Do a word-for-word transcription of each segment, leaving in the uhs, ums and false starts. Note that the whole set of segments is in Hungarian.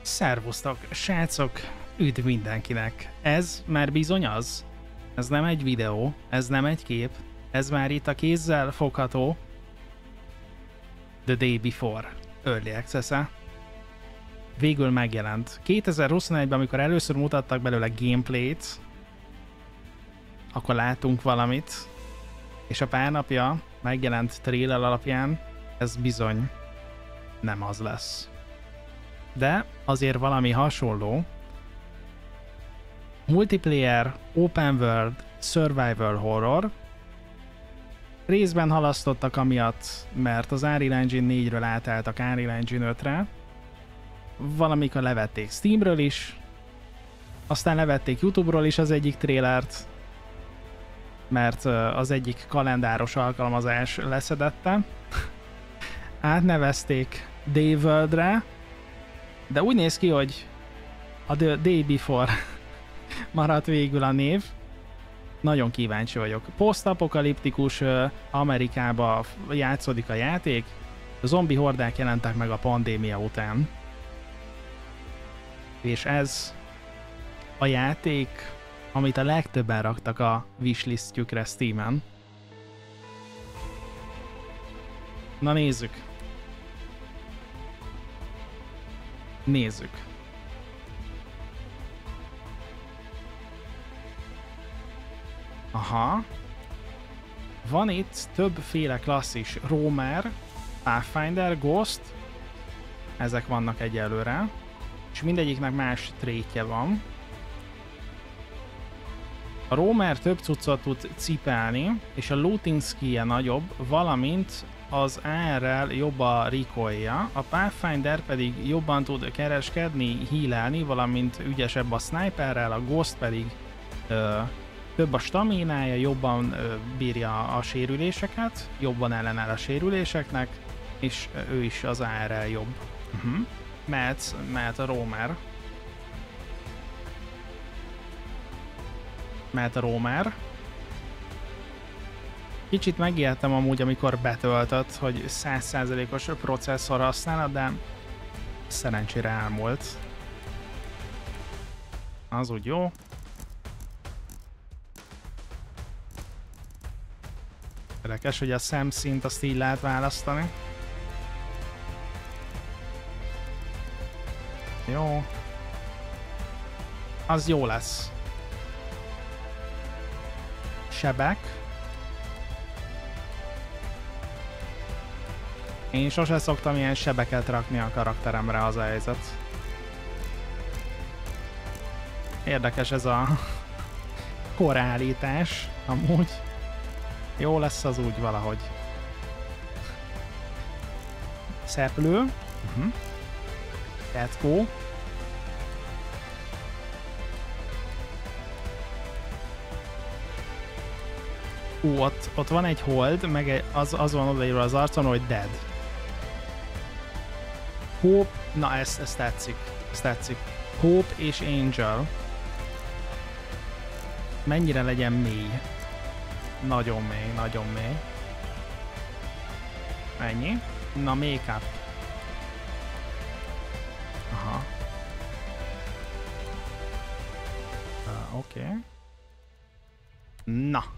Szervusztok, srácok! Üdv mindenkinek! Ez már bizony az. Ez nem egy videó, ez nem egy kép, ez már itt a kézzel fogható The Day Before Early Access-e. Végül megjelent. kétezer-huszonegyben, amikor először mutattak belőle gameplayt, akkor láttunk valamit, és a pár napja megjelent trailer alapján ez bizony nem az lesz. De azért valami hasonló. Multiplayer, open world, survival horror. Részben halasztottak amiatt, mert az Unreal Engine négyről átálltak Unreal Engine ötre. Valamikor levették Steamről is. Aztán levették YouTube-ról is az egyik trailert, mert az egyik kalendáros alkalmazás leszedette. Átnevezték Dayworld-re, de úgy néz ki, hogy a The Day Before maradt végül a név. Nagyon kíváncsi vagyok. Posztapokaliptikus Amerikába játszódik a játék. A zombi hordák jelentek meg a pandémia után. És ez a játék, amit a legtöbben raktak a wishlistjükre Steamen. Na nézzük. Nézzük. Aha. Van itt többféle klasszis. Roamer, Pathfinder, Ghost. Ezek vannak egyelőre. És mindegyiknek más trétje van. A Roamer több cuccot tud cipelni, és a looting skill-je nagyobb, valamint az á er-rel jobb a recoilja, a Pathfinder pedig jobban tud kereskedni, healelni, valamint ügyesebb a sniperrel, a Ghost pedig ö, több a staminája, jobban ö, bírja a sérüléseket, jobban ellenáll a sérüléseknek, és ő is az á er-rel jobb. Uh-huh. Mehet, mehet a Roamer. Mehet a Roamer. Kicsit megijedtem amúgy, amikor betöltött, hogy száz százalékos processzor használat, de szerencsére elmúlt. Az úgy jó. Érdekes, hogy a szemszínt azt így lehet választani. Jó. Az jó lesz. Sebek. Én sose szoktam ilyen sebeket rakni a karakteremre, az a helyzet. Érdekes ez a korállítás, amúgy. Jó lesz az úgy valahogy. Szeplő. Uh-huh. Tetkó. Ú, ott, ott van egy hold, meg az, az van odaírva az arcon, hogy dead. Hope, na ez, ez tetszik, ez tetszik. Hope és Angel. Mennyire legyen mély? Nagyon mély, nagyon mély. Ennyi. Na, make-up. Aha. Uh, Oké. Okay. Na.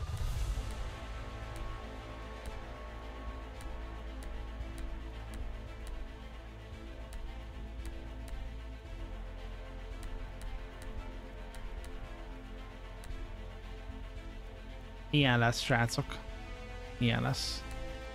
Ilyen lesz, srácok. Ilyen lesz.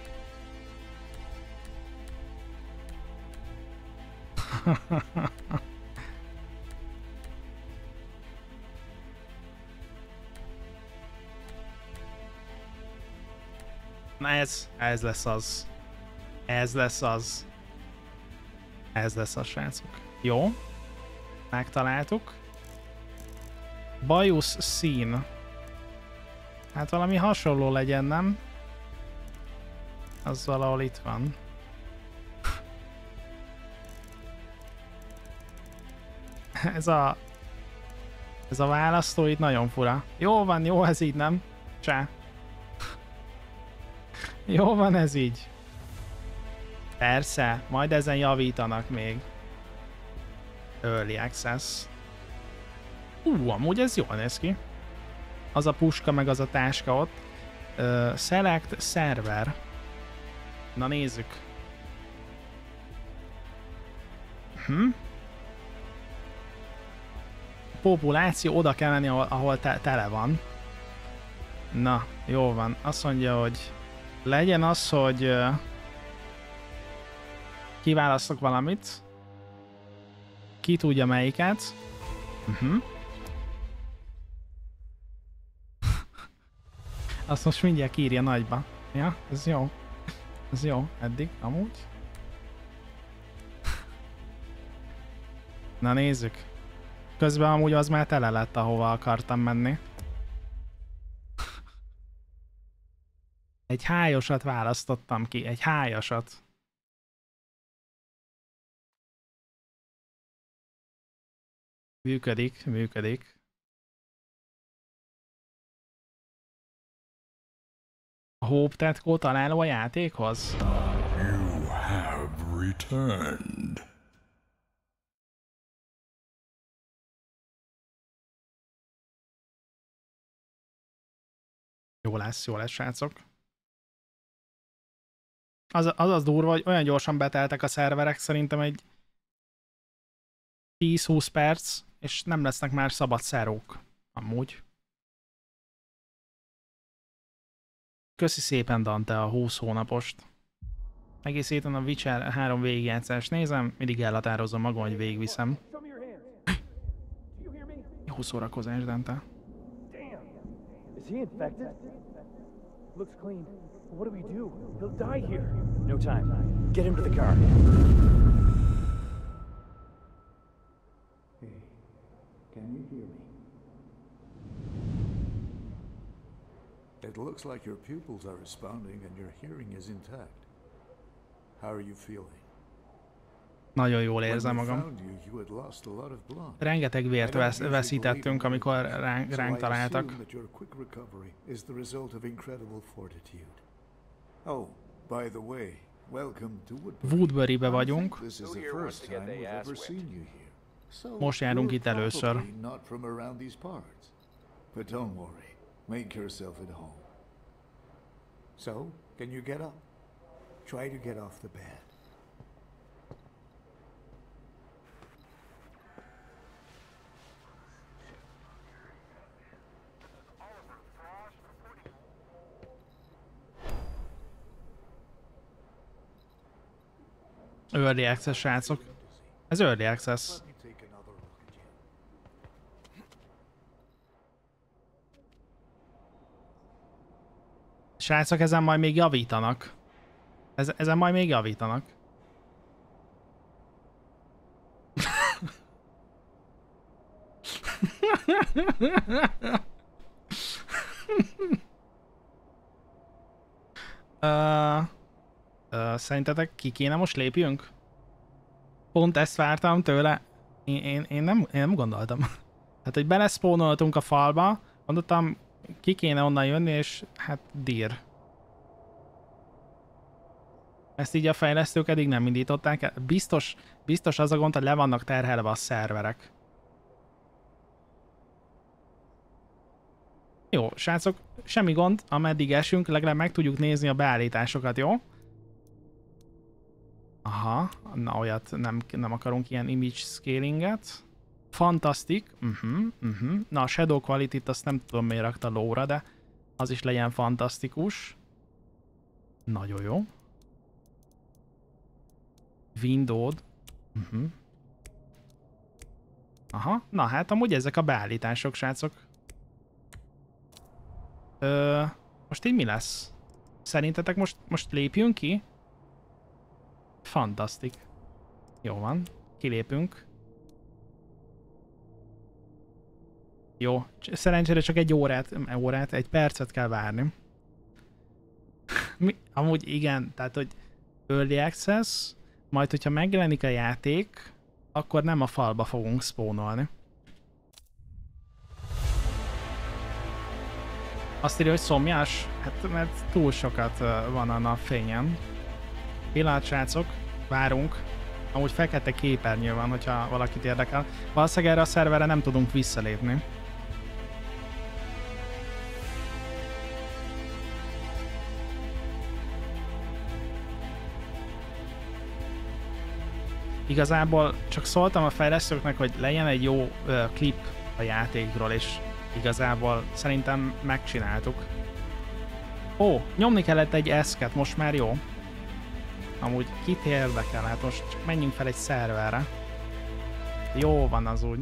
Na ez, ez lesz az. Ez lesz az. Ez lesz az, srácok. Jó. Megtaláltuk. Bajusz szín. Hát valami hasonló legyen, nem? Az valahol itt van. Ez a... Ez a választó itt nagyon fura. Jó van, jó ez így, nem? Csá. Jó van ez így. Persze, majd ezen javítanak még. Early Access. Ú, amúgy ez jól néz ki. Az a puska, meg az a táska ott. Uh, select Server. Na nézzük. Hm? Populáció, oda kell menni, ahol, ahol te tele van. Na, jó van. Azt mondja, hogy legyen az, hogy uh, kiválasztok valamit. Ki tudja melyiket. Uh-huh. Azt most mindjárt írja nagyba. Ja, ez jó. Ez jó, eddig, amúgy. Na nézzük. Közben amúgy az már tele lett, ahova akartam menni. Egy hályosat választottam ki, egy hályosat. Működik, működik. A Hope tetkó találó a játékhoz? You have returned. Jó lesz, jó lesz, srácok. Az az, az durva, hogy olyan gyorsan beteltek a szerverek, szerintem egy tíz-húsz perc, és nem lesznek már szabad szerók. Amúgy. Köszi szépen, Dante, a húsz hónapost. Egész héten a Witcher három végigjátszást nézem, mindig elhatározom magam, hogy végigviszem. Jó szórakozás, Dante. Is he infected? Looks clean. What do we do? He'll die here. No time. Get him to the car. Hey, can you hear me? It looks like your pupils are responding and your hearing is intact. How are you feeling? Nagyon jól érzem magam. Rengeteg vért vesz, veszítettünk, amikor ránk, ránk találtak. Woodbury-be vagyunk. Most járunk itt először. So, can you get up? Try to get off the bed. Early Access, srácok. Ez Early Access. Srácok, ezen majd még javítanak. Ez, ezen majd még javítanak. uh, uh, szerintetek ki kéne most lépjünk? Pont ezt vártam tőle. Én, én, én, nem, én nem gondoltam. Hát, hogy beleszpónoltunk a falba, mondottam, ki kéne onnan jönni, és hát dír. Ezt így a fejlesztők eddig nem indították el. Biztos, biztos az a gond, hogy le vannak terhelve a szerverek. Jó, srácok, semmi gond, ameddig esünk, legalább meg tudjuk nézni a beállításokat, jó? Aha, na olyat nem, nem akarunk, ilyen image scalinget. Fantasztik. Uh-huh, uh-huh. Na a Shadow Quality-t azt nem tudom miért rakta low-ra, de az is legyen fantasztikus. Nagyon jó. Windowed. Uh-huh. Aha, na hát amúgy ezek a beállítások, srácok. Ö, most így mi lesz? Szerintetek most, most lépjünk ki? Fantasztik. Jó van, kilépünk. Jó, szerencsére csak egy órát, órát, egy percet kell várni. Mi? Amúgy igen, tehát hogy Early Access, majd hogyha megjelenik a játék, akkor nem a falba fogunk spónolni. Azt írja, hogy szomjas? Hát mert túl sokat van a napfényen. Pillanat, srácok, várunk. Amúgy fekete képernyő van, hogyha valakit érdekel. Valószínűleg erre a szerverre nem tudunk visszalépni. Igazából csak szóltam a fejlesztőknek, hogy legyen egy jó ö, klip a játékról, és igazából szerintem megcsináltuk. Ó, nyomni kellett egy eszket, most már jó. Amúgy kit érdekel, hát most csak menjünk fel egy szerverre. Jó van az úgy.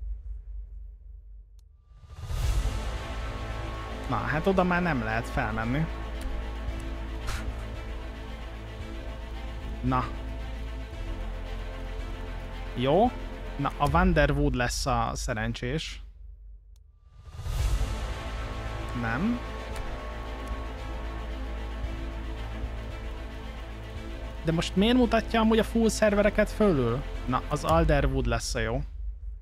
Na, hát oda már nem lehet felmenni. Na. Jó. Na, a Vanderwood lesz a szerencsés. Nem. De most miért mutatja amúgy a full szervereket fölül? Na, az Alderwood lesz a jó.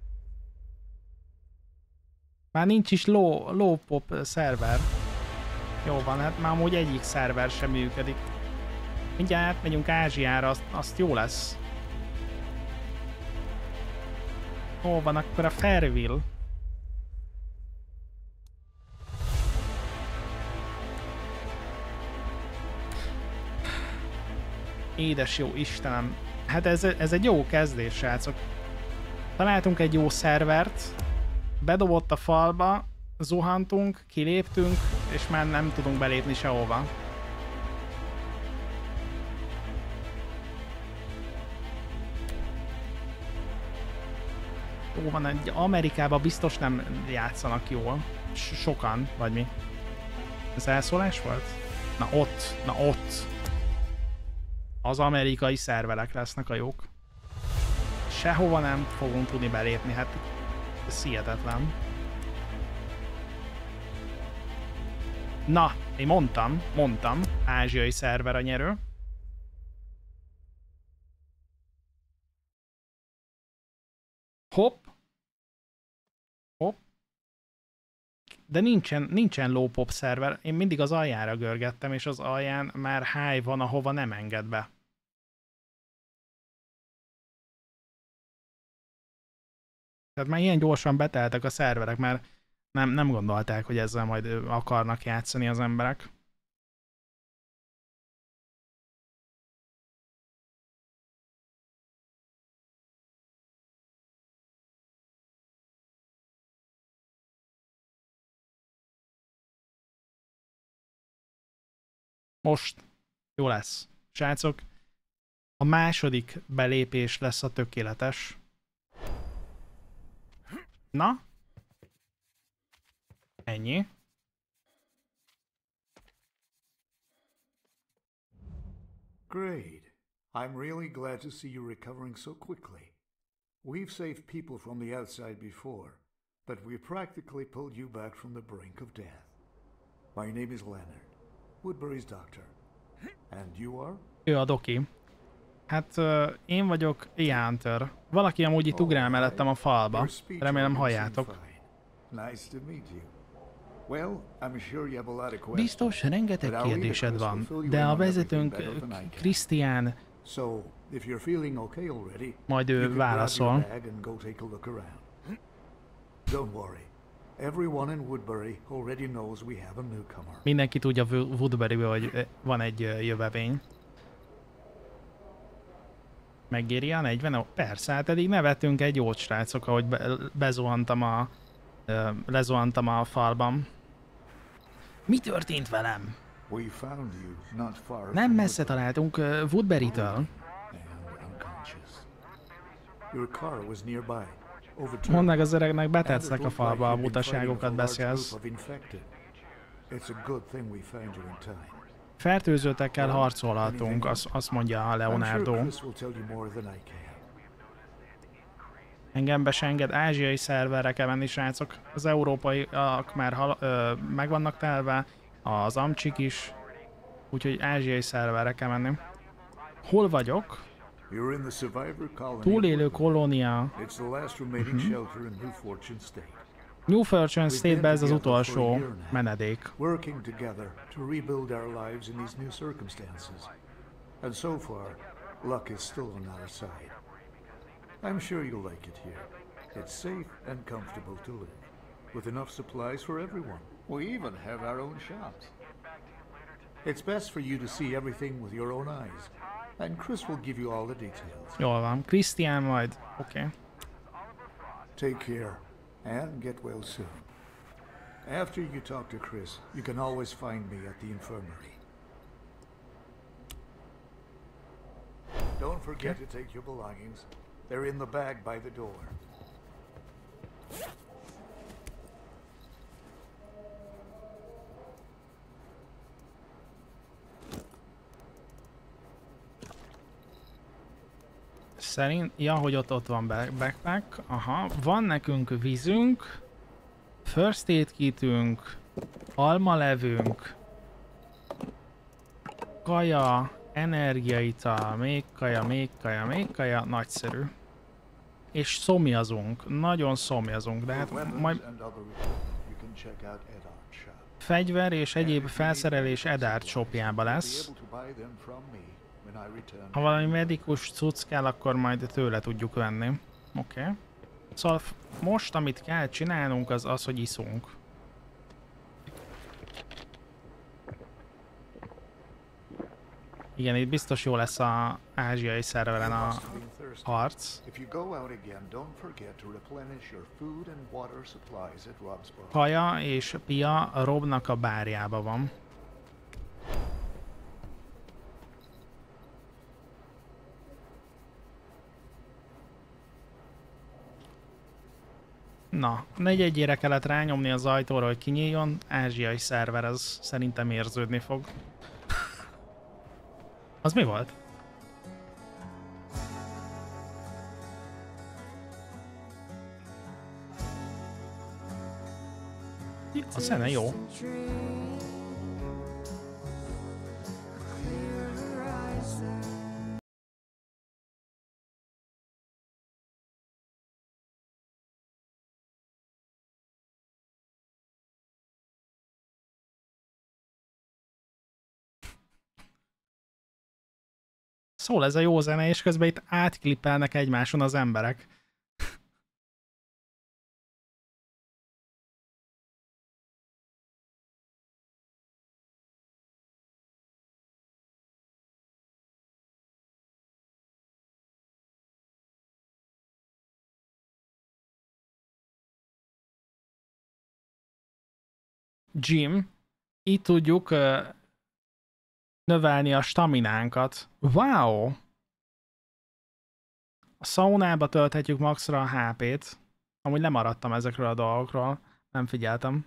Már nincs is low, low pop szerver. Jó van, hát már amúgy egyik szerver sem működik. Mindjárt átmegyünk Ázsiára, azt, azt jó lesz. Hol van akkor a Fairville? Édes jó Istenem. Hát ez, ez egy jó kezdés, srácok. Találtunk egy jó szervert, bedobott a falba, zuhantunk, kiléptünk, és már nem tudunk belépni sehova. Jó van, egy Amerikában biztos nem játszanak jól. Sokan, vagy mi? Ez elszólás volt? Na ott, na ott. Az amerikai szerverek lesznek a jók. Sehova nem fogunk tudni belépni, hát ez hihetetlen. Na, én mondtam, mondtam, ázsiai szerver a nyerő. Hopp. Hopp. De nincsen, nincsen low pop szerver, én mindig az aljára görgettem, és az alján már high van, ahova nem enged be. Tehát már ilyen gyorsan beteltek a szerverek, mert nem, nem gondolták, hogy ezzel majd akarnak játszani az emberek. Most jó lesz. Srácok, a második belépés lesz a tökéletes. Na? Ennyi. Great. I'm really glad to see you recovering so quickly. We've saved people from the outside before, but we practically pulled you back from the brink of death. My name is Leonard, Woodbury's doctor. And you are? Ő a doki. Hát uh, én vagyok Ian Hunter. Valaki amúgy itt ugrál mellettem a falba. Remélem halljátok. Biztos rengeteg kérdésed van, de a vezetőnk Krisztián majd ő válaszol. Mindenki tudja Woodbury-ből, hogy van egy jövevény. Megéri a negyven? Persze, hát eddig nevettünk egy jót, srácok, ahogy be, bezuhantam a... Uh, lezuhantam a falban. Mi történt velem? Nem messze találtunk uh, Woodbury-től. Mondd meg az öregnek, betetsznek a falba, a butaságokat beszélsz. Fertőzöttekkel harcolhatunk, azt, azt mondja a Leonardo. Engem be se enged, ázsiai szerverre kell menni, srácok. Az európaiak már hal, ö, meg vannak telve, az amcsik is, úgyhogy ázsiai szerverre kell menni. Hol vagyok? Túlélő kolónia. Uh-huh. New Fortune State-ben ez az utolsó menedék. luck is still on our side. I'm sure you'll like it here. It's safe and comfortable to live, with enough supplies for everyone. We even have our own shops. It's best for you to see everything with your own eyes, and Chris will give you all the details. Jól van, Krisztián majd. Oké. Okay. Take care, and get well soon. After you talk to Chris, you can always find me at the infirmary. Don't forget okay. to take your belongings. They're in the bag by the door. Szerint, ja, hogy ott, ott van backpack. Aha, van nekünk vízünk, first aid kitünk, almalevünk, kaja, energiaital, még kaja, még kaja, még kaja, nagyszerű. És szomjazunk, nagyon szomjazunk, de hát majd... Fegyver és egyéb felszerelés Eddard shopjába lesz. Ha valami medikus cucc kell, akkor majd tőle tudjuk venni. Oké. Okay. Szóval most, amit kell csinálnunk, az az, hogy iszunk. Igen, itt biztos jó lesz az ázsiai szerveren a harc. Kaja és Pia Robnak a bárjába van. Na, negyedjére kellett rányomni az ajtóra, hogy kinyíljon. Ázsiai szerver, ez szerintem érződni fog. Az mi volt? A zene jó. Szól ez a jó zene, és közben itt átklippelnek egymáson az emberek. Jim, így tudjuk uh, növelni a staminánkat. Wow! A szaunába tölthetjük maxra a há pét. Amúgy lemaradtam ezekről a dolgokról. Nem figyeltem.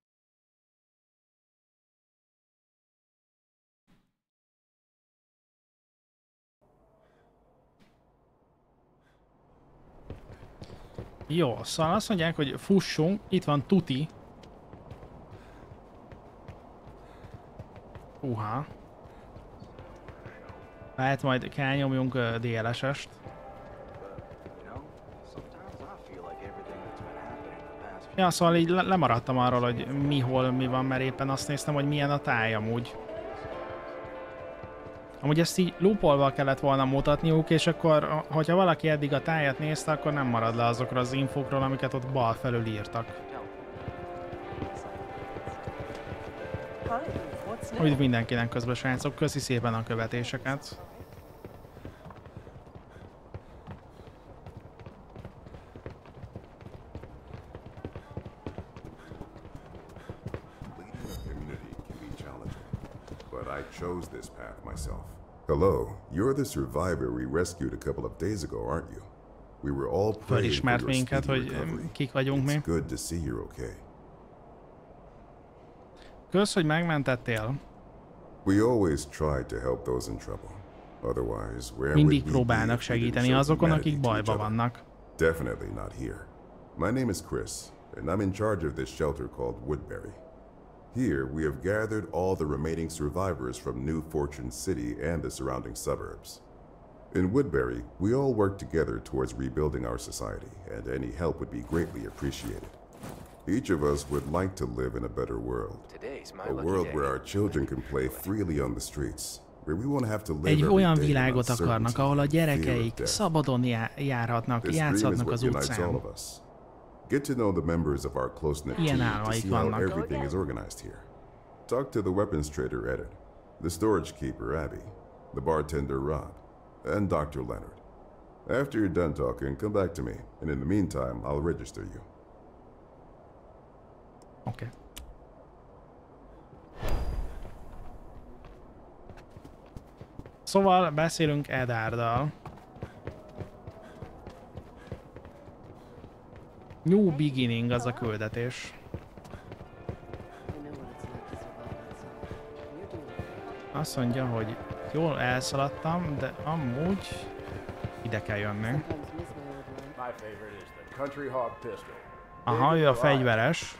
Jó, szóval azt mondják, hogy fussunk. Itt van Tuti. Uha. Lehet majd kell nyomjunk uh, dé el es-est. Ja, szóval így le lemaradtam arról, hogy mi, hol, mi van, mert éppen azt néztem, hogy milyen a táj amúgy. Amúgy ezt így loopolva kellett volna mutatniuk, és akkor, hogyha valaki eddig a tájat nézte, akkor nem marad le azokra az infókról, amiket ott bal felül írtak. Úgy mindenkinek közben, srácok, köszi szépen a követéseket. Chose this path myself. Hello, you're the survivor we rescued a couple of days ago, aren't you? We were all praying for your minket, speedy hogy recovery. kik vagyunk mi. It's good to see you're okay. Kösz, hogy megmentettél. We always try to help those in trouble. Otherwise, where Mindig would we be próbálnak if we didn't segíteni show azokon, humanity akik to bajba each other? vannak. Definitely not here. My name is Chris, and I'm in charge of this shelter called Woodbury. Here, we have gathered all the remaining survivors from New Fortune City and the surrounding suburbs. In Woodbury, we all work together towards rebuilding our society, and any help would be greatly appreciated. Each of us would like to live in a better world. A world where our children can play freely on the streets, where we won't have to live Egy every olyan day in világot akarnak, uncertainty ahol a and fear of gyerekeik death. szabadon já- járhatnak, This dream is játszhatnak what az unites all utcán. of us. Get to know the members of our close-knit Ilyen team to álmaik see how vannak. everything is organized here. Talk to the weapons trader Edit, the storage keeper Abby, the bartender Rob, and Doctor Leonard. After you're done talking, come back to me, and in the meantime, I'll register you. Oké. Okay. Szóval beszélünk Edárdal. New Beginning az a küldetés. Azt mondja, hogy jól elszaladtam, de amúgy ide kell jönni. Aha, ő a fegyveres.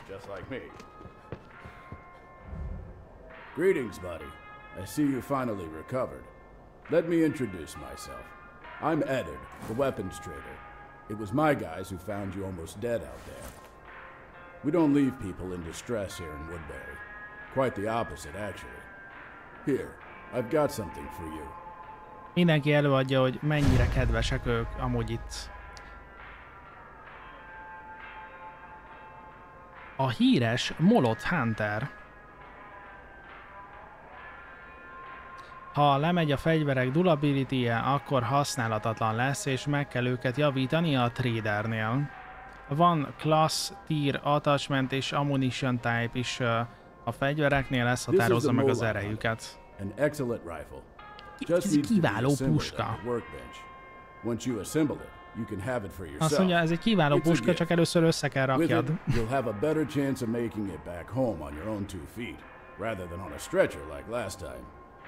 Greetings, buddy. I see you finally recovered. Let me introduce myself. I'm Eddard, the weapons trader. It was my guys who found you almost dead out there. We don't leave people in distress here in Woodbury. Quite the opposite, actually. Here, I've got something for you. Mindenki előadja, hogy mennyire kedvesek ők amúgy itt. A híres Molot Hunter. Ha lemegy a fegyverek durability-je, akkor használhatatlan lesz, és meg kell őket javítani a tradernél. Van class, tier, attachment és ammunition type is a fegyvereknél, ez határozza meg az erejüket. Ez egy kiváló puska. Azt mondja, ez egy kiváló puska, csak először össze kell rakjad. You'll have a better chance of making it back home on your own two feet, rather than on a stretcher like last time.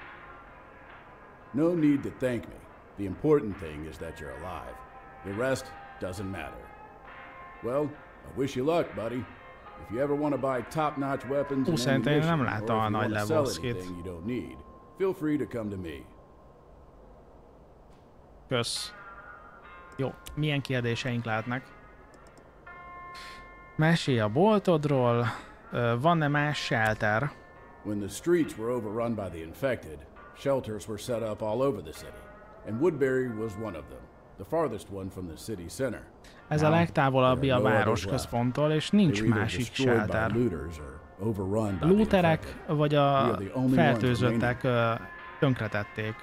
No need to thank me. The important thing is that you're alive. The rest doesn't matter. Well, I wish you luck, buddy. If you ever want to buy top-notch weapons and ammunition, or if you want to sell anything you don't need, feel free to come to me. Kösz. Jó, milyen kérdéseink lehetnek? Mesélj a boltodról. Van-e más shelter? When the streets were overrun by the infected, shelters were set up all over the city, and Woodbury was one of them, the farthest one from the city center. Ez a legtávolabbi a városközponttól, és nincs másik shelter. A looterek vagy a fertőzöttek tönkretették.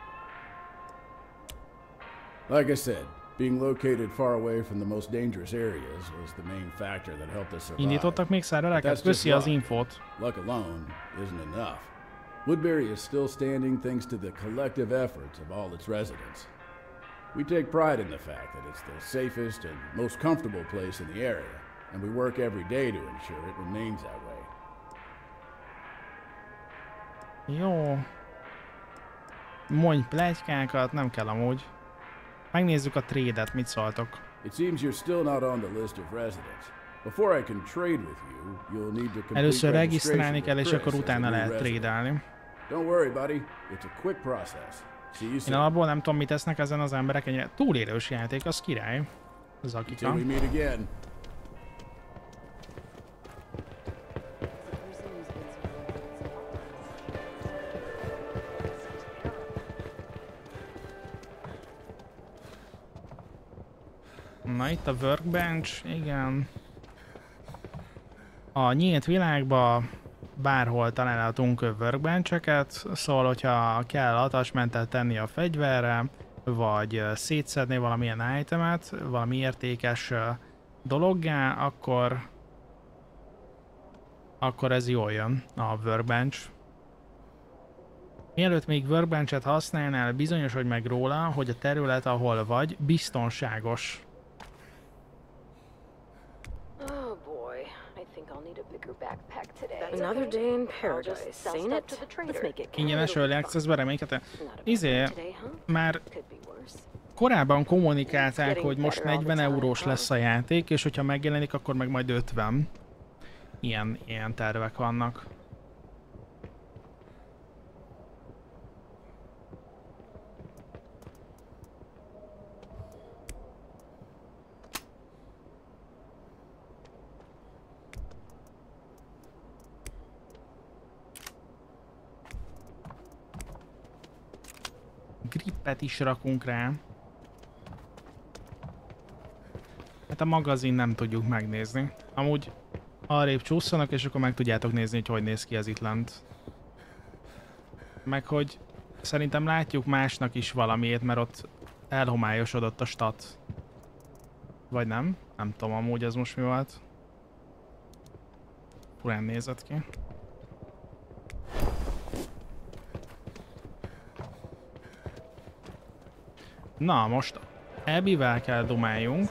Like I said, being located far away from the most dangerous areas was the main factor that helped us survive. Indítottak még szereleket? Köszi az infót. Luck alone isn't enough. Woodbury is still standing thanks to the collective efforts of all its residents. We take pride in the fact that it's the safest and most comfortable place in the area, and we work every day to ensure it remains that way. Jó. Mondj pletykákat, nem kell amúgy. Megnézzük a trade-et, mit szóltok. It seems you're still not on the list of residents. Before I can trade with you, you'll need to complete Először regisztrálni kell, és akkor utána lehet resident. trade-elni. Don't worry, buddy. It's a quick process. See you Én alapból nem tudom, mit tesznek ezen az emberek. Egy túlélős játék, az király. Zakika. Until we meet again. Na itt a workbench, igen. A nyílt világban bárhol találhatunk workbencheket, szóval hogyha kell attachmentet tenni a fegyverre, vagy szétszedni valamilyen itemet, valami értékes dologgá, akkor akkor ez jól jön, a workbench. Mielőtt még workbenchet használnál, bizonyosodj meg róla, hogy a terület, ahol vagy, biztonságos. Another day in paradise, ain't it? Let's make it Ingyenes early access-be reménykedem. Izé, már korábban kommunikálták, hogy most negyven eurós lesz a játék, és hogyha megjelenik, akkor meg majd ötven. Ilyen, ilyen tervek vannak. gépet is rakunk rá. Hát a magazin nem tudjuk megnézni. Amúgy arrébb csúszanak, és akkor meg tudjátok nézni, hogy hogy néz ki ez itt lent. Meg hogy szerintem látjuk másnak is valamiét, mert ott elhomályosodott a stat. Vagy nem? Nem tudom amúgy ez most mi volt. Furán nézett ki. Na most Abbyvel kell dumáljunk.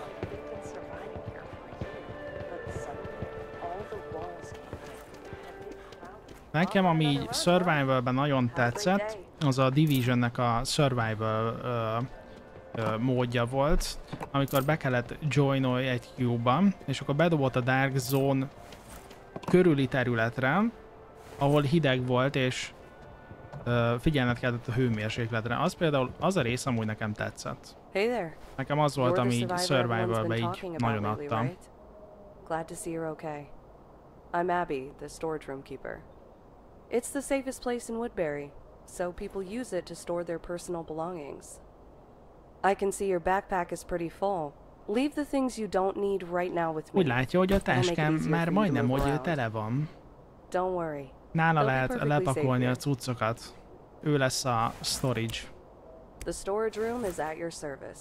Nekem, ami így Survival-ben nagyon tetszett, az a Division-nek a Survival ö, ö, módja volt, amikor be kellett joinolni egy queue-ban, és akkor bedobott a Dark Zone körüli területre, ahol hideg volt, és ö, figyelned kellett a hőmérsékletre. Az például, az a rész amúgy nekem tetszett. Hey there. Nekem az volt, ami így Survival-ben így nagyon adtam. Glad to see you're okay. I'm Abby, the storage room keeper. It's the safest place in Woodbury, so people use it to store their personal belongings. I can see your backpack is pretty full. Leave the things you don't need right now with me. Úgy látja, hogy a táskám már majdnem, hogy tele van. Don't worry. Nála lehet lepakolni a cuccokat. Ő lesz a storage. The storage room is at your service.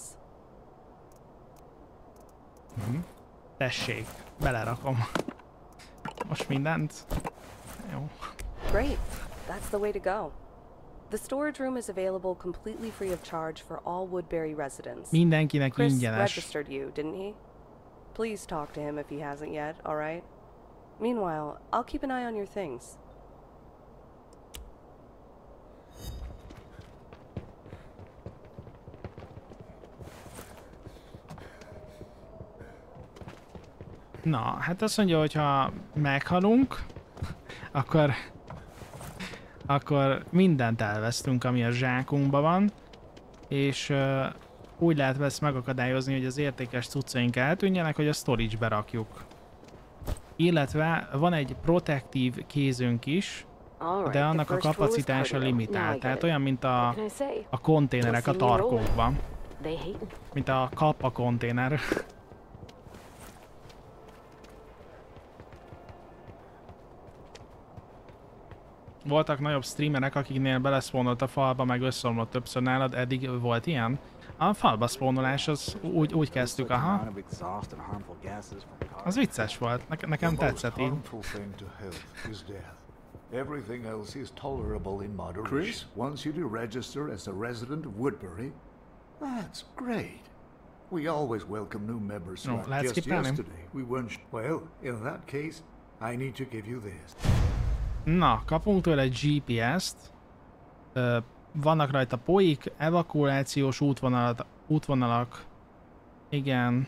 Mhm. Tessék, belerakom. Most mindent. Jó. Great. That's the way to go. The storage room is available completely free of charge for all Woodbury residents. Mindenkinek Chris ingyenes. registered you, didn't he? Please talk to him if he hasn't yet, all right? Meanwhile, I'll keep an eye on your things. Na, hát azt mondja, hogy ha meghalunk, akkor, akkor mindent elvesztünk, ami a zsákunkban van, és uh, úgy lehet ezt megakadályozni, hogy az értékes cuccaink eltűnjenek, hogy a storage-be rakjuk. Illetve van egy protektív kézünk is, de annak a kapacitása limitált, tehát olyan, mint a, a konténerek a tarkókban. Mint a kappa konténer. Voltak nagyobb streamerek, akiknél beleszpónolt a falba, meg összeomlott többször nálad, eddig volt ilyen? A falba spónolás, az úgy, úgy kezdtük, aha. Az vicces volt, ne nekem tetszett így. Everything else is tolerable in moderation. Chris wants you to register as a resident of Woodbury. That's great. We always welcome new members. No, let's just keep yesterday we weren't. Well, in that case, I need to give you this. Na, kapunk tőle egy gé pé est. Ö, vannak rajta poik, evakuációs útvonalak, útvonalak. Igen.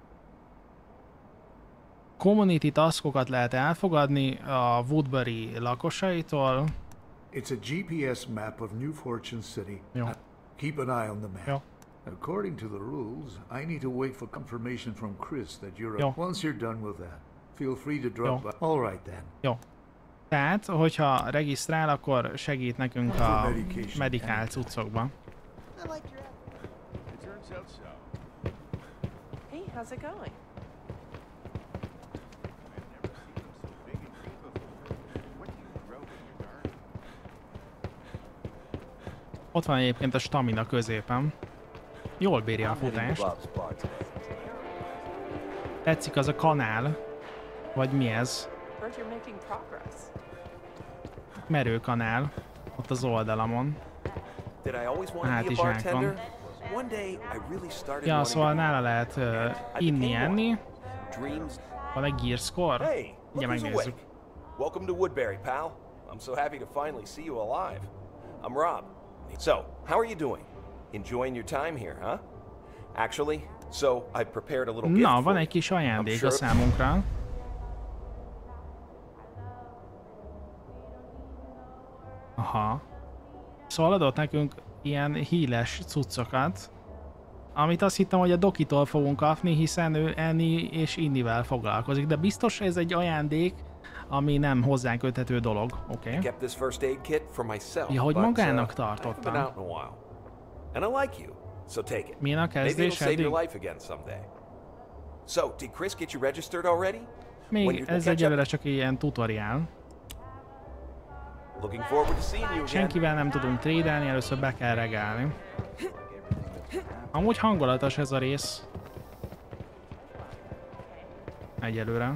Community taskokat lehet elfogadni a Woodbury lakosaitól. It's a gé pé es map of New Fortune City. Jó. Keep an eye on the map. Jó. According to the rules, I need to wait for confirmation from Chris that you're Jó. up. Once you're done with that, feel free to drop Jó. by. All right then. Jó. Tehát, hogyha regisztrál, akkor segít nekünk a medikál cuccokban. Hey, how's it going? Ott van egyébként a stamina középen. Jól bírja a futást. Tetszik az a kanál. Vagy mi ez? Merőkanál. Ott az oldalamon. A hátizsákon. Ja, szóval nála lehet uh, inni, enni. Van egy gear score? Ugye megnézzük. Welcome to Woodbury, pal. I'm so happy to finally see you alive. I'm Rob. So, how are you doing? Enjoying your time here, huh? Actually, so I prepared a little gift. Na, van egy kis ajándék a számunkra. Aha. Szóval adott nekünk ilyen híles cuccokat, amit azt hittem, hogy a Dokitól fogunk kapni, hiszen ő enni és innivel foglalkozik, de biztos ez egy ajándék, ami nem hozzánk köthető dolog, oké? Okay. Ja, hogy magának tartottam. and I like you, so take it. Milyen a Maybe it'll kezdés save your eddig? life again someday. So, did Chris get you registered already? When Még you ez catch egyelőre up? csak ilyen tutoriál. Looking forward to seeing you again. Senkivel nem tudunk trédelni, először be kell regálni. Amúgy hangulatos ez a rész. Egyelőre.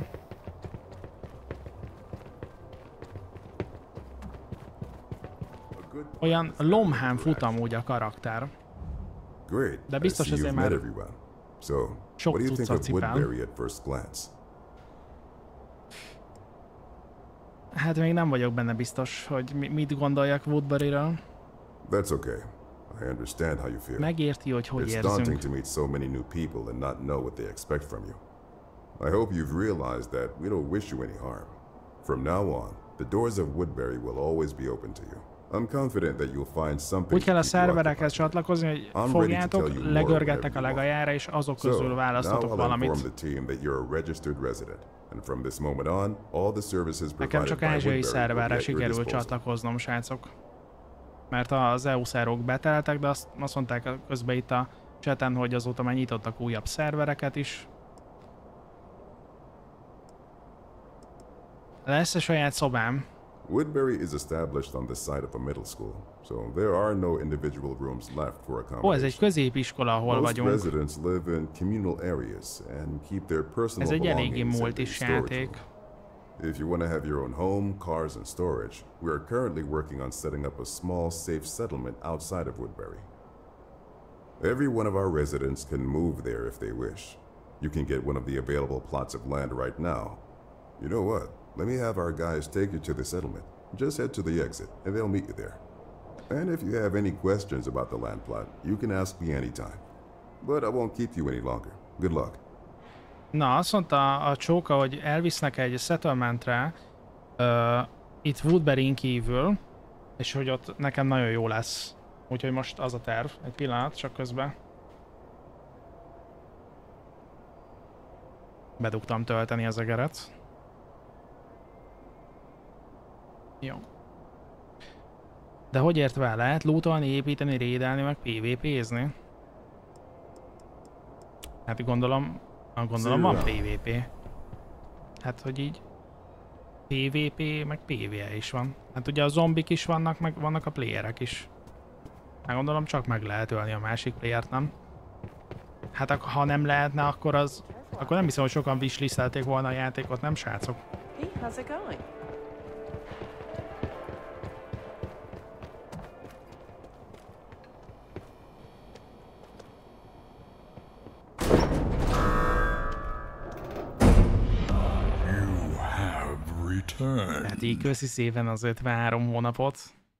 Olyan lomhán fut amúgy a karakter. Great. De I biztos see ezért you've met már everyone. So, sok what do you think cuccot of cipel. Woodbury at first glance? Hát még nem vagyok benne biztos, hogy mi- mit gondoljak Woodburyről. That's okay. I understand how you feel. Megérti, hogy hogy It's érzünk. daunting to meet so many new people and not know what they expect from you. I hope you've realized that we don't wish you any harm. From now on, the doors of Woodbury will always be open to you. I'm confident that you'll find something Úgy kell a to keep you szerverekhez occupied. csatlakozni, hogy I'm ready to fogjátok, tell you more legörgettek a whenever you legajára, és azok So, közül now választotok I'll valamit. inform the team that you're a registered resident, and from this moment on, all the services Nekem provided csak by ázsiai Woodbury will be szerverre at your sikerült disposal. csatlakoznom, srácok. Mert az é u szervok beteltek, de azt, azt mondták közben itt a chaten, hogy azóta már nyitottak újabb szervereket is. Lesz a saját szobám. Woodbury is established on the site of a middle school, so there are no individual rooms left for Ó, ez egy accommodation. középiskola, ahol Most vagyunk. residents live in communal areas and keep their personal Ez egy eléggé belongings in multis the storage játék. room. If you want to have your own home, cars, and storage, we are currently working on setting up a small, safe settlement outside of Woodbury. Every one of our residents can move there if they wish. You can get one of the available plots of land right now. You know what? Let me have our guys take you to the settlement. Just head to the exit, and they'll meet you there. And if you have any questions about the land plot, you can ask me anytime. But I won't keep you any longer. Good luck. Na, azt mondta a csóka, hogy elvisznek egy settlementre uh, itt Woodbury-n kívül, és hogy ott nekem nagyon jó lesz. Úgyhogy most az a terv. Egy pillanat, csak közben. Bedugtam tölteni az egeret. Jó. De hogy értve lehet lootolni, építeni, rédelni, meg pé vé pézni? Hát gondolom, ah, gondolom van pé vé pé. Hát hogy így pé vé pé meg pé vé e is van. Hát ugye a zombik is vannak, meg vannak a playerek is. Hát gondolom csak meg lehet ölni a másik playert, nem? Hát ak- ha nem lehetne, akkor az... Akkor nem hiszem, hogy sokan wishlistelték volna a játékot, nem srácok? Hey, how's it going? Hát így köszi szépen az ötvenhárom hónapot.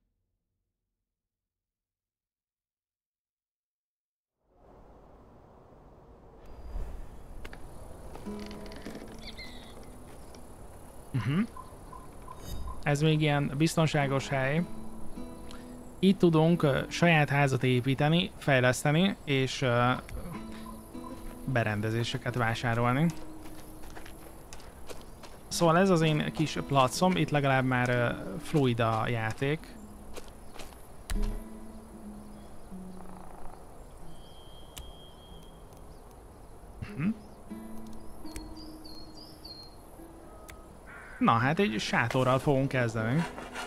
Uh-huh. Ez még ilyen biztonságos hely. Itt tudunk uh, saját házat építeni, fejleszteni és uh, berendezéseket vásárolni. Szóval ez az én kis placom, itt legalább már uh, fluid a játék. Uh-huh. Na hát egy sátorral fogunk kezdeni.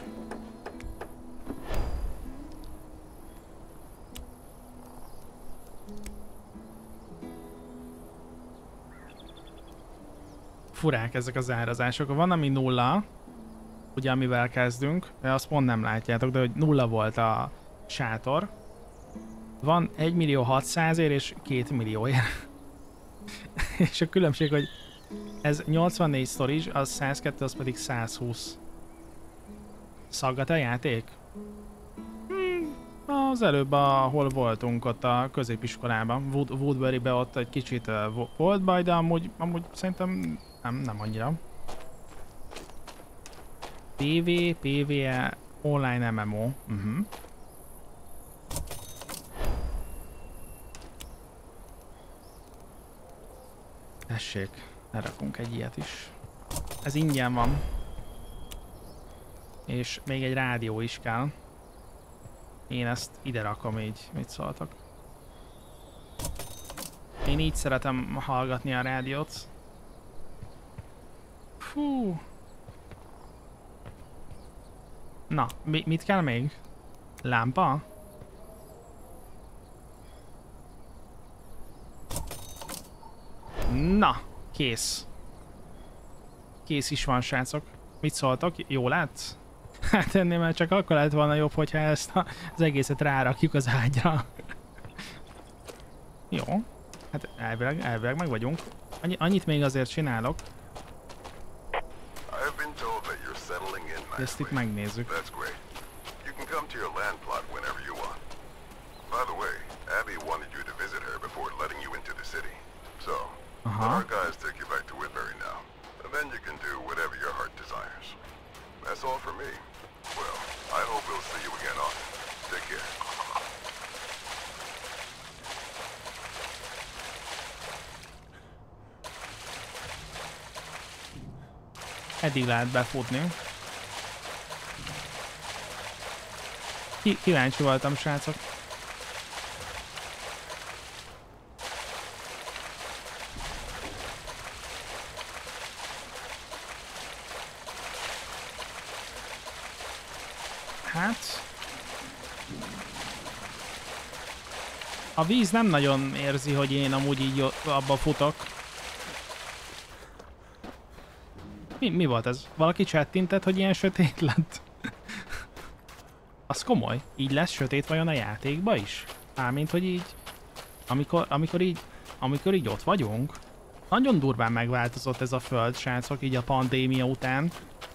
Furák ezek az árazások. Van ami nulla, ugye amivel kezdünk, de azt pont nem látjátok, de hogy nulla volt a sátor. Van egy millió hatszázért és két millióért. És a különbség, hogy ez nyolcvannégy storage, az százkettő, az pedig százhúsz. Szaggat a játék? Hmm, az előbb, ahol voltunk ott a középiskolában, Wood Woodbury-be ott egy kicsit uh, volt baj, de amúgy, amúgy szerintem nem, nem annyira. pé vé, pé vé e, online em em o. Uh-huh. Tessék, lerakunk egy ilyet is. Ez ingyen van. És még egy rádió is kell. Én ezt ide rakom így, mit szóltak. Én így szeretem hallgatni a rádiót. Fú. Na, mi, mit kell még? Lámpa? Na, kész. Kész is van, srácok. Mit szóltok? Jó látsz? Hát ennél már csak akkor lett volna jobb, hogyha ezt az egészet rárakjuk az ágyra. Jó. Hát elvileg, elvileg meg vagyunk. Annyi, annyit még azért csinálok. Ezt itt megnézzük. Aha. That's all for me. Well, I hope we'll see you again often. Take care. Eddig lehet befutni. Ki kíváncsi voltam, srácok. Hát... A víz nem nagyon érzi, hogy én amúgy így abba futok. Mi, mi volt ez? Valaki csettintett, hogy ilyen sötét lett? Az komoly. Így lesz sötét vajon a játékba is? Mármint, hogy így... Amikor, amikor így... Amikor így ott vagyunk. Nagyon durván megváltozott ez a föld, srácok, így a pandémia után.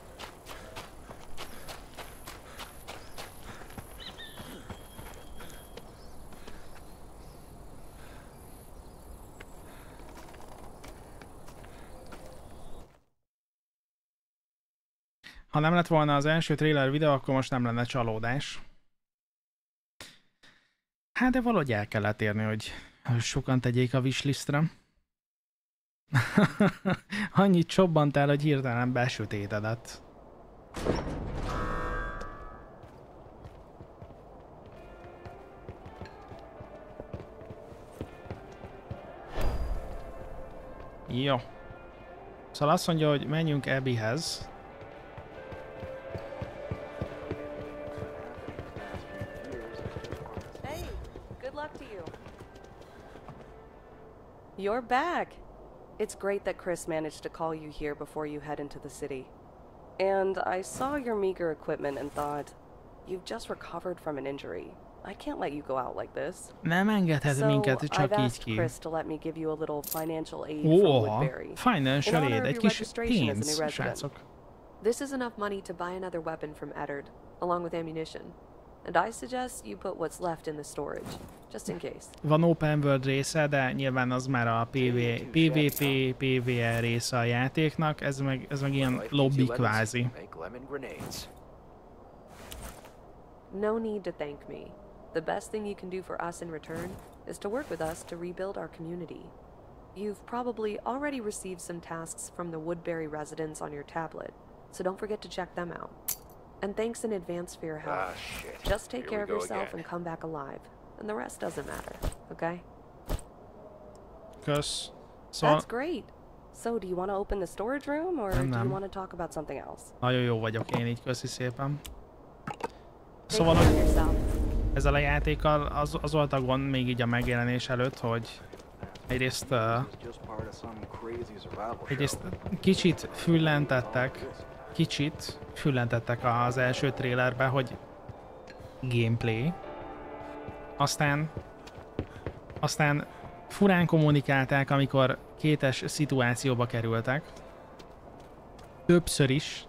Ha nem lett volna az első trailer videó, akkor most nem lenne csalódás. Hát de valahogy el kellett érni, hogy sokan tegyék a wishlistre. Annyit csobbantál, hogy hirtelen besötétedett. Jó. Szóval azt mondja, hogy menjünk Abbyhez. You're back! It's great that Chris managed to call you here before you head into the city. And I saw your meager equipment and thought, you've just recovered from an injury. I can't let you go out like this. Nem engedhet minket csak így ki. Chris to let me give you a little financial aid oh, from Woodbury. Financial aid, egy kis pénz, srácok. This is enough money to buy another weapon from Eddard, along with ammunition. And I suggest you put what's left in the storage, just in case. Van open world része, de nyilván az már a pé vé pé, pé vé er része a játéknak, ez meg, ez meg ilyen lobby kvázi. No need to thank me. The best thing you can do for us in return is to work with us to rebuild our community. You've probably already received some tasks from the Woodbury residents on your tablet, so don't forget to check them out. And thanks in advance for your help. Ah, shit. Just take Here care of we go yourself again. and come back alive. And the rest doesn't matter, okay? Kösz. Szóval... That's great. So, do you want to open the storage room, or nem, do nem. you want to talk about something else? Nagyon jó vagyok én így, köszi szépen. Szóval, hogy ezzel a játékkal az, az volt a gond még így a megjelenés előtt, hogy egyrészt, uh, egyrészt kicsit füllentettek, kicsit füllentettek az első trailerbe, hogy gameplay. Aztán, aztán furán kommunikálták, amikor kétes szituációba kerültek. Többször is.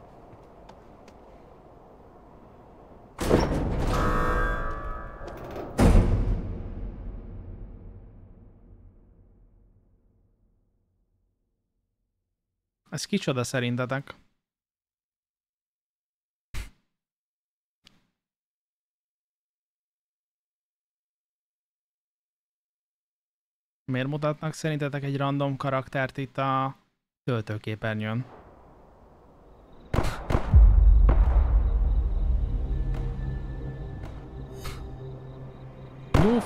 Ez kicsoda szerintetek? Miért mutatnak szerintetek egy random karaktert itt a töltőképernyőn?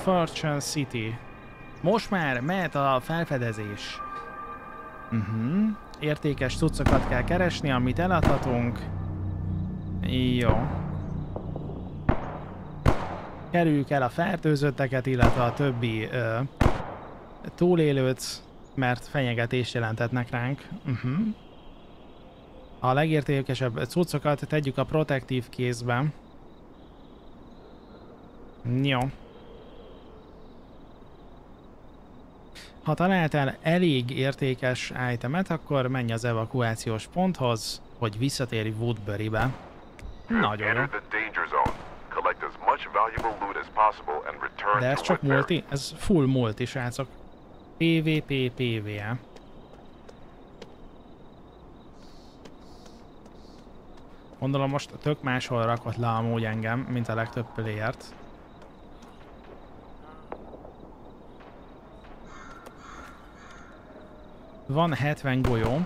Fortune City. Most már mehet a felfedezés. Uh-huh. Értékes cuccokat kell keresni, amit eladhatunk. Jó. Kerüljük el a fertőzötteket, illetve a többi ö, túlélőt, mert fenyegetést jelentetnek ránk. Uh-huh. A legértékesebb cuccokat tegyük a protektív kézbe. Jó. Ha találtál elég értékes itemet, akkor menj az evakuációs ponthoz, hogy visszatérj Woodbury-be. Nagyon jó. De ez csak multi? Ez full multi, srácok. PvP, PvE. Gondolom most tök máshol rakott le amúgy engem, mint a legtöbb playert. Van hetven golyó.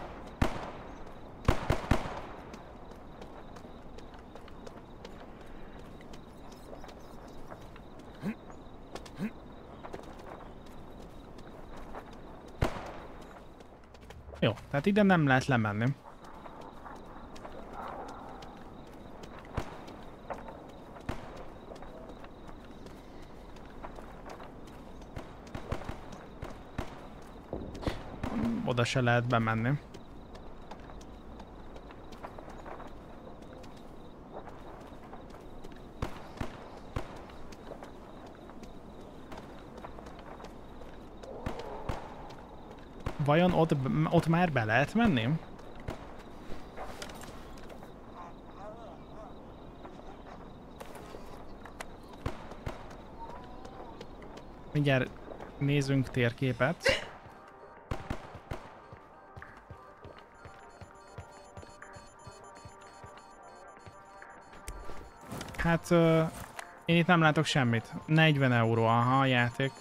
Jó, tehát ide nem lehet lemenni. Oda se lehet bemenni. Vajon ott, ott már be lehet menni? Mindjárt nézzünk térképet. Hát uh, én itt nem látok semmit. negyven euró aha, a játék.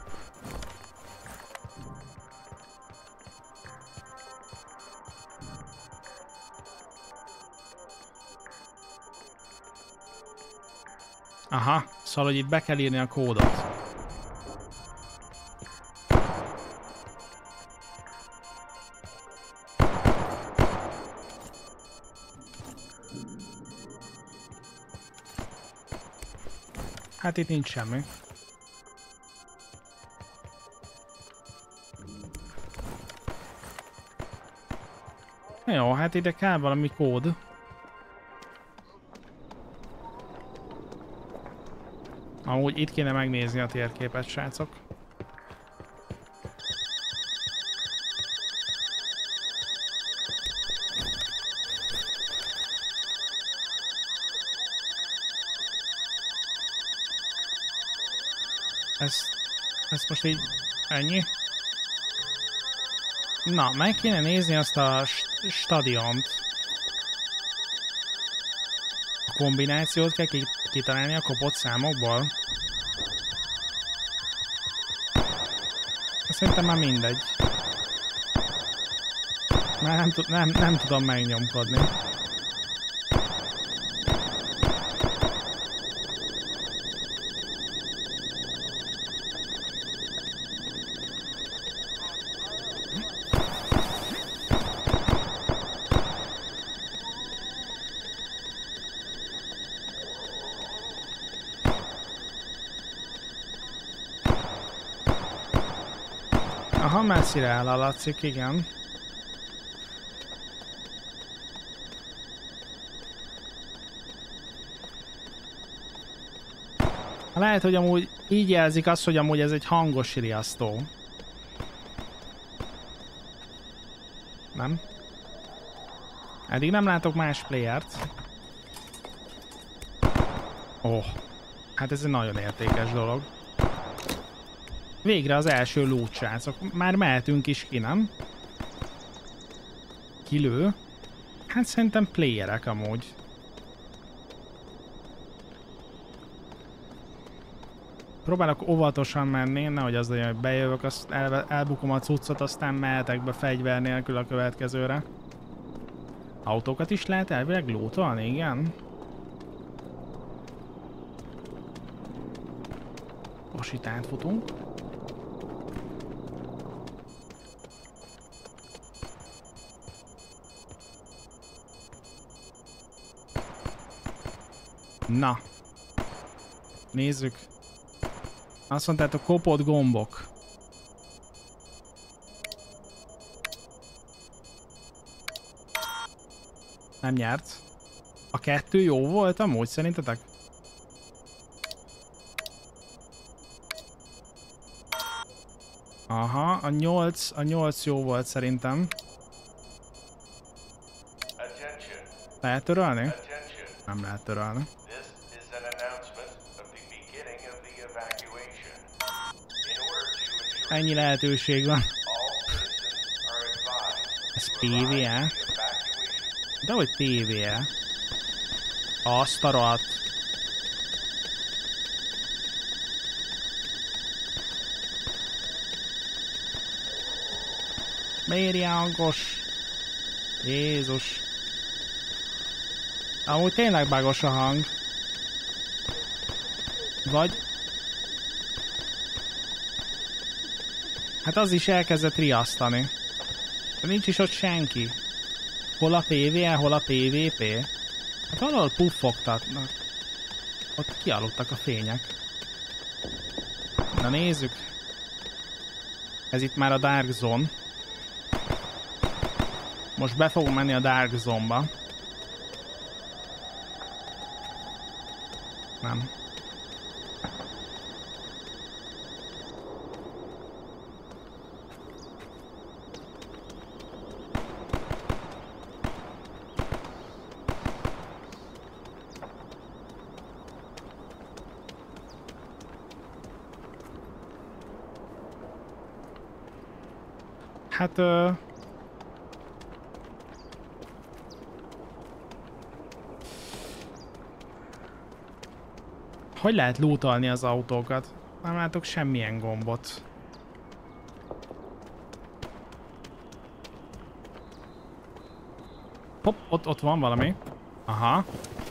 Aha, szóval hogy itt be kell írni a kódot. Hát itt nincs semmi. Jó, hát ide kell valami kód. Amúgy itt kéne megnézni a térképet, srácok. Ez, ez most így ennyi. Na, meg kéne nézni azt a st stadiont. A kombinációt kell kitalálni a kopott számokból. Szerintem már mindegy. Már nem, nem, nem tudom megnyomkodni. Aha, messzire elaladszik, igen. Lehet, hogy amúgy így jelzik azt, hogy amúgy ez egy hangos riasztó. Nem? Eddig nem látok más playert. Ó, oh, hát ez egy nagyon értékes dolog. Végre az első loot, srácok. Már mehetünk is ki, nem? Kilő? Hát szerintem playerek amúgy. Próbálok óvatosan menni, nehogy az legyen, hogy bejövök, azt el, elbukom a cuccot, aztán mehetek be fegyver nélkül a következőre. Autókat is lehet elvileg lootolni, igen? Most itt átfutunk. Na. Nézzük. Azt mondtátok, kopott gombok. Nem nyert. A kettő jó volt amúgy, szerintetek? Aha, a nyolc, a nyolc jó volt szerintem. Lehet törölni? Nem lehet törölni. Ennyi lehetőség van. Ez pé vé e? De hogy té vé e? Azt a rohadt. Miért ilyen hangos? Jézus. Amúgy tényleg bugos a hang. Vagy... Hát az is elkezdett riasztani. De nincs is ott senki. Hol a pé vé e, hol a pé vé pé? Hát valahol puffogtatnak. Ott kialudtak a fények. Na nézzük. Ez itt már a Dark Zone. Most be fogunk menni a Dark Zone-ba. Nem. Hát... Ö... Hogy lehet lootolni az autókat? Nem látok semmilyen gombot. Hopp, ott, ott van valami. Aha.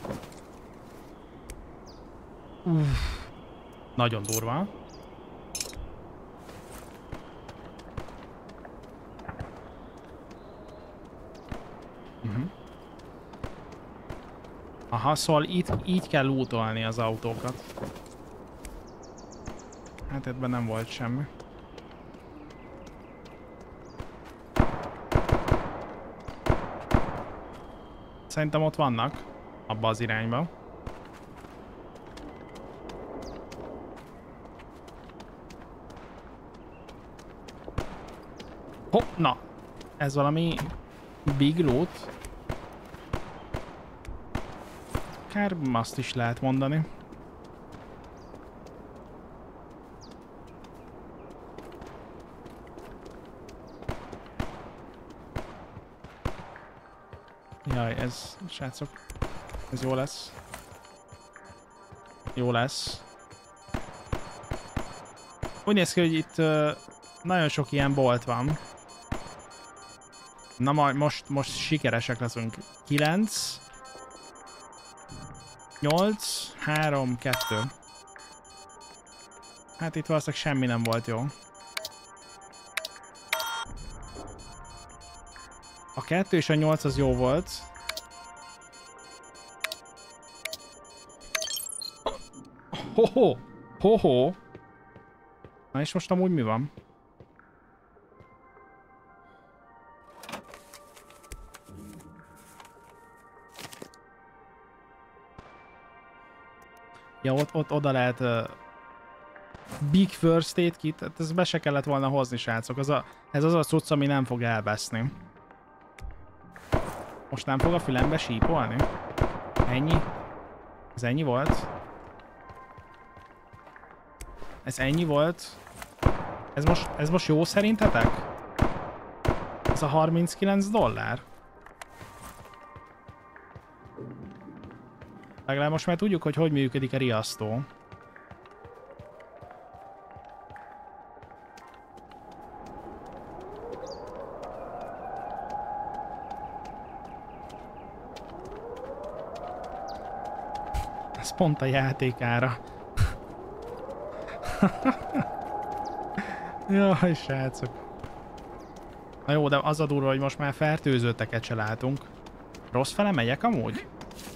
Uff. Nagyon durva. Uh-huh. Aha, szóval itt, így kell lootolni az autókat. Hát ebben nem volt semmi. Szerintem ott vannak, abba az irányba. Hopp, na! Ez valami big loot. Akár azt is lehet mondani. Jaj, ez, srácok, ez jó lesz. Jó lesz. Úgy néz ki, hogy itt uh, nagyon sok ilyen bolt van. Na majd most, most sikeresek leszünk. kilenc, nyolc, három, kettő. Hát itt valószínűleg semmi nem volt jó. A kettő és a nyolc az jó volt. Ho-ho! Ho-ho! Na és most amúgy mi van? Ja, ott, ott oda lehet uh, Big First Aid Kit, hát ezt be se kellett volna hozni, srácok. Az a, ez az a cucc, ami nem fog elveszni. Most nem fog a fülembe sípolni? Ennyi? Ez ennyi volt? Ez ennyi volt? Ez most, ez most jó szerintetek? Ez a harminckilenc dollár? Legalább most már tudjuk, hogy hogy működik a riasztó. Ez pont a játékára. Jaj, srácok. Na jó, de az a durva, hogy most már fertőzötteket se látunk. Rossz fele megyek amúgy?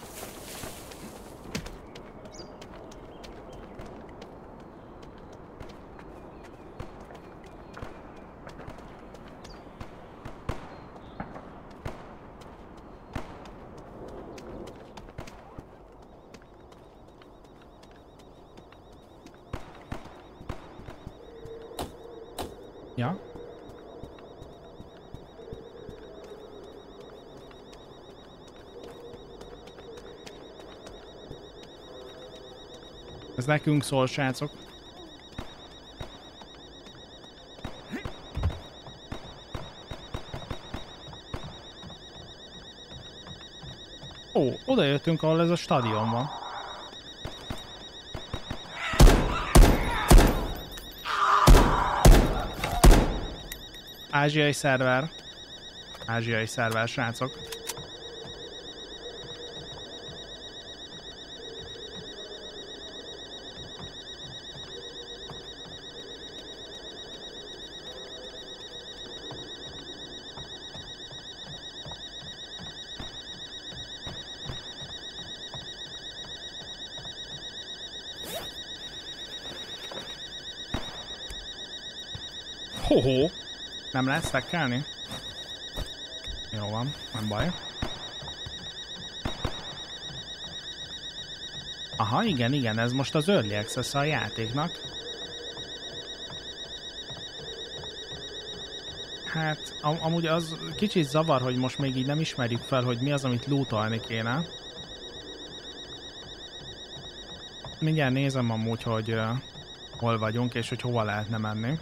Ja. Ez nekünk szól, srácok. Ó, oda jöttünk, ahol ez a stadion van. Ázsiai szerver. Ázsiai szerver, srácok. Hoho! Nem lehet stackelni? Jó van, nem baj. Aha, igen, igen, ez most az Early Access a játéknak. Hát, am amúgy az kicsit zavar, hogy most még így nem ismerjük fel, hogy mi az, amit lootolni kéne. Mindjárt nézem amúgy, hogy uh, hol vagyunk, és hogy hova lehetne menni.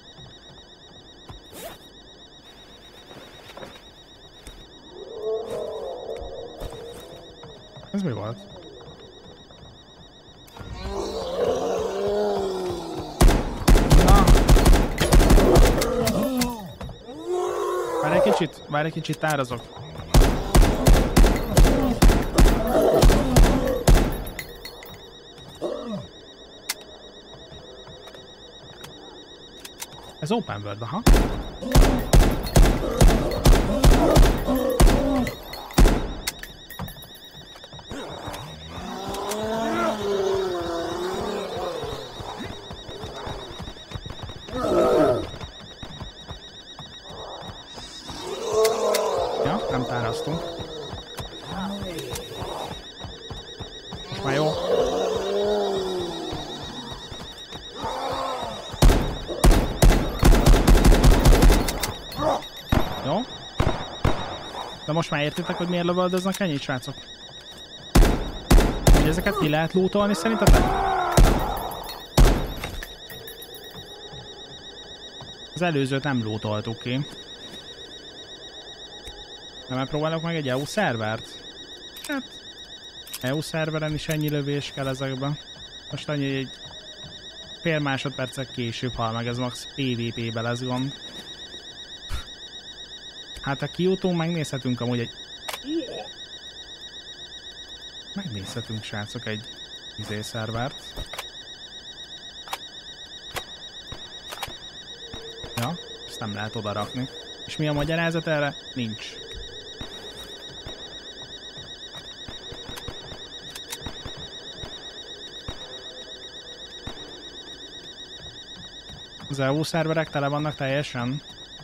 Ez mi volt? Na! Várj egy kicsit, várj egy kicsit, tározok. Ez open world, aha. Most már jó. Jó? De most már értitek, hogy miért lövöldöznek ennyit, srácok? Hogy ezeket ki lehet lootolni szerintetek? Az előzőt nem lootoltuk ki. De megpróbálok meg egy é u szervert? Hát... é u szerveren is ennyi lövés kell ezekbe. Most annyi egy fél másodpercek később hal meg, ez max pé vé pé-be lesz gond. Hát ha kijutunk, megnézhetünk amúgy egy... Megnézhetünk, srácok, egy izé szervert. Ja, ezt nem lehet oda rakni. És mi a magyarázat erre? Nincs. Az é u szerverek tele vannak teljesen.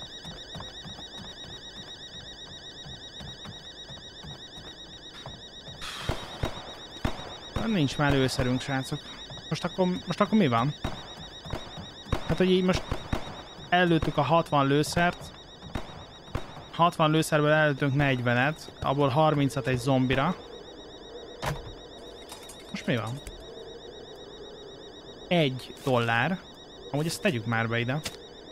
Nincs már lőszerünk, srácok. Most akkor, most akkor mi van? Hát, hogy így most előttük a hatvan lőszert. hatvan lőszerből előttünk negyvenet, abból harmincat egy zombira. Most mi van? Egy dollár. Amúgy ezt tegyük már be ide.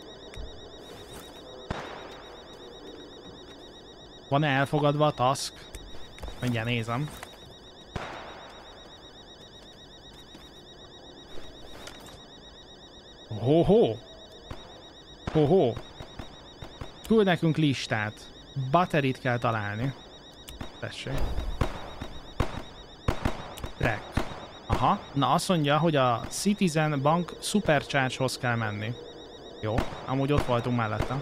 Van-e elfogadva a task? Mindjárt nézem. Ho-ho! Ho-ho! Küld nekünk listát. Batterit kell találni. Tessék. Track. Aha, na azt mondja, hogy a Citizen Bank Supercharge-hoz kell menni. Jó, amúgy ott voltunk mellette.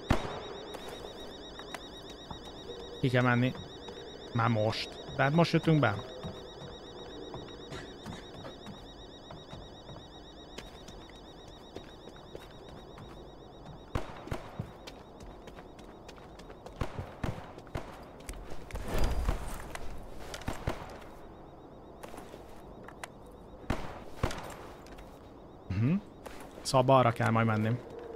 Ki kell menni. Már most. Tehát most jöttünk be. Szóval balra kell majd menni.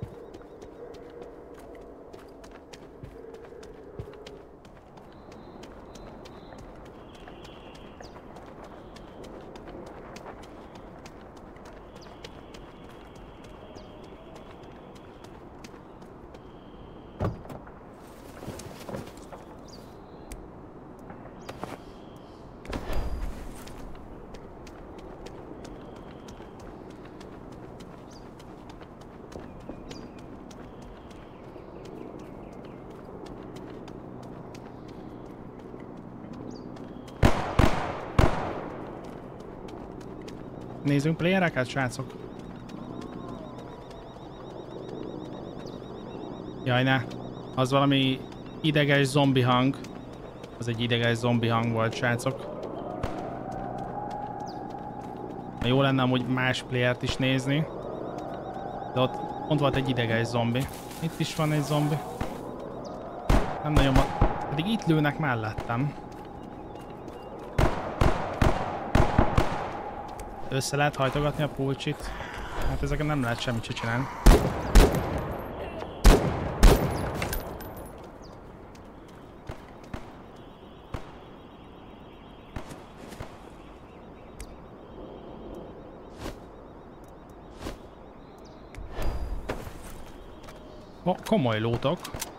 Nézzünk playereket, srácok. Jaj, ne. Az valami ideges zombi hang. Az egy ideges zombi hang volt, srácok. Jó lenne amúgy más playert is nézni. De ott, ott volt egy ideges zombi. Itt is van egy zombi. Nem nagyon van. Pedig itt lőnek mellettem. Össze lehet hajtogatni a pulcsit? Hát ezeken nem lehet semmit se csinálni. Oh, komoly lótok.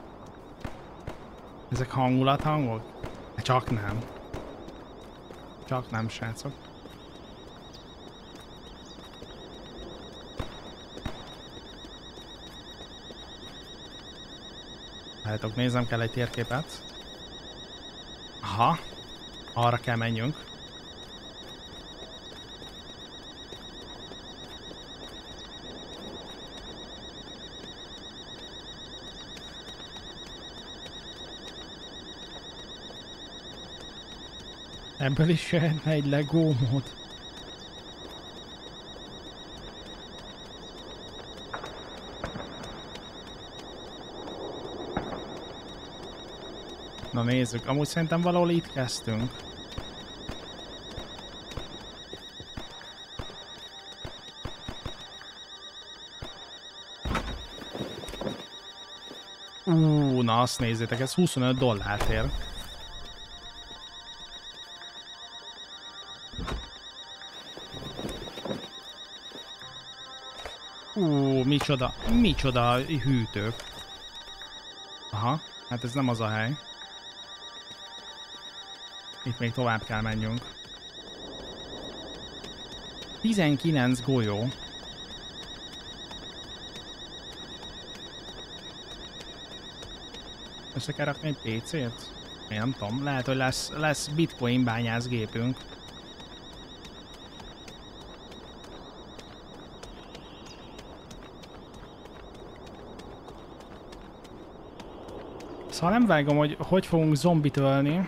Ezek hangulathangok? Csak nem. Csak nem, srácok. Várjátok, nézem kell egy térképet. Aha. Arra kell menjünk. Ebből is jöhetne egy Lego mód. Na nézzük, amúgy szerintem valahol itt kezdtünk. Ú, na azt nézzétek, ez huszonöt dollárt ér. Ú, micsoda, micsoda hűtők. Aha, hát ez nem az a hely. Itt még tovább kell menjünk. tizenkilenc golyó. Össze kell rakni egy pé cét? Én nem tudom, lehet, hogy lesz, lesz bitcoin bányászgépünk. Szóval nem vágom, hogy hogy fogunk zombit ölni.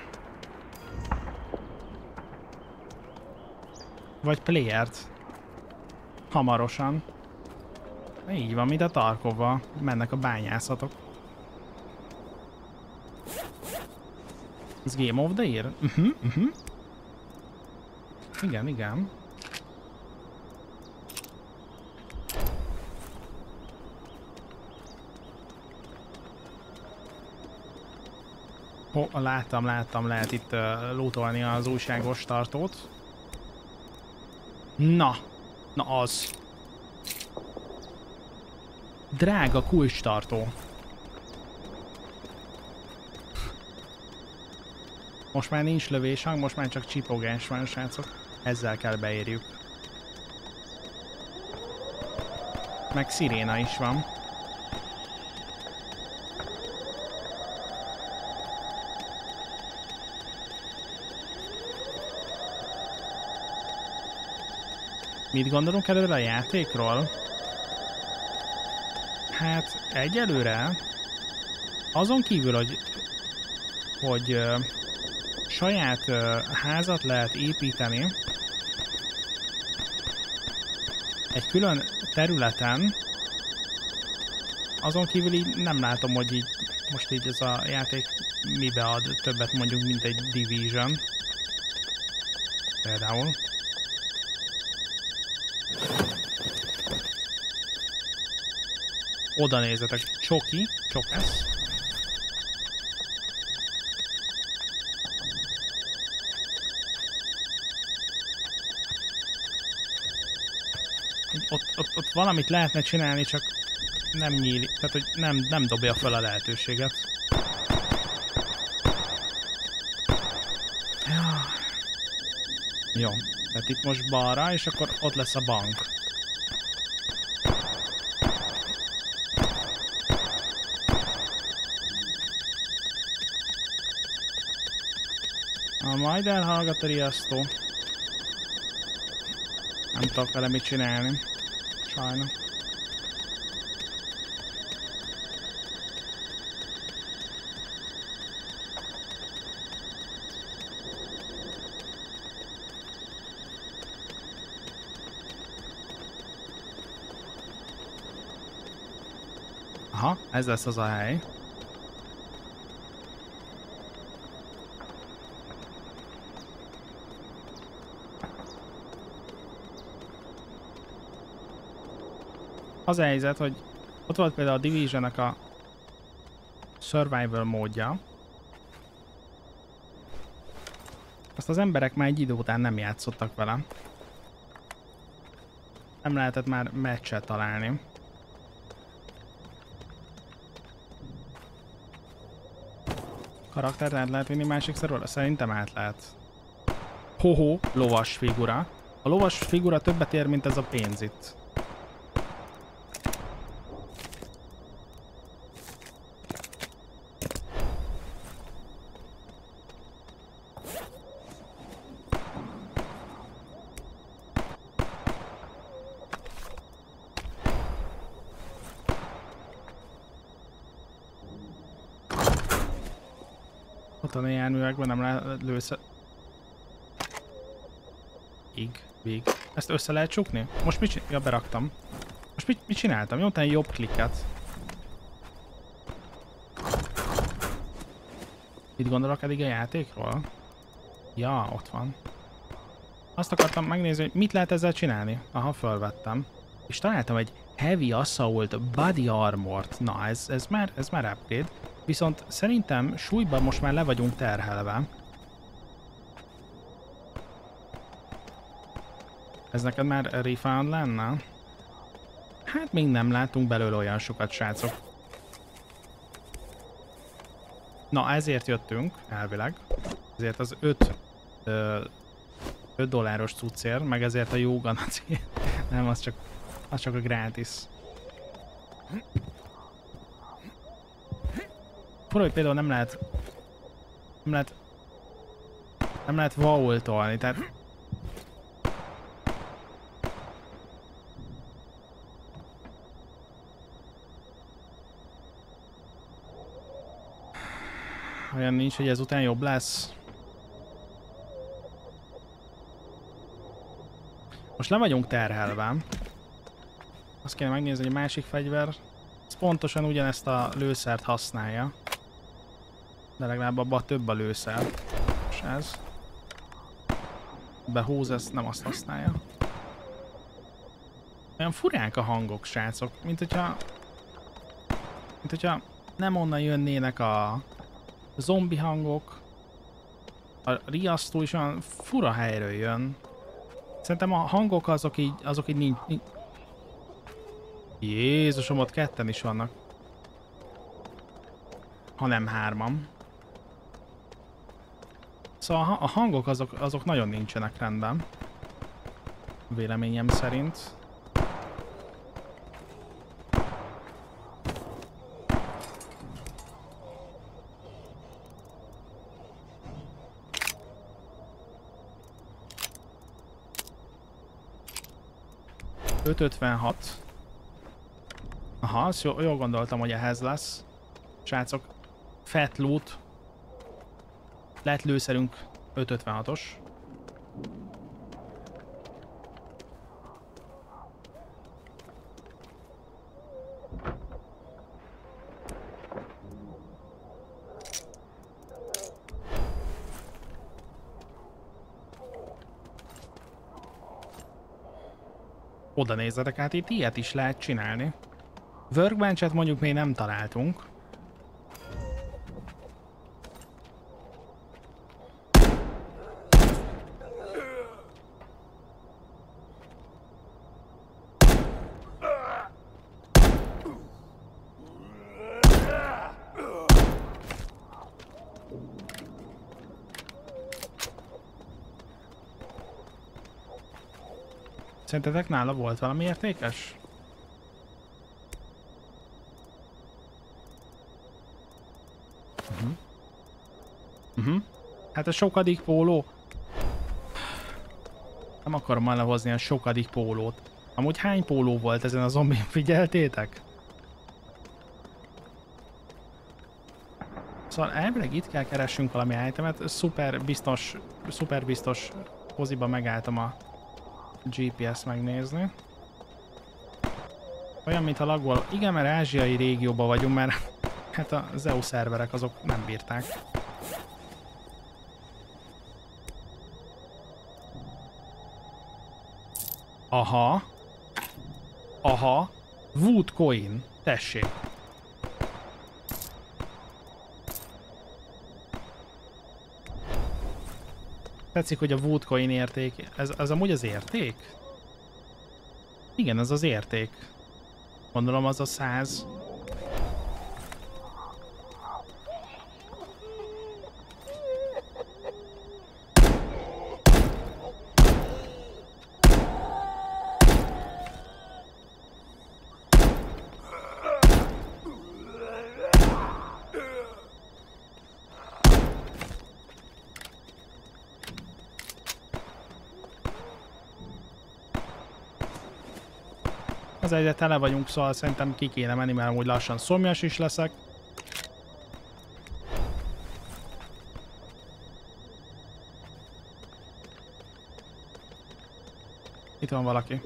Vagy playert. Hamarosan. Így van, mint a Tarkovba. Mennek a bányászatok. Ez Game of the Year? Uh-huh, uh-huh. Igen, igen. Ó, oh, láttam, láttam, lehet itt uh, lootolni az újságos tartót. Na, na az. Drága kulcstartó. Most már nincs lövéshang, most már csak csipogás van, srácok. Ezzel kell beérjük. Meg sziréna is van. Mit gondolunk előre a játékról? Hát egyelőre azon kívül, hogy, hogy uh, saját uh, házat lehet építeni egy külön területen, azon kívül így nem látom, hogy így most így ez a játék mibe ad többet mondjuk, mint egy Division. Például. Oda nézzetek, csoki, csokesz. Ott, ott, ott valamit lehetne csinálni, csak nem nyílik, tehát hogy nem, nem dobja fel a lehetőséget. Ja. Jó, tehát itt most balra, és akkor ott lesz a bank. Ha majd elhallgat a riasztó. Nem tudok vele mit csinálni. Sajnos. Aha, ez lesz az a hely. Az a helyzet, hogy ott volt például a Division-nek a survival módja. Azt az emberek már egy idő után nem játszottak vele. Nem lehetett már meccset találni. Karaktert át lehet vinni másik szervről? Szerintem át lehet. Hoho, lovas figura. A lovas figura többet ér, mint ez a pénz itt. A járművekben nem lehet lősze... Ig, vég. Ezt össze lehet csukni? Most mit csináltam? Ja, beraktam. Most mit, mit csináltam? Nyomtam egy jobb klikket. Mit gondolok eddig a játékról? Ja, ott van. Azt akartam megnézni, hogy mit lehet ezzel csinálni. Aha, fölvettem. És találtam egy Heavy Assault Body Armort. Na, ez, ez, már, ez már upgrade. Viszont szerintem súlyban most már le vagyunk terhelve. Ez neked már refund lenne? Hát még nem látunk belőle olyan sokat, srácok. Na, ezért jöttünk, elvileg. Ezért az öt dolláros cuccért, meg ezért a jó ganacért. Nem, az csak, az csak a gratis. Fura, hogy például nem lehet... Nem lehet... Nem lehet vaultolni, tehát... Olyan nincs, hogy ezután jobb lesz. Most le vagyunk terhelve. Azt kéne megnézni, hogy a másik fegyver... Ez pontosan ugyanezt a lőszert használja. De legalább abban több a lőszer. És ez. Behúz, ezt nem azt használja. Olyan furánk a hangok, srácok. Mint hogyha... Mint hogyha nem onnan jönnének a zombi hangok. A riasztó is olyan fura helyről jön. Szerintem a hangok azok így, azok így nincs... nincs. Jézusom, ott ketten is vannak. Ha nem hárman. Szóval a hangok azok, azok nagyon nincsenek rendben. Véleményem szerint. ötszázötvenhat. Aha, azt jól, jól gondoltam, hogy ehhez lesz. Srácok, fat loot. Lett lőszerünk ötszázötvenhatos. Oda nézzetek, hát itt ilyet is lehet csinálni. Workbench-et mondjuk még nem találtunk. Szerintetek nála volt valami értékes? Uh-huh. Uh-huh. Hát a sokadik póló. Nem akarom már lehozni a sokadik pólót. Amúgy hány póló volt ezen a zombin, figyeltétek? Szóval elvileg itt kell keressünk valami itemet. Szuper biztos, szuper biztos poziba megálltam a gé pé es megnézni. Olyan, mintha lagol. Igen, mert ázsiai régióban vagyunk, mert hát az é u szerverek azok nem bírták. Aha. Aha. Wood coin. Tessék. Tetszik, hogy a Wood coin érték. Ez, ez amúgy az érték? Igen, ez az érték. Gondolom az a száz. Az egyre tele vagyunk, szóval szerintem ki kéne menni, mert amúgy lassan szomjas is leszek. Itt van valaki.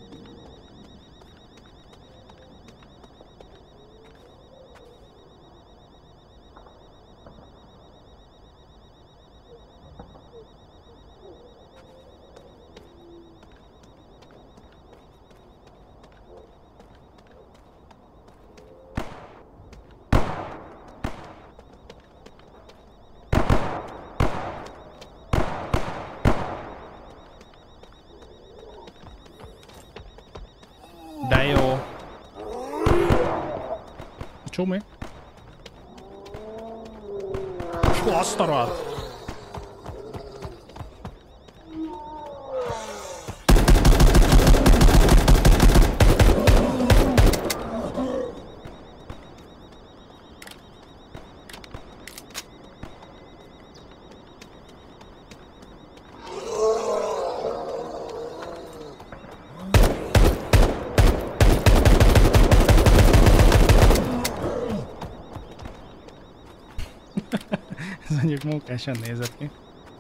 De jó. Csumi. Azt a rohadt. Ez mondjuk munkásan nézett ki.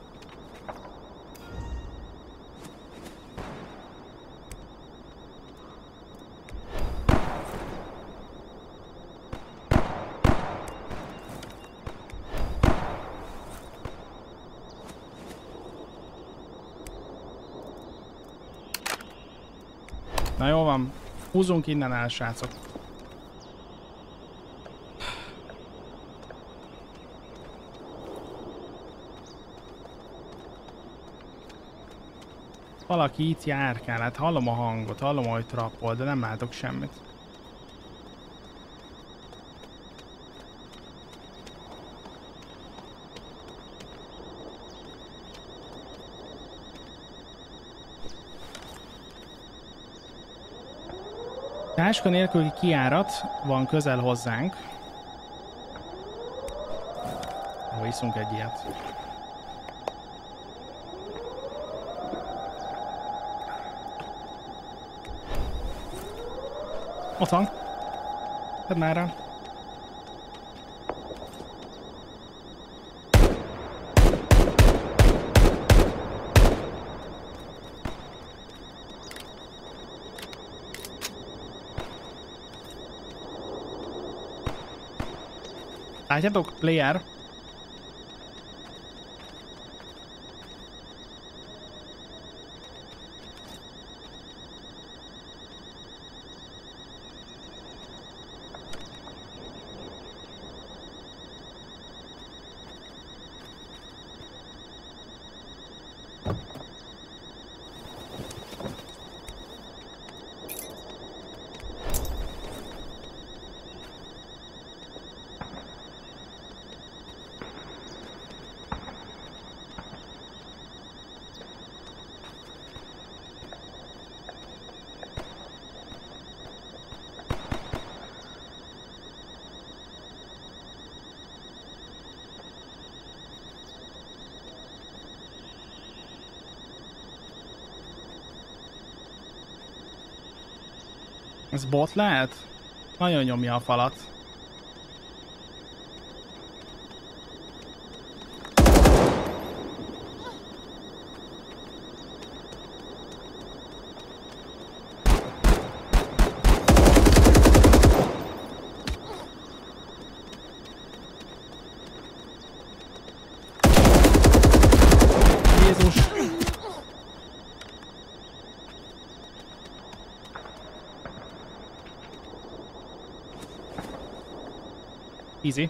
Na jó van, húzzunk innen el, srácok. Valaki itt járkál, hát hallom a hangot, hallom, hogy trappol, de nem látok semmit. Táska nélküli kijárat van közel hozzánk. Ó, iszunk egy ilyet. Ott van. Tedd már rá. Látjátok? Player. Ez bot lehet? Nagyon nyomja a falat. Jézus! Easy.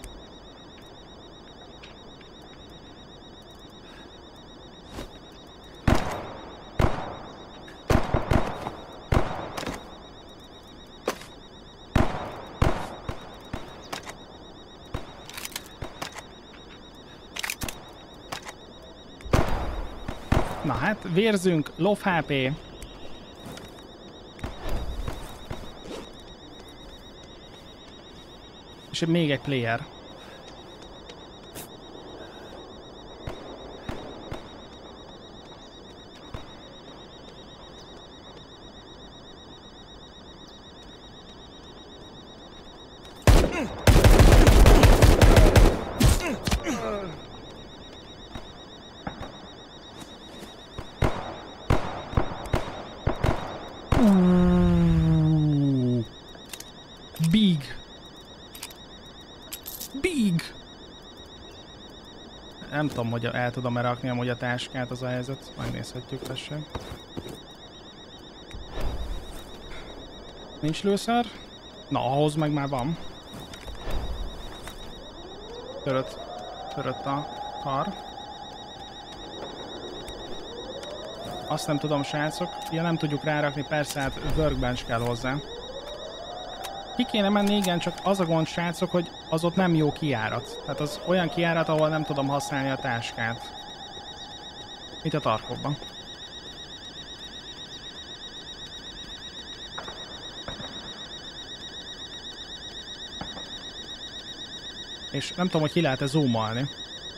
Na hát, vérzünk, low há pé. És még egy player. Ooh. Big. Big! Nem tudom, hogy el tudom-e rakni amúgy a táskát, az a helyzet. Megnézhetjük, tessék. Nincs lőszer? Na, ahhoz meg már van. Törött, törött a kar. Azt nem tudom, srácok. Ja, nem tudjuk rárakni, persze, hát workbench kell hozzá. Ki kéne menni, igen, csak az a gond, srácok, hogy az ott nem jó kijárat. Tehát az olyan kijárat, ahol nem tudom használni a táskát. Mint a Tarkovban. És nem tudom, hogy ki lehet-e zoomolni.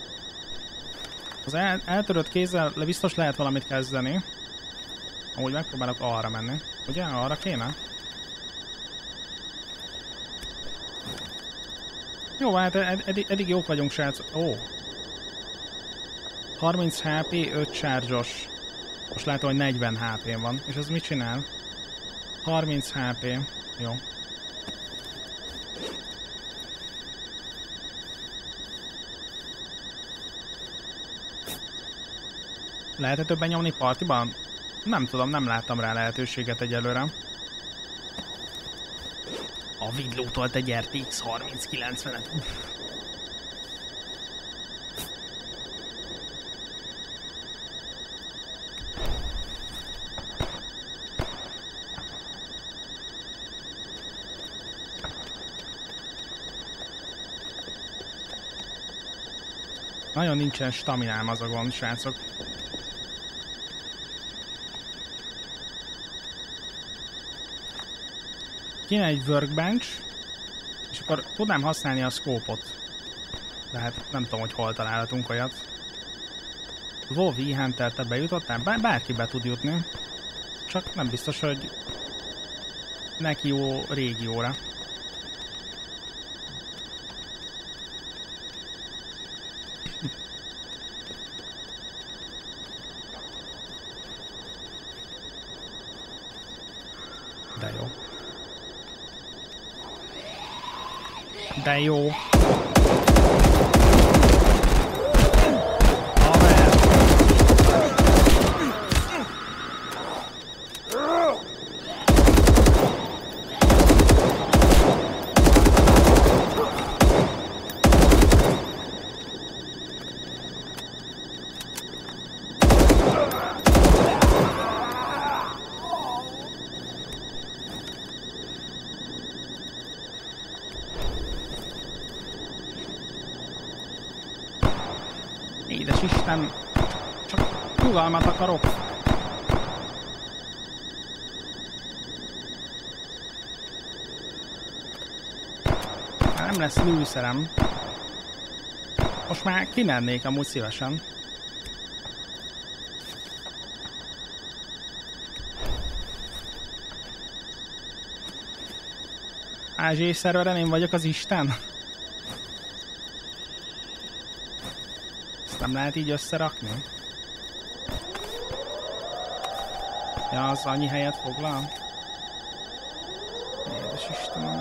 Az el eltörött kézzel biztos lehet valamit kezdeni. Amúgy megpróbálok arra menni. Ugye? Arra kéne? Jó, hát ed eddig, eddig jók vagyunk, srác. Ó. harminc há pé, öt charge-os. Most látom, hogy negyven há pé van. És ez mit csinál? harminc há pé. Jó. Lehet-e többen nyomni partiban? Nem tudom, nem láttam rá lehetőséget egyelőre. A vidlótolt egy er té iksz harminc kilencvenet. Uff. Nagyon nincsen staminám, az a gond, srácok. Kéne egy workbench, és akkor tudnám használni a scope-ot. De hát nem tudom, hogy hol találhatunk olyat. WoW E-Hunter, te bejutottál? Bár bárki be tud jutni. Csak nem biztos, hogy neki jó régióra. De jó. De jó. Édes Isten, csak nyugalmat akarok. Nem lesz lőszerem. Most már kimennék amúgy szívesen. Ázsiai szerveren én vagyok az Isten. Nem lehet így összerakni? Ja, az annyi helyet foglal? Édes Istenem.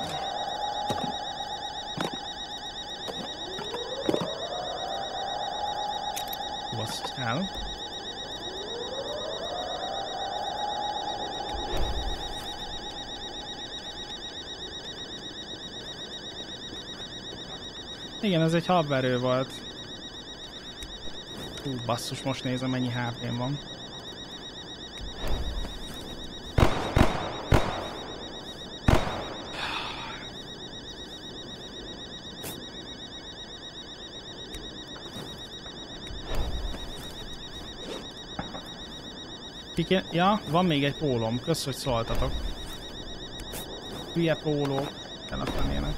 Basszus el. Igen, ez egy habverő volt. Hú, basszus, most nézem, mennyi há pém van. Kike... Ja, van még egy pólom. Kösz, hogy szóltatok. Hülye pólók. Telefonjának.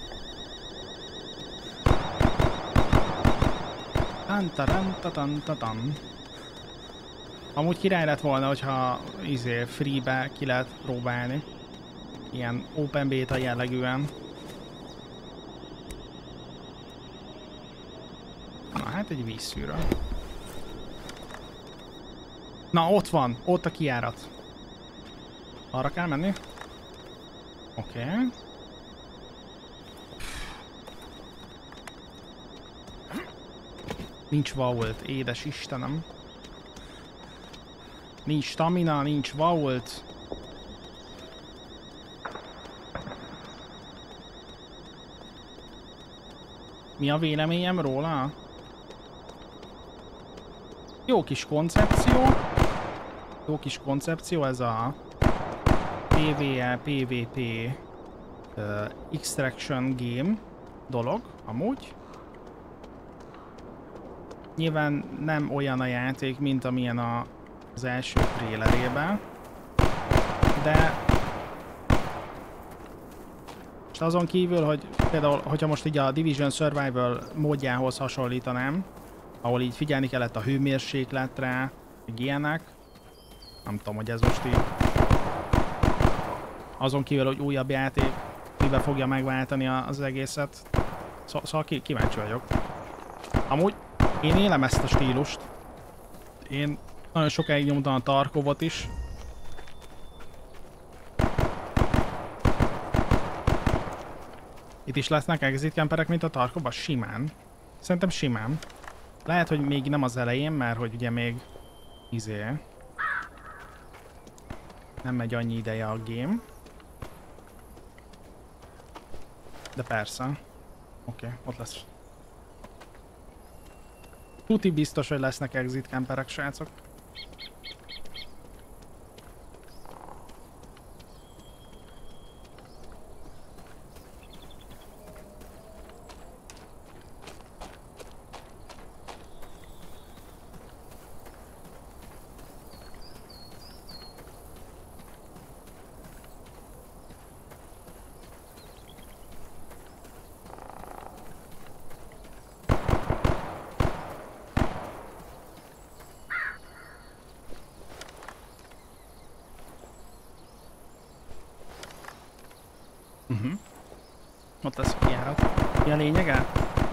Tanta-tanta-tanta-tan. Amúgy király lett volna, hogyha izé, free-be ki lehet próbálni. Ilyen open beta jellegűen. Na hát egy vízszűrő. Na ott van, ott a kijárat. Arra kell menni? Oké. Okay. Nincs vault, édes Istenem. Nincs stamina, nincs vault. Mi a véleményem róla? Jó kis koncepció. Jó kis koncepció ez a pé vé e, pé vé pé uh, Extraction Game dolog, amúgy. Nyilván nem olyan a játék, mint amilyen a, az első trailerében, de most azon kívül, hogy például, hogyha most így a Division Survival módjához hasonlítanám, ahol így figyelni kellett a hőmérsékletre, meg ilyenek, nem tudom, hogy ez most így azon kívül, hogy újabb játék, mivel fogja megváltani az egészet, Szó, szóval ki, kíváncsi vagyok. Amúgy én élem ezt a stílust. Én nagyon sokáig nyomtam a Tarkovot is. Itt is lesznek exit camperek, mint a Tarkovban? Simán. Szerintem simán. Lehet, hogy még nem az elején, mert hogy ugye még izé nem megy annyi ideje a game. De persze. Oké, okay, ott lesz. Tuti biztos, hogy lesznek exit camperek, srácok. Ott lesz a kijárat. Mi a lényege?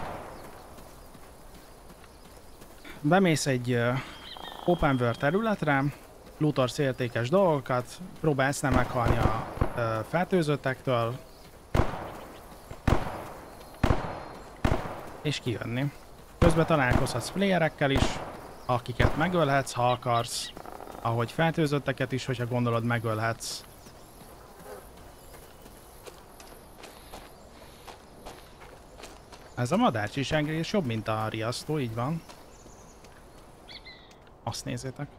Bemész egy uh, open world területre, lootorsz értékes dolgokat, próbálsz nem meghalni a uh, fertőzöttektől, és kijönni. Közben találkozhatsz playerekkel is, akiket megölhetsz, ha akarsz, ahogy fertőzötteket is, hogyha gondolod, megölhetsz. Ez a madárcsiságrés jobb, mint a riasztó, így van. Azt nézzétek.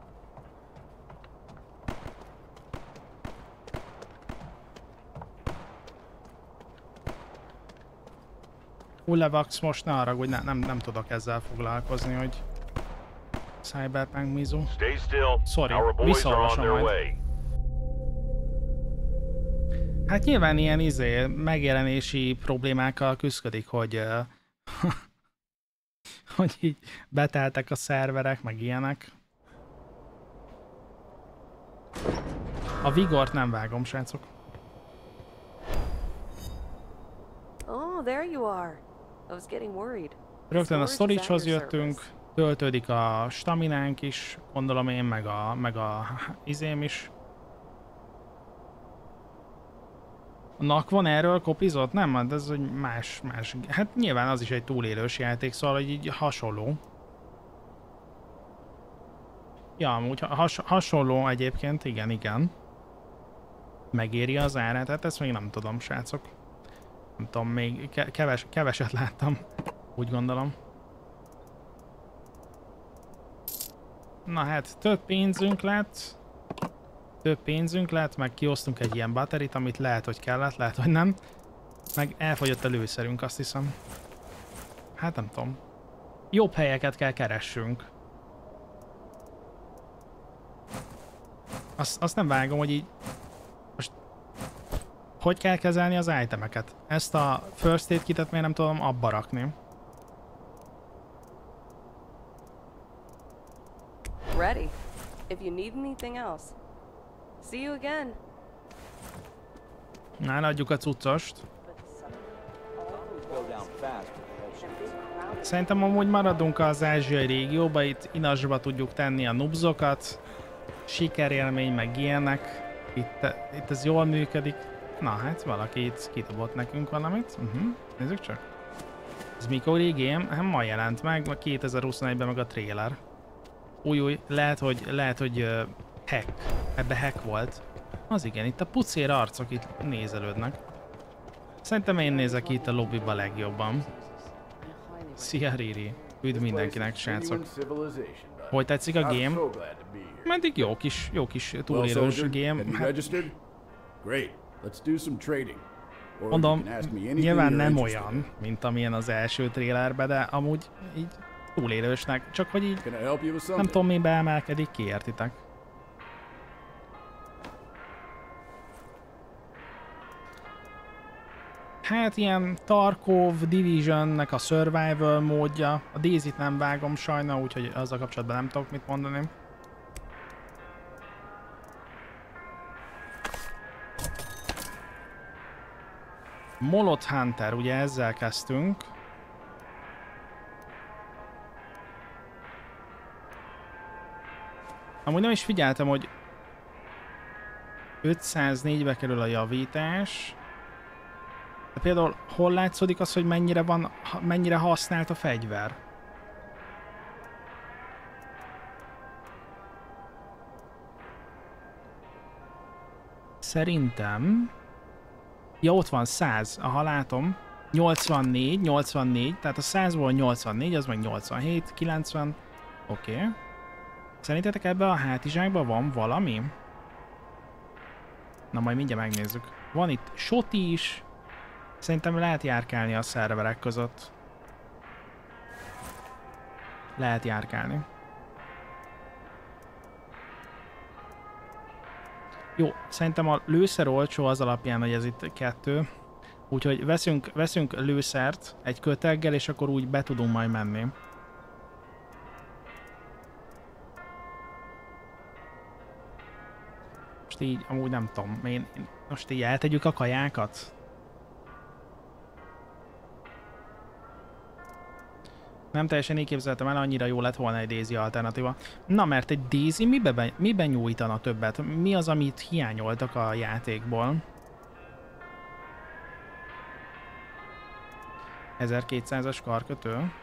Ulevax, most ne haragudj, ne, nem, nem tudok ezzel foglalkozni, hogy Cyberpunk Mizu. Sorry, visszaolvasom majd. Hát nyilván ilyen izé, megjelenési problémákkal küszködik, hogy uh, hogy így beteltek a szerverek, meg ilyenek. A Vigort nem vágom, srácok. Oh, there you are. I was getting worried. Rögtön a storage-hoz jöttünk, töltődik a staminánk is, gondolom én, meg a, meg a izém is. Nak van erről kopizott? Nem, de ez egy más, más. Hát nyilván az is egy túlélős játék, szóval hogy így hasonló. Ja, amúgy has, hasonló egyébként, igen, igen. Megéri az árát, hát ezt még nem tudom, srácok. Nem tudom, még keves, keveset láttam, úgy gondolom. Na hát, több pénzünk lett. Több pénzünk lett, meg kiosztunk egy ilyen batterit, amit lehet, hogy kellett, lehet, hogy nem. Meg elfogyott a lőszerünk, azt hiszem. Hát nem tudom. Jobb helyeket kell keressünk. Azt, azt nem vágom, hogy így... Most... Hogy kell kezelni az itemeket? Ezt a first aid kitet miért nem tudom abba rakni? Ready. If you need anything else. See you again. Na, adjuk a cuccost. Szerintem amúgy maradunk az ázsiai régióba, itt inasba tudjuk tenni a nubzokat. Sikerélmény, meg ilyenek. Itt, itt ez jól működik. Na hát, valaki itt kidobott nekünk valamit. Uh-huh. Nézzük csak. Ez mikor game? Hát ma jelent meg, kétezer-huszonegyben meg a trailer. Új, új, lehet, hogy, lehet, hogy uh, hack. Ebbe hack volt. Az igen, itt a pucér arcok itt nézelődnek. Szerintem én nézek itt a lobbyba legjobban. Szia Riri. Üdv mindenkinek, srácok. Hogy tetszik a game? Meddig jó kis, jó kis túlélős game. Hát, mondom, nyilván nem olyan, mint amilyen az első trailerben, de amúgy így túlélősnek. Csak hogy így nem tudom, mi beemelkedik, ki értitek. Hát ilyen Tarkov Divisionnek a survival módja. A Daisy-t nem vágom sajna, úgyhogy azzal kapcsolatban nem tudok mit mondani. Molot Hunter, ugye ezzel kezdtünk. Amúgy nem is figyeltem, hogy ötszáznégybe kerül a javítás. De például hol látszódik az, hogy mennyire van, mennyire használt a fegyver? Szerintem... Ja, ott van száz, aha, látom. nyolcvannégy, nyolcvannégy, tehát a százból nyolcvannégy, az meg nyolcvanhét, kilencven. Oké. Okay. Szerintetek ebben a hátizsákban van valami? Na, majd mindjárt megnézzük. Van itt shoti is. Szerintem lehet járkálni a szerverek között. Lehet járkálni. Jó, szerintem a lőszer olcsó az alapján, hogy ez itt kettő. Úgyhogy veszünk, veszünk lőszert egy köteggel, és akkor úgy be tudunk majd menni. Most így, amúgy nem tudom, én, most így eltegyük a kajákat? Nem teljesen így képzeltem el, annyira jó lett volna egy Daisy alternatíva. Na, mert egy Daisy miben, miben nyújtana többet? Mi az, amit hiányoltak a játékból? ezerkétszázas karkötő.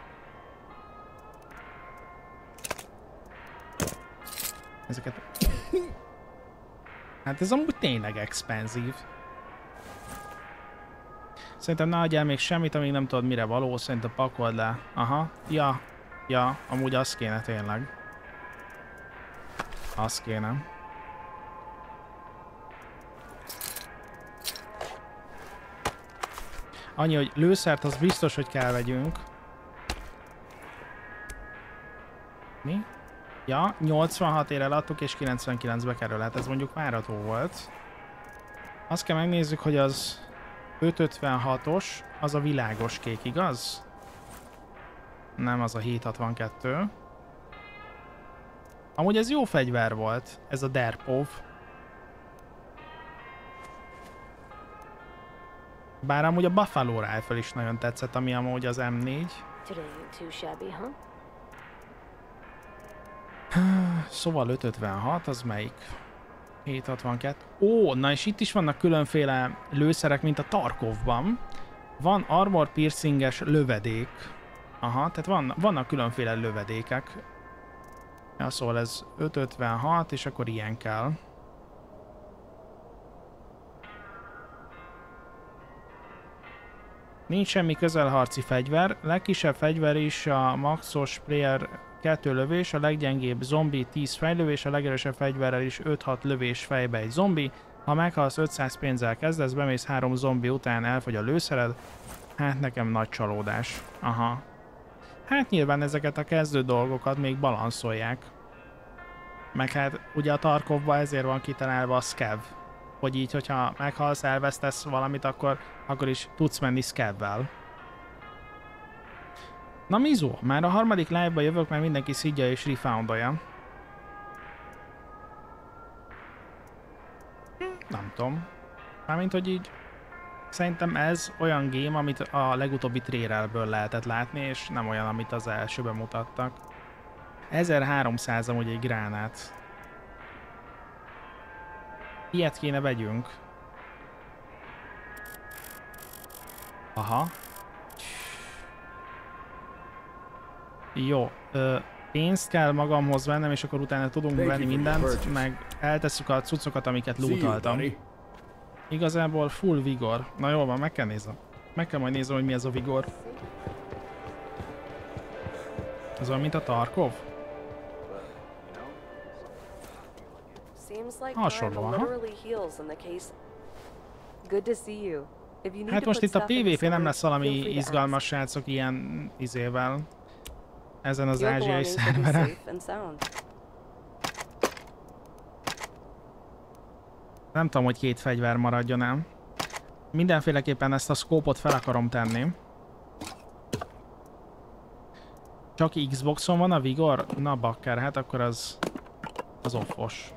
Ezeket... Hát ez amúgy tényleg expanzív. Szerintem ne adjál még semmit, amíg nem tudod mire való, szerintem pakold le. Aha, ja, ja, amúgy az kéne tényleg. Az kéne. Annyi, hogy lőszert az biztos, hogy kell vegyünk. Mi? Ja, nyolcvanhat ére eladtuk és kilencvenkilencbe kerül, hát ez mondjuk várható volt. Azt kell megnézzük, hogy az ötszázötvenhatos, az a világos kék, igaz? Nem, az a hétszázhatvankettő. Amúgy ez jó fegyver volt, ez a Derpov. Bár amúgy a Buffalo Rifle is nagyon tetszett, ami amúgy az em négy. Szóval ötszázötvenhat, az melyik? hétszázhatvankettő. Ó, na és itt is vannak különféle lőszerek, mint a Tarkovban. Van armor piercinges lövedék. Aha, tehát van, vannak különféle lövedékek. Ja, szóval ez ötszázötvenhat, és akkor ilyen kell. Nincs semmi közelharci fegyver. Legkisebb fegyver is a maxos player kettő lövés, a leggyengébb zombi tíz fejlövés, a legerősebb fegyverrel is öt-hat lövés fejbe egy zombi. Ha meghalsz ötszáz pénzzel kezdesz, bemész három zombi után, elfogy a lőszered. Hát nekem nagy csalódás. Aha. Hát nyilván ezeket a kezdő dolgokat még balanszolják. Meg hát ugye a Tarkovban ezért van kitalálva a scav. Hogy így, hogyha meghalsz, elvesztesz valamit, akkor, akkor is tudsz menni scavvel. Na Mizu, már a harmadik live-ba jövök, mert mindenki szidja és refoundolja. Hm, nem tudom. Mármint, hogy így... Szerintem ez olyan game, amit a legutóbbi trailerből lehetett látni, és nem olyan, amit az elsőben mutattak. ezerháromszáz amúgy egy gránát. Ilyet kéne vegyünk. Aha. Jó. Ö, pénzt kell magamhoz vennem, és akkor utána tudunk venni mindent, meg eltesszük a cuccokat, amiket lootaltam. Igazából full vigor. Na jól van, meg kell néznem. Meg kell majd néznem, hogy mi ez a vigor. Ez olyan, mint a Tarkov? Hasonló, aha. Hát most itt a pé vé pé nem lesz valami izgalmas, srácok, ilyen izével. Ezen az ázsiai szerveren. Nem tudom, hogy két fegyver maradjon el. Mindenféleképpen ezt a szkópot fel akarom tenni. Csak Xboxon van a Vigor? Na bakker, hát akkor az... az offos.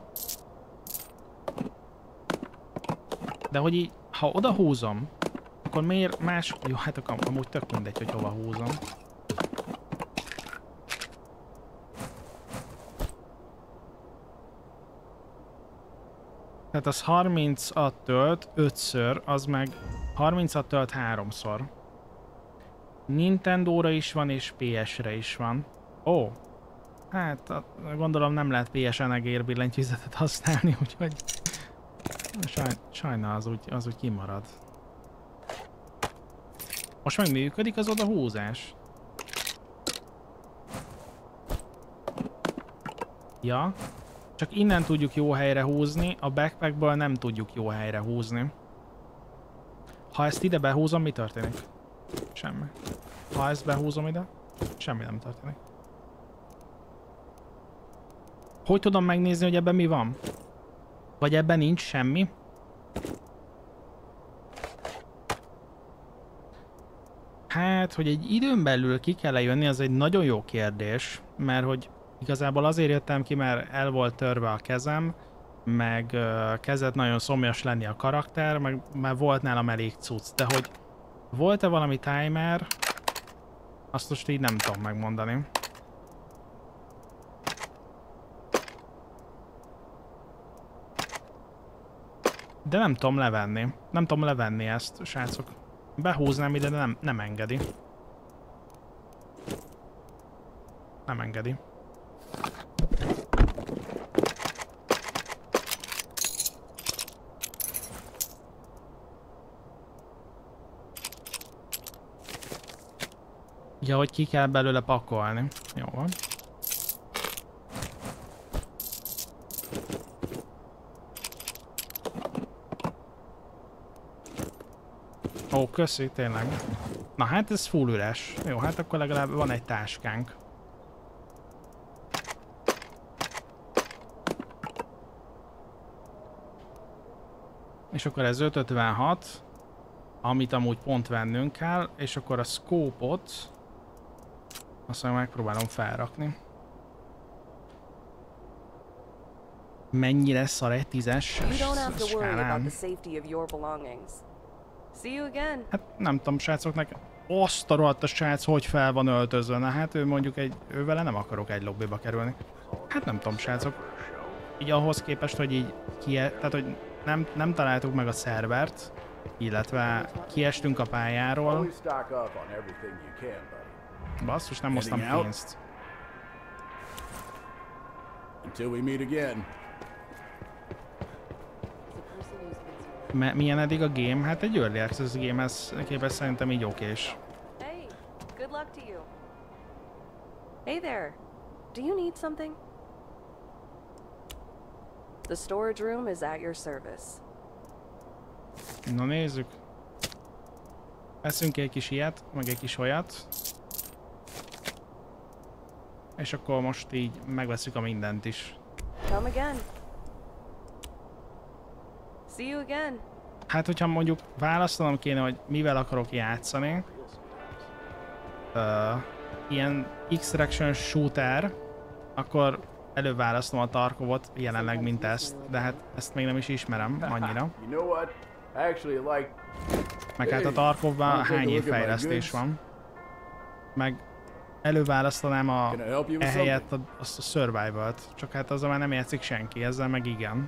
De hogy így, ha oda húzom, akkor miért más... Jó, hát akkor amúgy tök mindegy, hogy hova húzom. Tehát az harmincat tölt ötször, az meg harmincat tölt háromszor. Nintendóra is van, és pé esre is van. Ó, hát gondolom nem lehet pé esen egér billentyűzetet használni, úgyhogy saj, sajna az úgy, az úgy kimarad. Most meg működik az oda húzás? Ja. Csak innen tudjuk jó helyre húzni, a backpackből nem tudjuk jó helyre húzni. Ha ezt ide behúzom, mi történik? Semmi. Ha ezt behúzom ide, semmi nem történik. Hogy tudom megnézni, hogy ebben mi van? Vagy ebben nincs semmi? Hát, hogy egy időn belül ki kell jönni, az egy nagyon jó kérdés, mert hogy igazából azért jöttem ki, mert el volt törve a kezem, meg uh, kezdett nagyon szomjas lenni a karakter, meg már volt nálam elég cucc, de hogy volt-e valami timer? Azt most így nem tudom megmondani. De nem tudom levenni. Nem tudom levenni ezt, srácok. Behúznám ide, de nem, nem engedi. Nem engedi. Ja, hogy ki kell belőle pakolni. Jó van. Ó, köszi, tényleg. Na hát ez full üres. Jó, hát akkor legalább van egy táskánk. És akkor ez ötszázötvenhat, amit amúgy pont vennünk kell, és akkor a scope-ot azt meg megpróbálom felrakni. Mennyire szar egy tízes skálán? Hát nem tudom, srácoknak azt a rohadt a srác, hogy fel van öltözve. Na hát ő mondjuk egy, ő vele nem akarok egy lobbyba kerülni. Hát nem tudom, srácok. Így ahhoz képest, hogy így kie, tehát hogy nem, nem találtuk meg a szervert, illetve kiestünk a pályáról. Basszus, nem hoztam pénzt. M milyen eddig a game? Hát egy early access game-hez képest szerintem így okés. Hey, good luck to you. Hey there. Do you need something? The storage room is at your service. Na nézzük. Eszünk egy kis ilyet, meg egy kis olyat. És akkor most így megveszük a mindent is. Come again. See you again. Hát, hogyha mondjuk választanom kéne, hogy mivel akarok játszani. Uh, ilyen Extraction shooter, akkor előbb választom a Tarkovot jelenleg, mint ezt, de hát ezt még nem is ismerem annyira. Meg hát a Tarkovban hány év fejlesztés van. Meg előválasztanám a ehelyett a, azt a Survival-t, csak hát azzal már nem játszik senki, ezzel meg igen.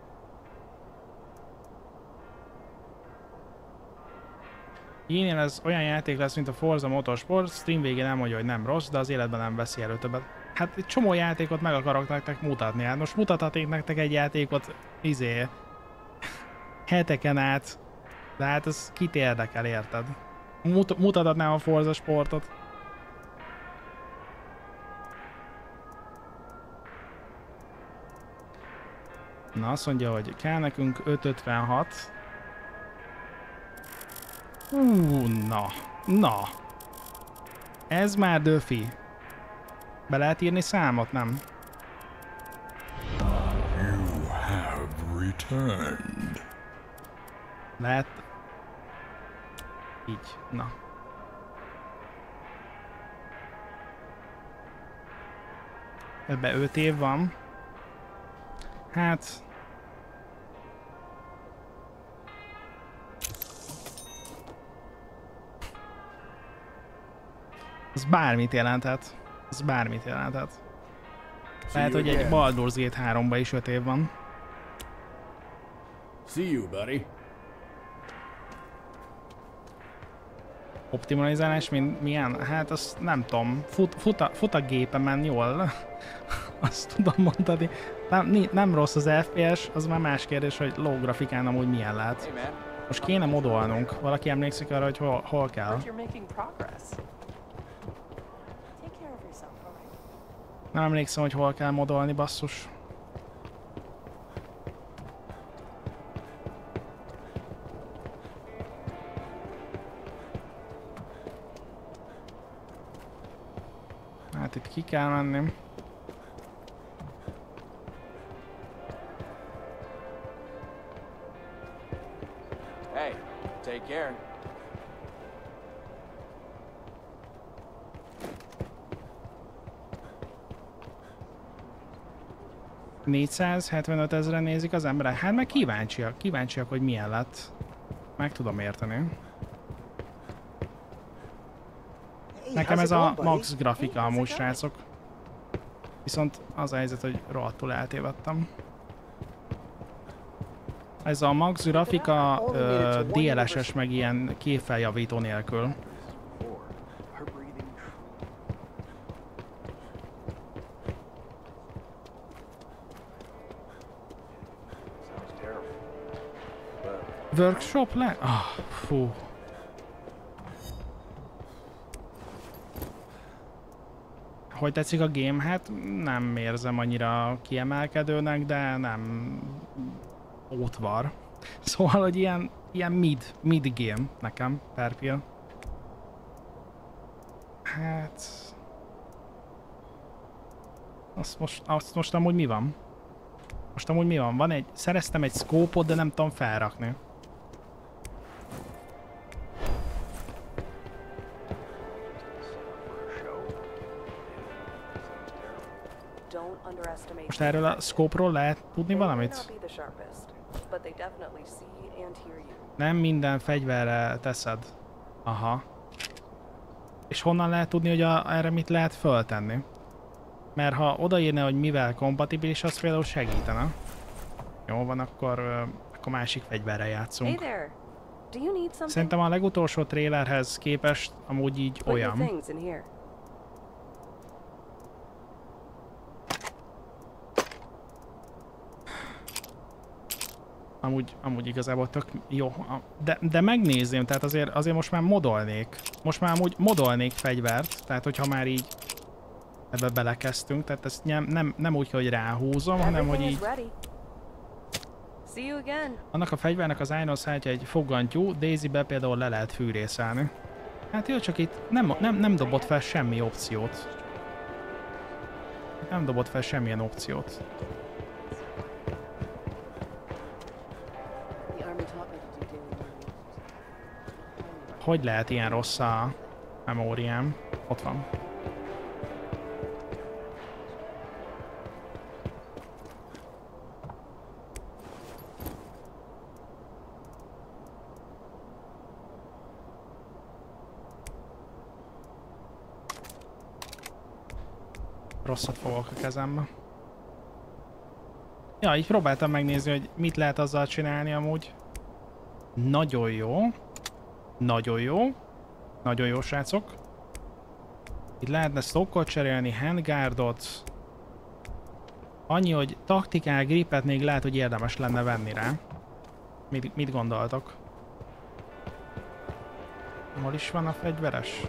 Én ez olyan játék lesz, mint a Forza Motorsport, stream végén elmondja, hogy nem rossz, de az életben nem veszi elő többet. Hát egy csomó játékot meg akarok nektek mutatni, hát most mutathaték nektek egy játékot, izé, heteken át, de hát ez kit érdekel, érted? Mut mutathatnám a Forza sportot. Na, azt mondja, hogy kell nekünk ötszázötvenhat. Ú, na, na. Ez már döfi. Be lehet írni számot, nem? You have returned. Lehet. Így, na. Ebbe öt év van. Hát... Ez bármit jelenthet. Ez bármit jelenthet. Lehet, hogy egy Baldur's Gate háromba is öt év van. See you, buddy. Optimalizálás mint milyen? Hát azt nem tudom. Fut, fut, a, fut a gépemen jól. Azt tudom mondani. Nem, nem rossz az ef pé es, az már más kérdés, hogy low grafikán amúgy milyen lehet. Most kéne modolnunk. Valaki emlékszik arra, hogy hol, hol kell? Nem emlékszem, hogy hol kell modolni, basszus. Hát itt ki kell menni. Hey, take care. négyszázhetvenöt ezeren nézik az emberek. Hát meg kíváncsiak, kíváncsiak, hogy milyen lett. Meg tudom érteni. Hey, Nekem ez a max grafika amúgy, srácok. Viszont az a helyzet, hogy rohadtul eltévedtem. Ez a max grafika uh, dé el es-es meg ilyen képfeljavító nélkül. Workshop le? Ah, fú. Hogy tetszik a game? Hát nem érzem annyira kiemelkedőnek, de nem ótvar. Szóval, hogy ilyen, ilyen mid, mid game nekem, per pill. Hát... Azt most, azt most amúgy mi van? Most amúgy mi van? Van egy... Szereztem egy scope-ot, de nem tudom felrakni. Most erről a scope-ról lehet tudni valamit? Nem minden fegyverre teszed. Aha. És honnan lehet tudni, hogy a, erre mit lehet föltenni? Mert ha odaírna, hogy mivel kompatibilis, az például segítene. Jó van, akkor, akkor másik fegyverrel játszunk. Szerintem a legutolsó trailerhez képest amúgy így olyan. Amúgy, amúgy igazából tök jó, de, de megnézném, tehát azért, azért most már modolnék. Most már amúgy modolnék fegyvert, tehát hogyha már így ebbe belekezdtünk, tehát ezt nem, nem, nem úgy, hogy ráhúzom, hanem hogy így... Annak a fegyvernek az iron sight-ja egy fogantyú, Daisy-be például le lehet fűrészelni. Hát jó, csak itt nem, nem, nem dobott fel semmi opciót. Nem dobott fel semmilyen opciót. Hogy lehet ilyen rossz a memóriám? Ott van. Rosszat fogok a kezembe. Ja, így próbáltam megnézni, hogy mit lehet azzal csinálni amúgy. Nagyon jó. Nagyon jó. Nagyon jó, srácok. Itt lehetne stockot cserélni, handguardot. Annyi, hogy taktikál, gripet még lehet, hogy érdemes lenne venni rá. Mit, mit gondoltok? Hol is van a fegyveres?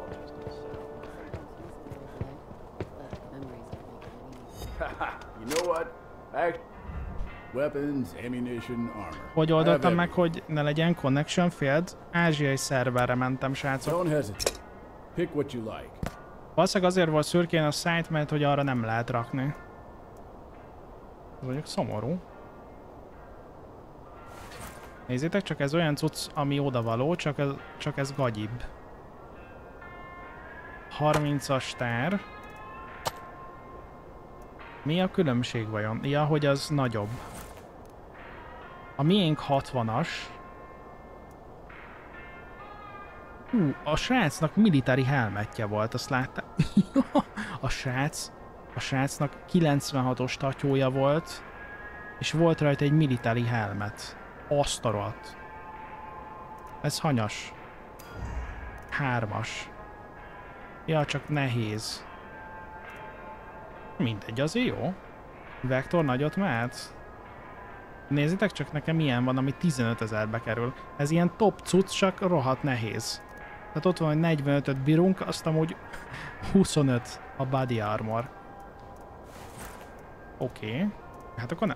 You know what? Act weapons, ammunition, armor. Hogy oldottam meg, hogy ne legyen connection failed? Ázsiai szerverre mentem, srácok. Don't hesitate. Pick what you like. Valószínűleg azért volt szürkén a site, mert hogy arra nem lehet rakni. Ez mondjuk szomorú. Nézzétek, csak ez olyan cucc, ami odavaló, csak ez, csak ez gagyibb. harmincas tár. Mi a különbség vajon? Ja, hogy az nagyobb. A miénk hatvanas. Hú, a srácnak militári helmetje volt, azt láttam. a srác, a srácnak kilencvenhatos tatyója volt, és volt rajta egy militári helmet. Azt a rohadt. Ez hanyas. Hármas. Ja, csak nehéz. Mindegy, azért jó. Vektor nagyot mehet. Nézzétek csak, nekem ilyen van, ami tizenöt ezerbe kerül. Ez ilyen top cucc, csak rohadt nehéz. Tehát ott van, hogy negyvenötöt bírunk, azt amúgy huszonöt a body armor. Oké. Okay. Hát akkor nem.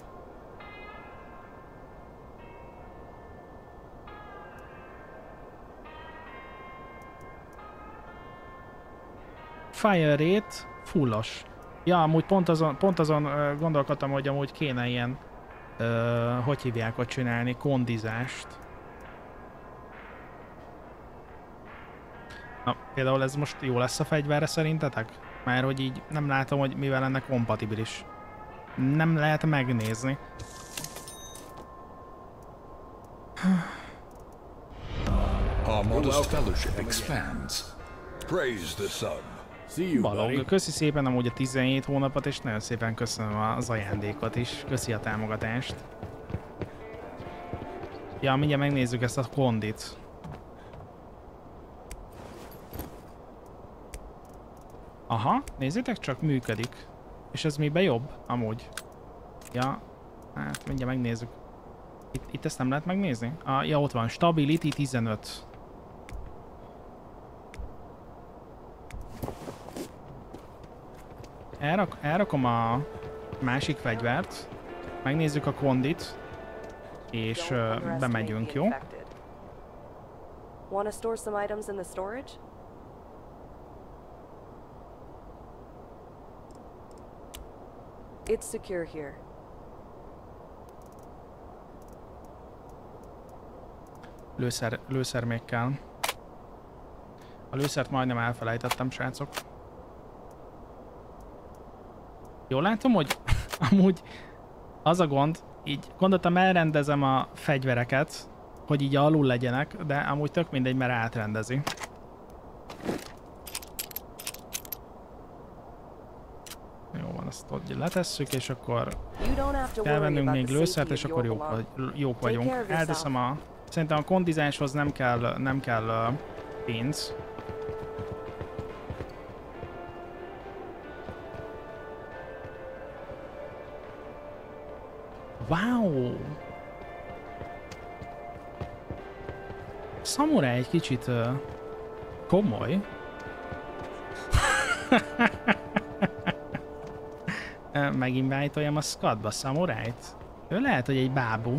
Fire rate fullos. Ja, amúgy pont azon, pont azon uh, gondolkodtam, hogy amúgy kéne ilyen, uh, hogy hívják ott csinálni, kondizást. Na, például ez most jó lesz a fegyverre szerintetek? Mert hogy így nem látom, hogy mivel lenne kompatibilis. Nem lehet megnézni. Our modest fellowship expands. Praise the sun. See you, Balog, buddy. köszi szépen amúgy a tizenhét hónapot, és nagyon szépen köszönöm az ajándékot is. Köszi a támogatást. Ja, mindjárt megnézzük ezt a kondit. Aha, nézzétek csak, működik. És ez miben jobb? Amúgy. Ja, hát mindjárt megnézzük. Itt, itt ezt nem lehet megnézni? Ah, ja, ott van. Stability tizenöt. Elrak, elrakom a másik fegyvert. Megnézzük a kondit. És uh, bemegyünk, jó? Wanna store some items in the storage? It's secure here. Lőszer, lőszer még kell. A lőszert majdnem elfelejtettem, srácok. Jól látom, hogy amúgy az a gond, így gondoltam elrendezem a fegyvereket, hogy így alul legyenek, de amúgy tök mindegy, mert átrendezi. Jó van, azt hogy letesszük, és akkor kell vennünk még lőszert, és akkor jók, vagy, jók vagyunk. Elteszem a... Szerintem a kondizáshoz nem kell, nem kell uh, pénz. Wow! Szamuráj egy kicsit uh, komoly. Meginváltoljam a Scottba Samurájt. Ő lehet, hogy egy bábú.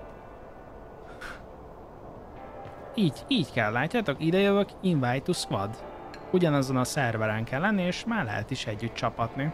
Így, így kell, látjátok? Ide jövök, invite to squad. Ugyanazon a szerveren kell lenni, és már lehet is együtt csapatni.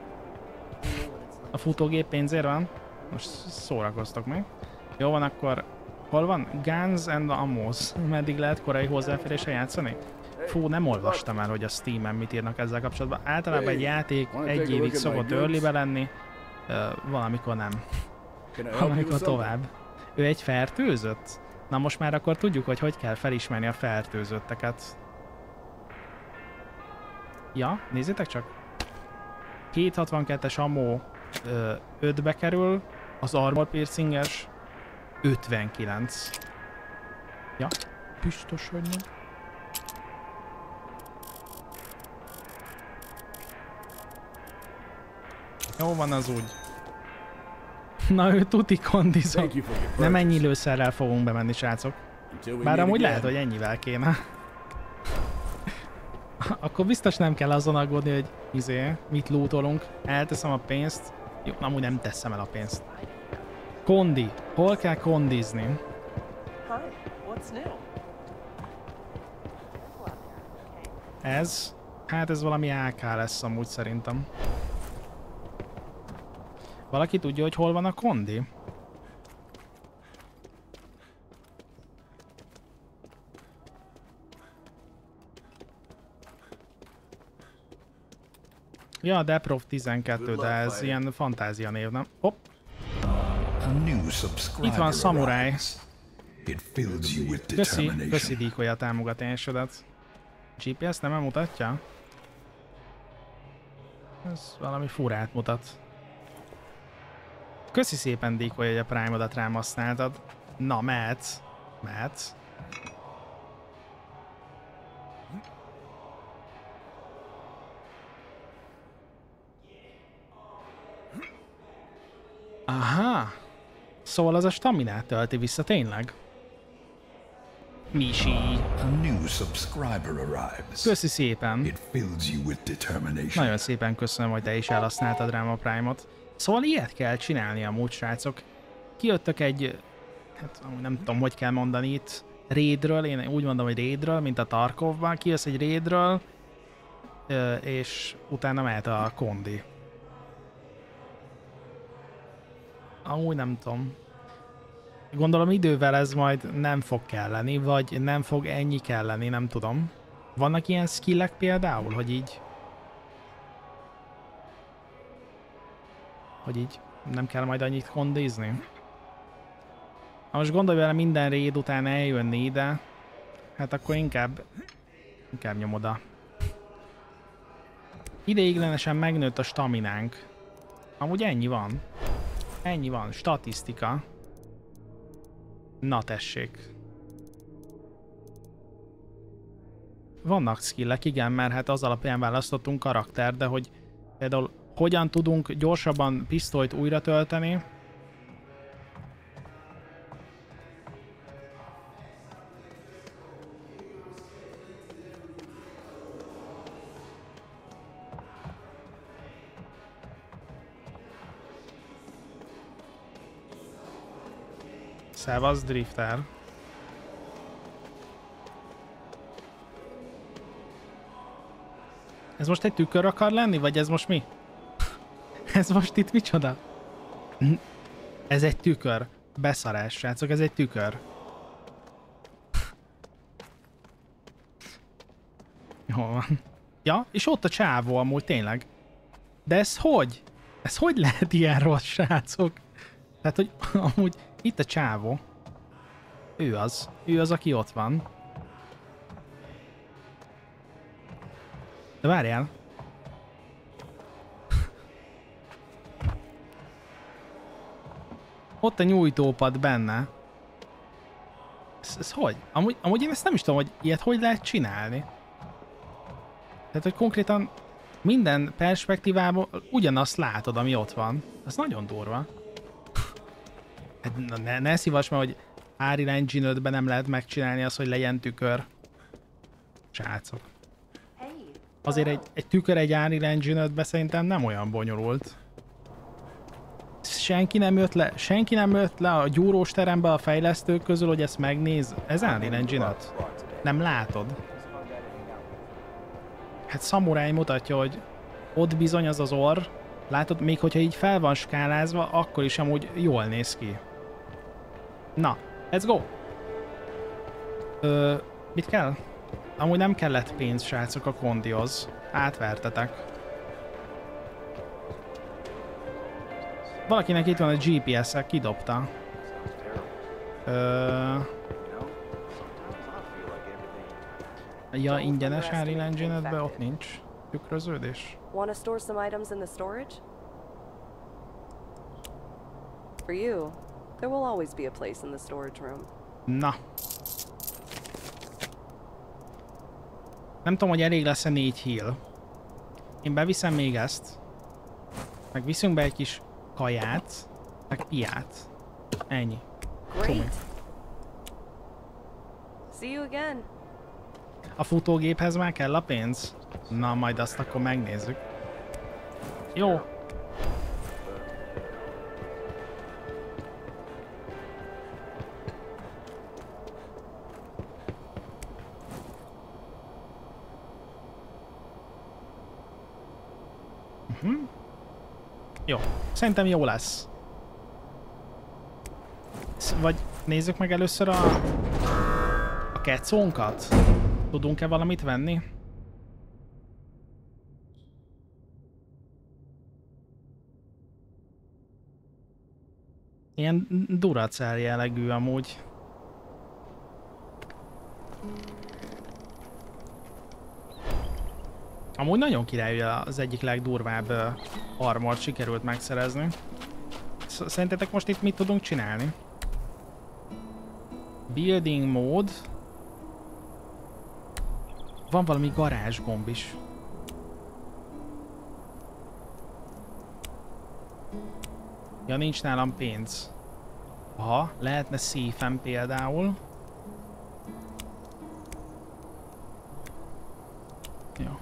A futógép pénzért van? Most szórakoztok meg. Jó van, akkor hol van? Guns and Ammos. Meddig lehet korai hozzáféréssel játszani? Fú, nem olvastam el, hogy a Steamen mit írnak ezzel kapcsolatban. Általában egy játék egy évig szokott earlybe lenni, uh, valamikor nem. Valamikor tovább. Ő egy fertőzött? Na most már akkor tudjuk, hogy hogy kell felismerni a fertőzötteket. Ja, nézzétek csak. kétszázhatvankettes ammo ötbe kerül, az armor piercinges ötvenkilenc. Ja, biztos, hogy nem. Jó van az úgy. Na ő tuti kondizok. Nem ennyi lőszerrel fogunk bemenni, srácok. Bár amúgy lehet, hogy ennyivel kéne. Akkor biztos nem kell azon aggódni, hogy izé, mit lootolunk. Elteszem a pénzt. Jó, amúgy nem teszem el a pénzt. Kondi. Hol kell kondizni? Ez? Hát ez valami á ká lesz amúgy szerintem. Valaki tudja, hogy hol van a kondi? Ja, Deprov tizenkettő, de ez ilyen fantázia név, nem? Hopp! Itt van Samurai. Köszi, köszi Díkolya a támogatásodat. gé pé es nem mutatja? Ez valami furát mutat. Köszi szépen, Díkolya, hogy a Prime-odat rám használtad. Na, mehetsz. Mehetsz. Aha. Szóval az a staminát tölti vissza tényleg? Misi. Köszi szépen. Nagyon szépen köszönöm, hogy te is elhasználtad rám a Prime-ot. Szóval ilyet kell csinálni amúgy, srácok. Kijöttök egy... Hát nem tudom, hogy kell mondani itt. Raidről, én úgy mondom, hogy Raidről, mint a Tarkovban. Kijössz egy Raidről, és utána mehet a kondi. Amúgy nem tudom. Gondolom idővel ez majd nem fog kelleni, vagy nem fog ennyi kelleni, nem tudom. Vannak ilyen skillek például, hogy így... Hogy így nem kell majd annyit kondizni? Ha most gondolj vele, minden raid után eljönni ide, hát akkor inkább... Inkább nyomod a Ideiglenesen megnőtt a staminánk. Amúgy ennyi van. Ennyi van. Statisztika. Na tessék. Vannak skillek, igen, mert hát az alapján választottunk karakter, de hogy például hogyan tudunk gyorsabban pisztolyt újra tölteni. Szevasz, Drifter. Ez most egy tükör akar lenni, vagy ez most mi? Ez most itt micsoda? Ez egy tükör. Beszarás, srácok, ez egy tükör. Jó van. Ja, és ott a csávó amúgy tényleg. De ez hogy? Ez hogy lehet ilyen rossz, srácok? Tehát, hogy amúgy itt a csávó. Ő az. Ő az, aki ott van. De várjál. Ott a nyújtópad benne. Ez, ez hogy? Amúgy, amúgy én ezt nem is tudom, hogy ilyet hogy lehet csinálni. Tehát, hogy konkrétan minden perspektívából ugyanazt látod, ami ott van. Ez nagyon durva. Hát, ne, ne szívass meg, hogy Unreal Engine ötben nem lehet megcsinálni azt, hogy legyen tükör. Srácok. Azért egy, egy tükör egy Unreal Engine ötben szerintem nem olyan bonyolult. Senki nem jött le, senki nem jött le a gyúrós terembe a fejlesztők közül, hogy ezt megnéz. Ez Unreal Engine öt. Nem látod? Hát Samurai mutatja, hogy ott bizony az az orr. Látod, még hogyha így fel van skálázva, akkor is amúgy jól néz ki. Na, let's go! Ö, mit kell? Amúgy nem kellett pénz, srácok, a kondihoz. Átvertetek. Valakinek itt van a gé pé es-e, kidobta. Ö... Ja, ingyenes Unreal Engine ötben ott nincs tükröződés. Want to store some items in the storage? For you, there will always be a place in the storage room. Na. Nem tudom, hogy elég lesz-e négy heal. Én beviszem még ezt. Meg viszünk be egy kis kaját, meg piát. Ennyi. Great. See you again. A futógéphez már kell a pénz? Na, majd azt akkor megnézzük. Jó. Uh-huh. Jó. Szerintem jó lesz. Vagy nézzük meg először a... a kecónkat. Tudunk-e valamit venni? Ilyen Duracell jellegű amúgy. Amúgy nagyon király, hogy az egyik legdurvább armort sikerült megszerezni. Szerintetek most itt mit tudunk csinálni? Building mód. Van valami garázsgomb is. Ja, nincs nálam pénz. Aha, lehetne széfen például. Jó.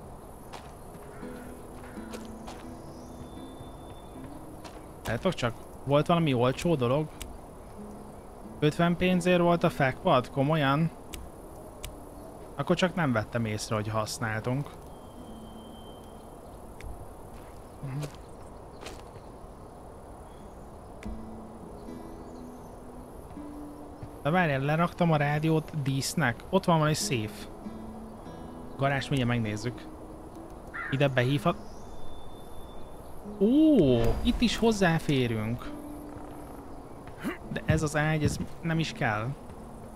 Látok csak, volt valami olcsó dolog? ötven pénzért volt a fekpad? Komolyan? Akkor csak nem vettem észre, hogy használtunk. De várjál, leraktam a rádiót dísznek. Ott van valami safe. Garázs, mindjárt megnézzük. Ide behívhat... Ó, itt is hozzáférünk. De ez az ágy, ez nem is kell.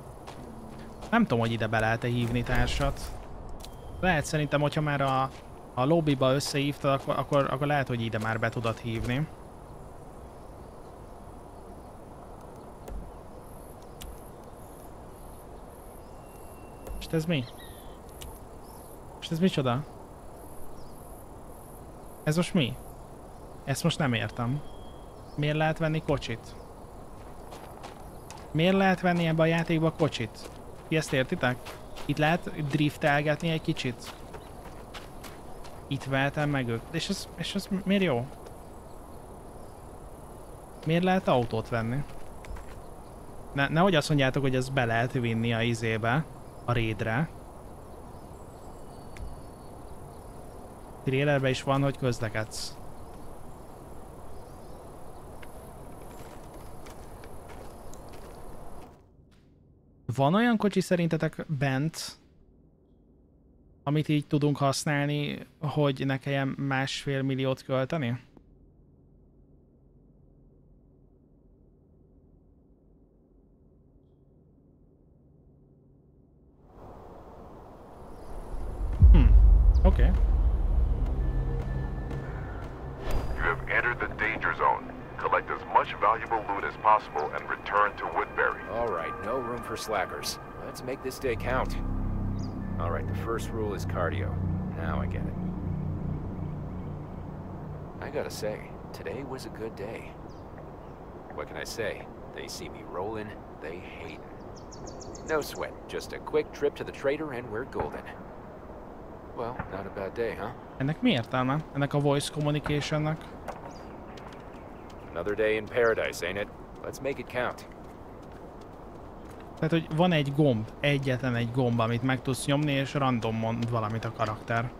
Nem tudom, hogy ide be lehet-e hívni társat. Lehet szerintem, hogyha már a, Ha a lobbyba összehívtad, akkor, akkor, akkor lehet, hogy ide már be tudod hívni. És ez mi? És ez micsoda? Ez most mi? Ezt most nem értem. Miért lehet venni kocsit? Miért lehet venni ebbe a játékba kocsit? Ti ezt értitek? Itt lehet driftelgetni egy kicsit. Itt vehetem meg ők. És ez, és ez miért jó? Miért lehet autót venni? Ne, nehogy azt mondjátok, hogy ezt be lehet vinni a izébe, a raidre. Trailerben is van, hogy közlekedsz. Van olyan kocsi szerintetek bent, amit így tudunk használni, hogy ne kelljen másfél milliót költeni? Hm, oké. Okay. You have entered the danger zone. Collect as much valuable loot as possible and return to Woodbury. All right, no room for slackers. Let's make this day count. All right, the first rule is cardio. Now I get it. I gotta say, today was a good day. What can I say? They see me rolling, they hate. No sweat, just a quick trip to the trader and we're golden. Well, not a bad day, huh? Ennek mi értelme? Ennek a voice communicationnak? Another day in paradise, ain't it? Let's make it count. Tehát, hogy van egy gomb, egyetlen egy gomb, amit meg tudsz nyomni, és random mond valamit a karakter.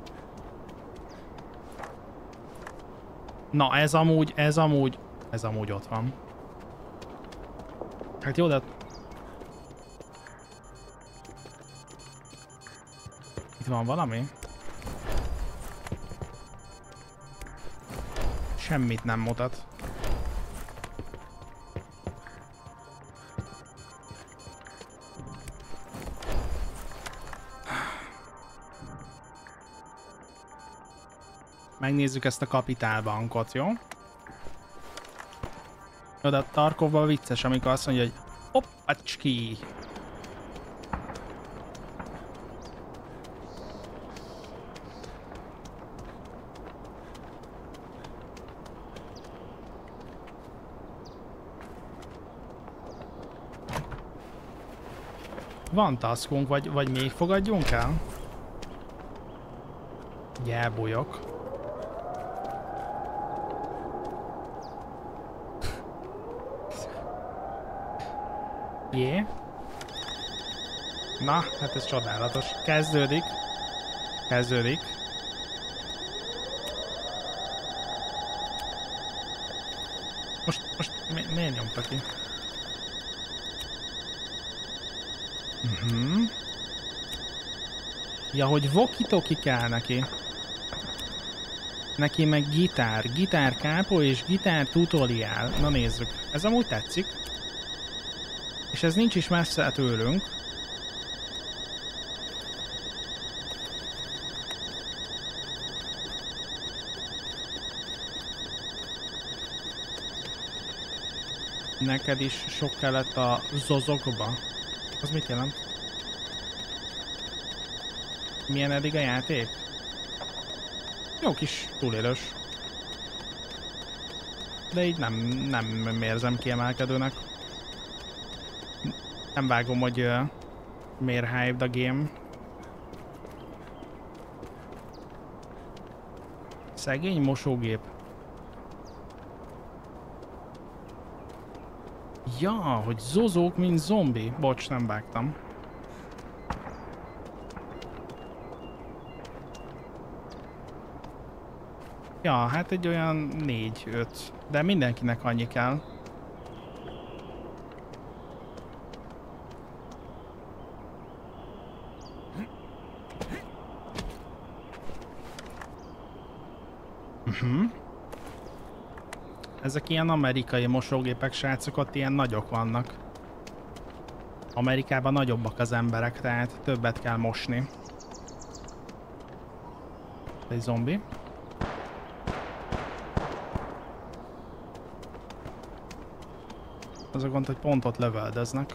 Na, ez amúgy, ez amúgy, ez amúgy ott van. Hát jó, de... Itt van valami? Semmit nem mutat. Megnézzük ezt a kapitálbankot, jó? Jó, de a Tarkovban vicces, amikor azt mondja, hogy hoppacski. Van taskunk, vagy, vagy még fogadjunk el? Gyábulyok. Jé. Na, hát ez csodálatos. Kezdődik. Kezdődik. Most, most mi, miért nyomta ki? Uh-huh. Ja, hogy walkie-talkie kell neki. Neki meg gitár. Gitár kápó és gitár tutoriál. Na nézzük. Ez amúgy tetszik. És ez nincs is messze tőlünk. Neked is sok kellett a zozokba. Az mit jelent? Milyen eddig a játék? Jó kis túlélős. De így nem, nem érzem kiemelkedőnek. Nem vágom, hogy uh, miért hyped a game. Szegény mosógép. Ja, hogy zozók, mint zombi. Bocs, nem vágtam. Ja, hát egy olyan négy öt. De mindenkinek annyi kell. Uh-huh. Ezek ilyen amerikai mosógépek, srácok, ott ilyen nagyok vannak. Amerikában nagyobbak az emberek, tehát többet kell mosni. Egy zombi. Az a gond, hogy pont ott löveldeznek.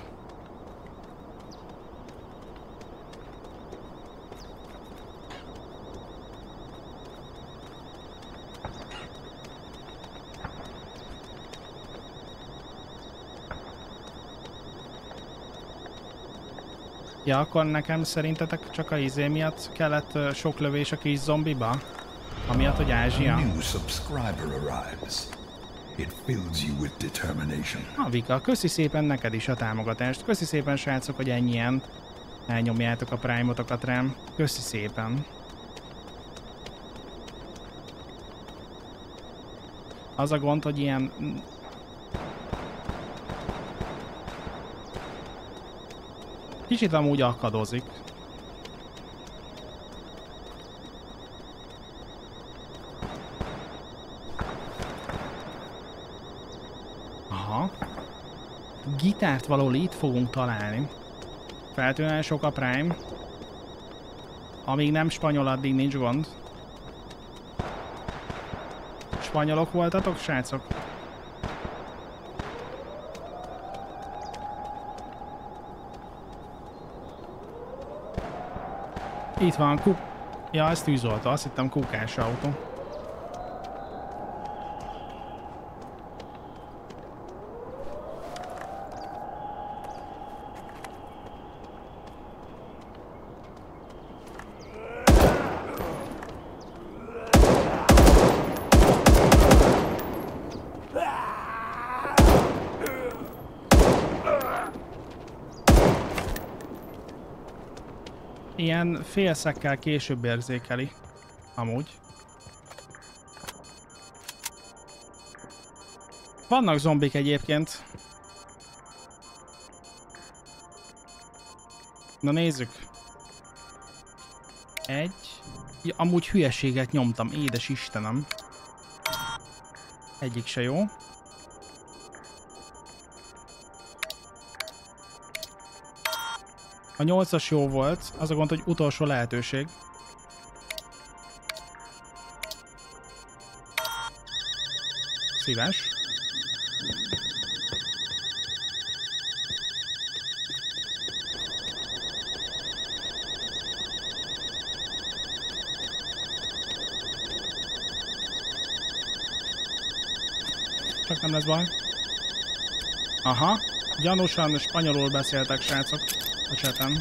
Ja, akkor nekem szerintetek csak a izé miatt kellett uh, sok lövés a kis zombiba? Amiatt, hogy Ázsia. Na, Vika, köszi szépen neked is a támogatást. Köszi szépen, srácok, hogy ennyien elnyomjátok a Prime-otokat rám. Köszi szépen. Az a gond, hogy ilyen... Kicsit amúgy akadozik. Aha. Gitárt valahol itt fogunk találni. Feltűnően sok a Prime. Amíg nem spanyol, addig nincs gond. Spanyolok voltatok, srácok? Itt van, kuk... Ja, ez tűzoltó, azt hittem kukás autó. Ilyen félszekkel később érzékeli. Amúgy. Vannak zombik egyébként. Na nézzük. Egy. Ja, amúgy hülyeséget nyomtam, édes Istenem. Egyik se jó. A nyolcas jó volt, az a gond, hogy utolsó lehetőség. Szíves. Csak nem lesz baj. Aha, gyanúsan spanyolul beszéltek, srácok. A chaten.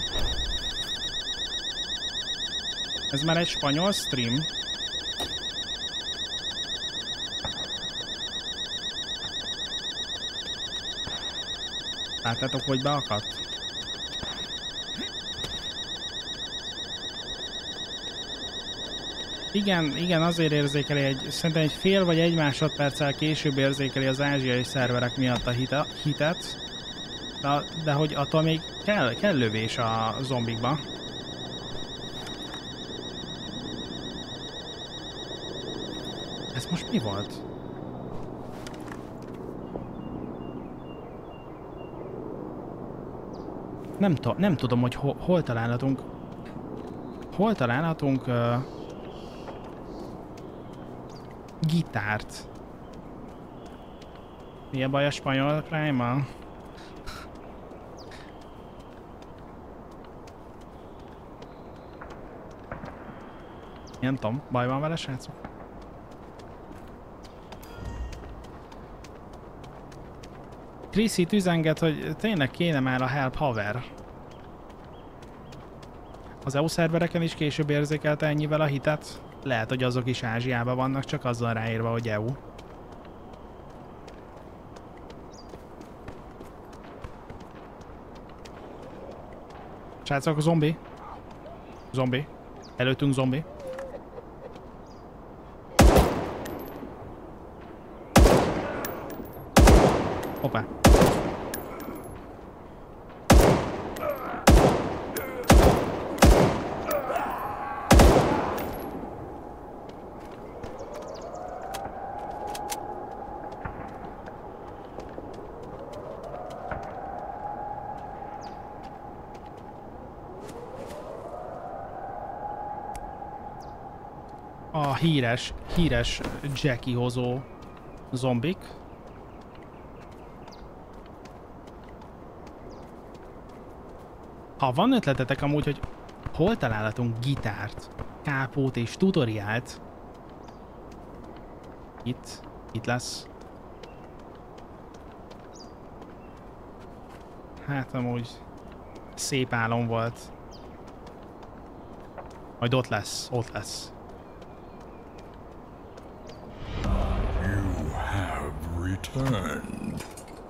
Ez már egy spanyol stream. Láttátok, hogy beakadt? Igen, igen, azért érzékeli egy, szerintem egy fél vagy egy másodperccel később érzékeli az ázsiai szerverek miatt a hita, hitet. De, de hogy attól még kell, kell lövés a zombikba. Ez most mi volt? Nem, nem tudom, hogy ho, hol találhatunk... Hol találhatunk... Uh, gitárt. Mi a baj a spanyol Prime-mal? Nem tudom, baj van vele, srácok? Chrissy üzenget, hogy tényleg kéne már a help haver. Az é u szervereken is később érzékelte ennyivel a hitet? Lehet, hogy azok is Ázsiában vannak, csak azzal ráírva, hogy é u. Srácok, zombi. Zombi. Előttünk zombi. Hoppá. a híres, híres Jackie hozó zombik. Ha van ötletetek amúgy, hogy hol találhatunk gitárt, kápót és tutoriált, itt, itt lesz. Hát amúgy szép álom volt. Majd ott lesz, ott lesz. You have returned.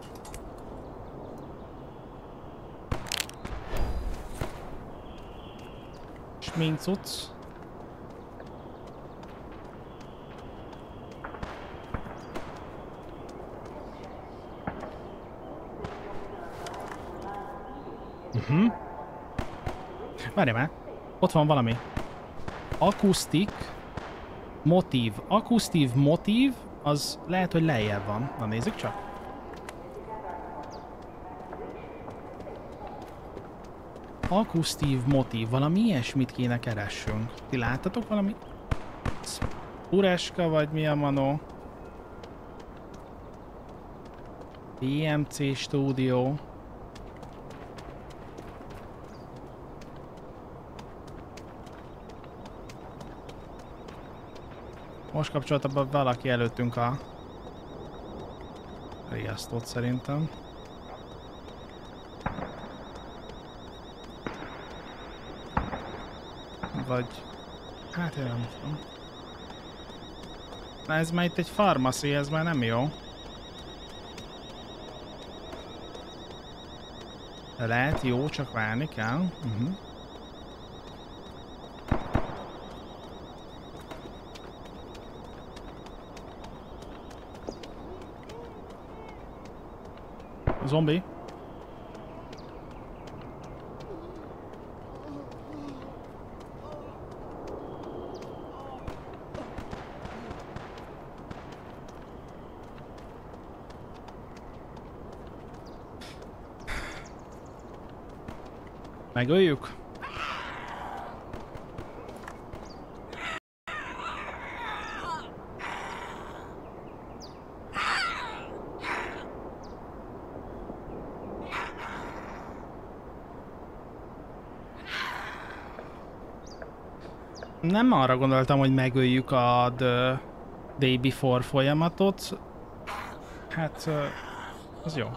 Sminkcucc. Mhm. Várj már, ott van valami. Akusztik, motív. Akusztív motív, az lehet, hogy lejjebb van. Na nézzük csak. Akusztív motív, valami ilyesmit kéne keressünk. Ti láttatok valami? Ureska vagy mi a manó? té em cé Studio. Most kapcsolta be valaki előttünk a riasztót szerintem. Vagy... hát én nem tudom. Na ez már itt egy pharmacy, ez már nem jó. Lehet jó, csak várni kell. Uh-huh. Zombi. Megöljük? Nem arra gondoltam, hogy megöljük a The Day Before folyamatot. Hát, az jó.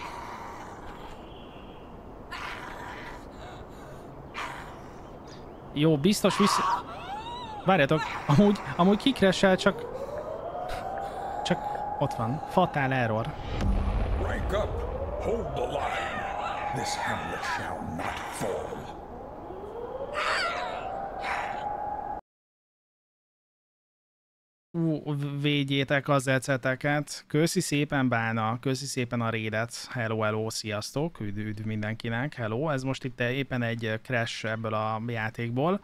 Jó, biztos vissza... Várjátok, amúgy, amúgy kikresel, csak... Csak ott van. Fatal error. Rank up. Hold the line. This hamlet shall not fall. Ú, védjétek az eceteket. Köszi szépen Bálna, köszi szépen a raidet. Hello, hello, sziasztok, üdv, üdv mindenkinek, hello. Ez most itt éppen egy crash ebből a játékból.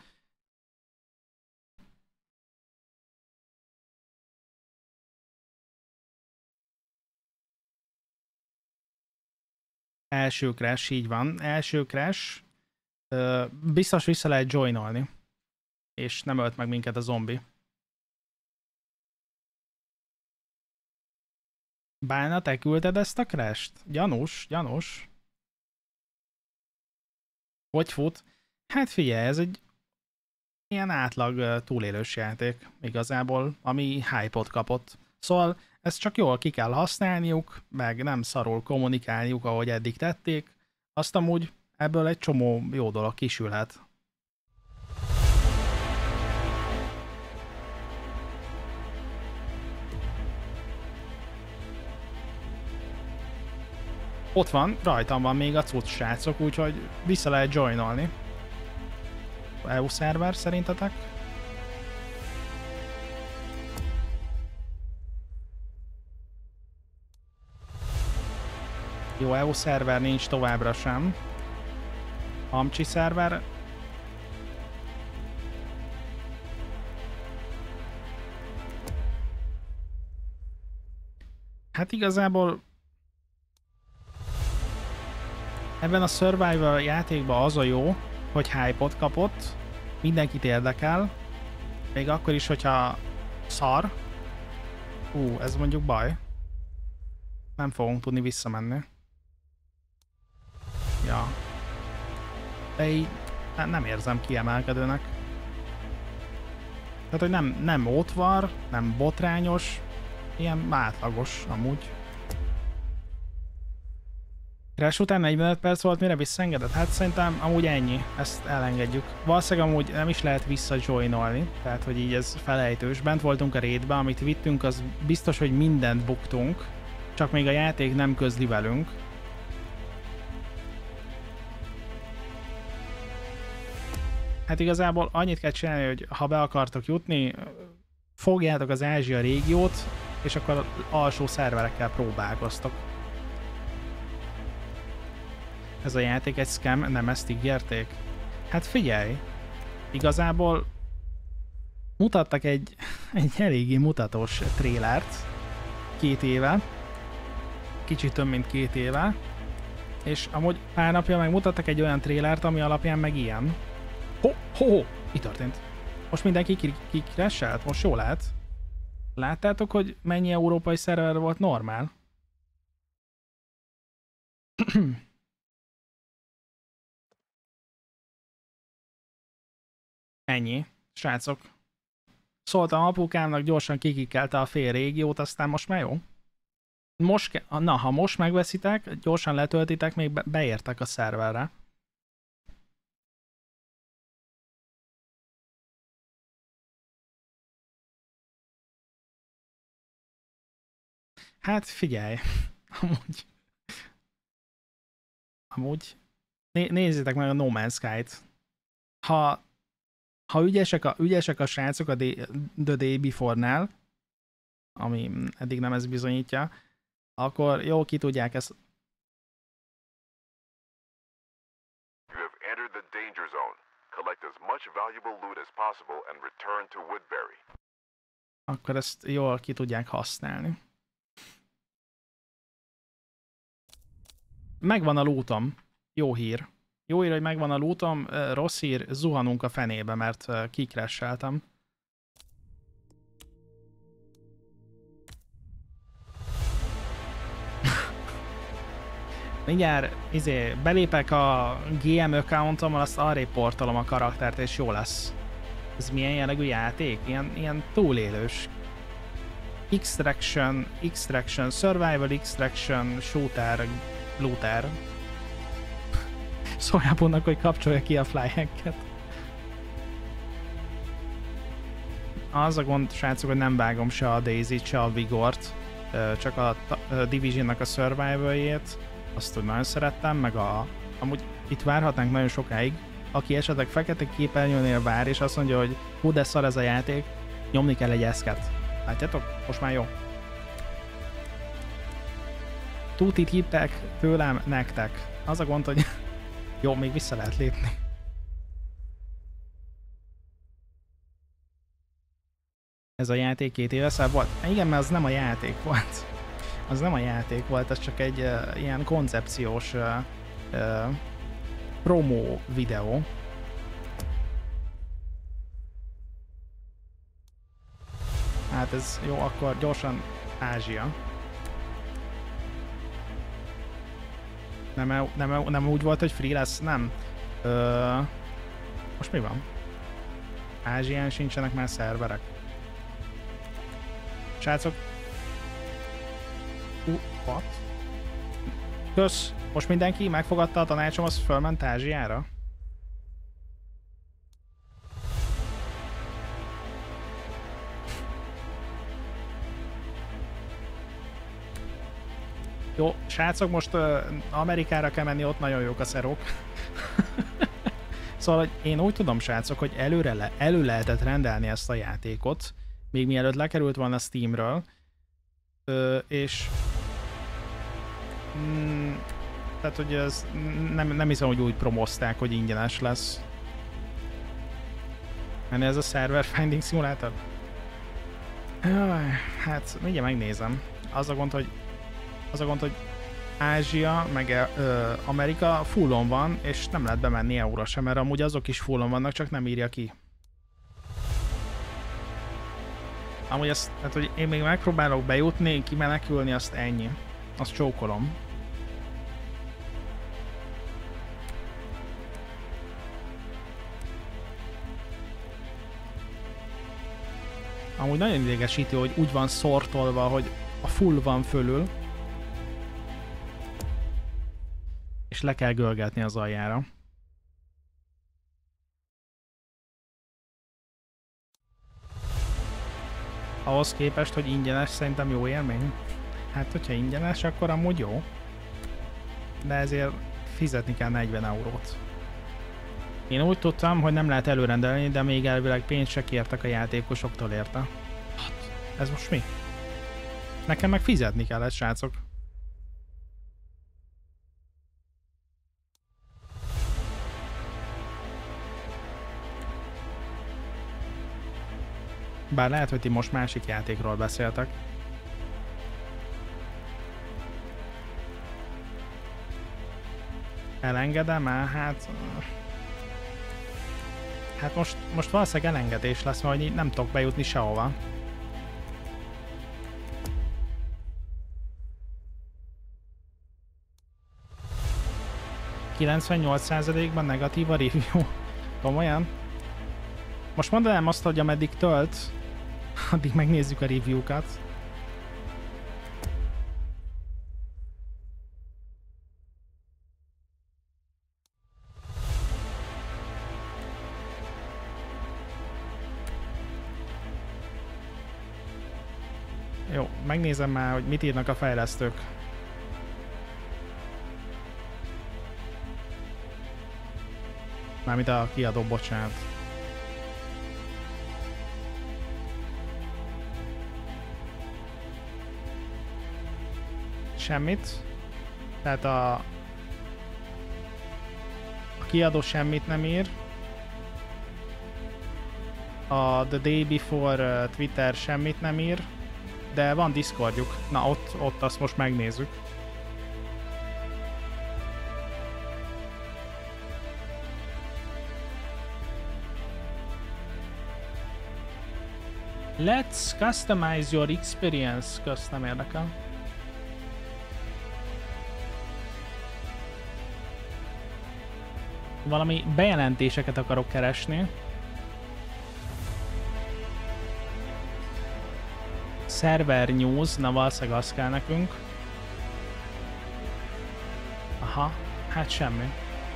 Első crash, így van. Első crash. Biztos vissza lehet joinolni. És nem ölt meg minket a zombi. Bálna, te küldted ezt a crasht? Gyanús, gyanús. Hogy fut? Hát figyelj, ez egy ilyen átlag túlélős játék igazából, ami hype-ot kapott. Szóval ezt csak jól ki kell használniuk, meg nem szarul kommunikálniuk, ahogy eddig tették. Azt amúgy ebből egy csomó jó dolog kisülhet. Ott van, rajtam van még a cucc, srácok, úgyhogy vissza lehet joinolni. é u szerver szerintetek? Jó, é u szerver nincs továbbra sem. Amcsi szerver. Hát igazából ebben a Survival játékban az a jó, hogy hype-ot kapott, mindenkit érdekel, Még akkor is, hogyha szar. Ú, ez mondjuk baj. Nem fogunk tudni visszamenni. Ja. De így nem érzem kiemelkedőnek. Tehát, hogy nem, nem ótvar, nem botrányos, ilyen átlagos amúgy. Crash után negyvenöt perc volt, mire visszaengedett? Hát szerintem amúgy ennyi, ezt elengedjük. Valószínűleg amúgy nem is lehet visszajoinolni, tehát hogy így ez felejtős. Bent voltunk a raidbe, amit vittünk, az biztos, hogy mindent buktunk, csak még a játék nem közli velünk. Hát igazából annyit kell csinálni, hogy ha be akartok jutni, fogjátok az Ázsia régiót, és akkor alsó szerverekkel próbálkoztok. Ez a játék egy scam, nem ezt ígérték? Hát figyelj, igazából mutattak egy, egy eléggé mutatós trélert két éve, kicsit több mint két éve, és amúgy pár napja meg mutattak egy olyan trélert, ami alapján meg ilyen. Ho, ho, ho, mi történt? Most mindenki kikresselt? Most jól lehet? Láttátok, hogy mennyi európai szerver volt normál? Ennyi, srácok. Szóltam apukámnak, gyorsan kikikelte a fél régiót, aztán most már jó. Most ke Na, ha most megveszitek, gyorsan letöltitek, még be beértek a szerverre. Hát figyelj, amúgy... Amúgy... Né nézzétek meg a No Man's Sky-t. Ha... Ha ügyesek a, ügyesek a srácok a Day, The Day Before-nál, ami eddig nem ez bizonyítja, akkor jó, ki tudják ezt. You have entered the danger zone. Collect as much valuable loot as possible and return to Woodbury. Akkor ezt jól ki tudják használni. Megvan a lootom. Jó hír. Jó hír, hogy megvan a lootom, rossz hír, zuhanunk a fenébe, mert kikresseltem. Mindjárt izé, belépek a gé em accountommal, azt arrébb portolom a karaktert, és jó lesz. Ez milyen jellegű játék? Ilyen, ilyen túlélős. Extraction, Extraction, Survival, Extraction, Shooter, Looter. Szóljál Bonnak, hogy kapcsolja ki a flyhacket. Az a gond, srácok, hogy nem vágom se a Daisy-t, se a Vigort, csak a Division-nak a survival-jét. Azt úgy nagyon szerettem, meg a... Amúgy itt várhatnánk nagyon sokáig. Aki esetleg fekete képernyőnél vár, és azt mondja, hogy hú, de szar ez a játék, nyomni kell egy eszket. Látjátok? Most már jó. Tutit hittek tőlem nektek. Az a gond, hogy jó, még vissza lehet lépni. Ez a játék két éve szebb volt? Igen, mert az nem a játék volt. Az nem a játék volt, ez csak egy uh, ilyen koncepciós uh, uh, promo videó. Hát ez jó, akkor gyorsan Ázsia. Nem, nem, nem úgy volt, hogy free lesz? Nem. Ö, most mi van? Ázsián sincsenek már szerverek. Srácok. Uh, what? Kösz. Most mindenki megfogadta a tanácsom, az fölment Ázsiára? Jó, srácok, most uh, Amerikára kell menni, ott nagyon jók a szerok. Szóval én úgy tudom, srácok, hogy előre le, elő lehetett rendelni ezt a játékot, még mielőtt lekerült volna Steamről, Ö, és mm, tehát, hogy ez nem, nem hiszem, hogy úgy promozták, hogy ingyenes lesz. Menne ez a Server Finding Simulator? Hát, mindjárt megnézem. Az a gond, hogy Az a gond, hogy Ázsia, meg ö, Amerika fullon van, és nem lehet bemenni euróra sem, mert amúgy azok is fullon vannak, csak nem írja ki. Amúgy azt, hát, hogy én még megpróbálok bejutni, kimenekülni, azt ennyi. Azt csókolom. Amúgy nagyon idegesítő, hogy úgy van szortolva, hogy a full van fölül. És le kell görgetni az aljára. Ahhoz képest, hogy ingyenes, szerintem jó élmény. Hát, hogyha ingyenes, akkor amúgy jó. De ezért fizetni kell negyven eurót. Én úgy tudtam, hogy nem lehet előrendelni, de még elvileg pénzt se kértek a játékosoktól érte. Hát, ez most mi? Nekem meg fizetni kellett, srácok. Bár lehet, hogy ti most másik játékról beszéltek. Elengedem el? Hát... Hát most, most valószínűleg elengedés lesz, mert így nem tudok bejutni sehova. kilencvennyolc százalékban negatív a review. Komolyan? Most mondanám azt, hogy ameddig tölt, addig megnézzük a review-kat. Jó, megnézem már, hogy mit írnak a fejlesztők. Mármint a kiadó, bocsánat. Semmit. Tehát a, a kiadó semmit nem ír. A The Day Before Twitter semmit nem ír. De van Discordjuk. Na ott, ott azt most megnézzük. Let's customize your experience. Kösz, nem érdekel. Valami bejelentéseket akarok keresni. Server news, na valószínűleg az kell nekünk. Aha, hát semmi.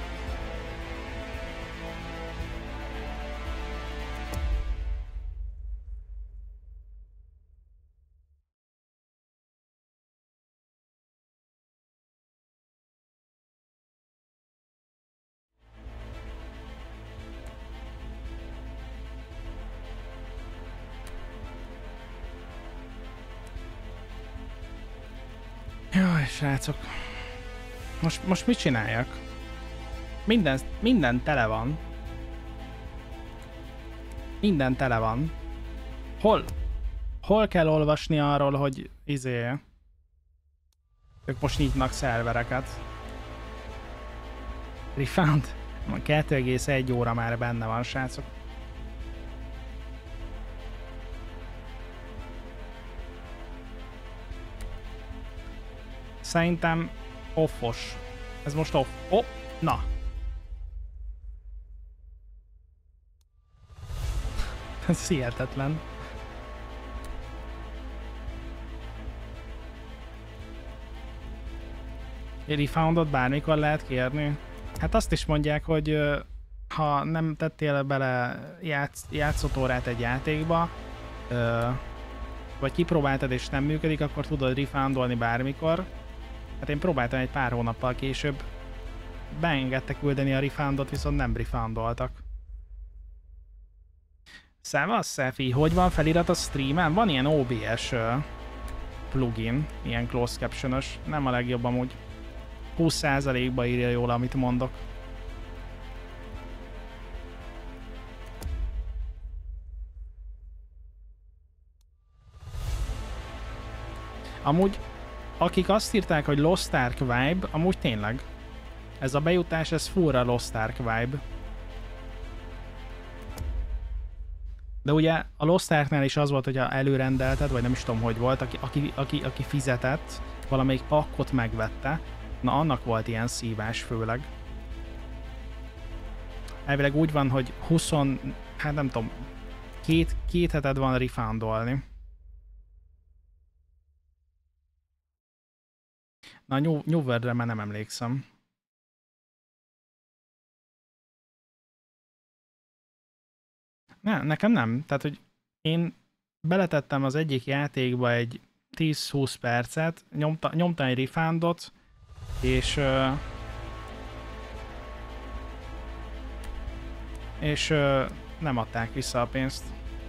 Jaj, srácok. Most, most mit csináljak? Minden, minden tele van. Minden tele van. Hol? Hol kell olvasni arról, hogy izé... Ők most nyitnak szervereket. Refund? kettő egész egy óra már benne van, srácok. Szerintem offos. Ez most off. Oh, na. Ez hihetetlen. Refoundot bármikor lehet kérni. Hát azt is mondják, hogy ha nem tettél bele játsz, játszótórát egy játékba, vagy kipróbáltad és nem működik, akkor tudod refoundolni bármikor. Hát én próbáltam egy pár hónappal később. Beengedtek küldeni a refoundot, viszont nem refoundoltak. Szevasz, Szefi, hogy van felirat a streamen? Van ilyen o bé es uh, plugin, ilyen closed caption-ös. Nem a legjobb amúgy. húsz százalékba írja jól, amit mondok. Amúgy, akik azt írták, hogy Lost Ark vibe, amúgy tényleg. Ez a bejutás, ez furra Lost Ark vibe. De ugye a Lost Arknál is az volt, hogyha előrendelted, vagy nem is tudom, hogy volt, aki, aki, aki, aki fizetett, valamelyik pakkot megvette, na annak volt ilyen szívás főleg. Elvileg úgy van, hogy húsz, hát nem tudom, két, két heted van refundolni. Na, New, New Worldre már nem emlékszem. Ne, nekem nem. Tehát, hogy én beletettem az egyik játékba egy tíz-húsz percet, nyomta, nyomtam egy refundot, és uh, és uh, nem adták vissza a pénzt.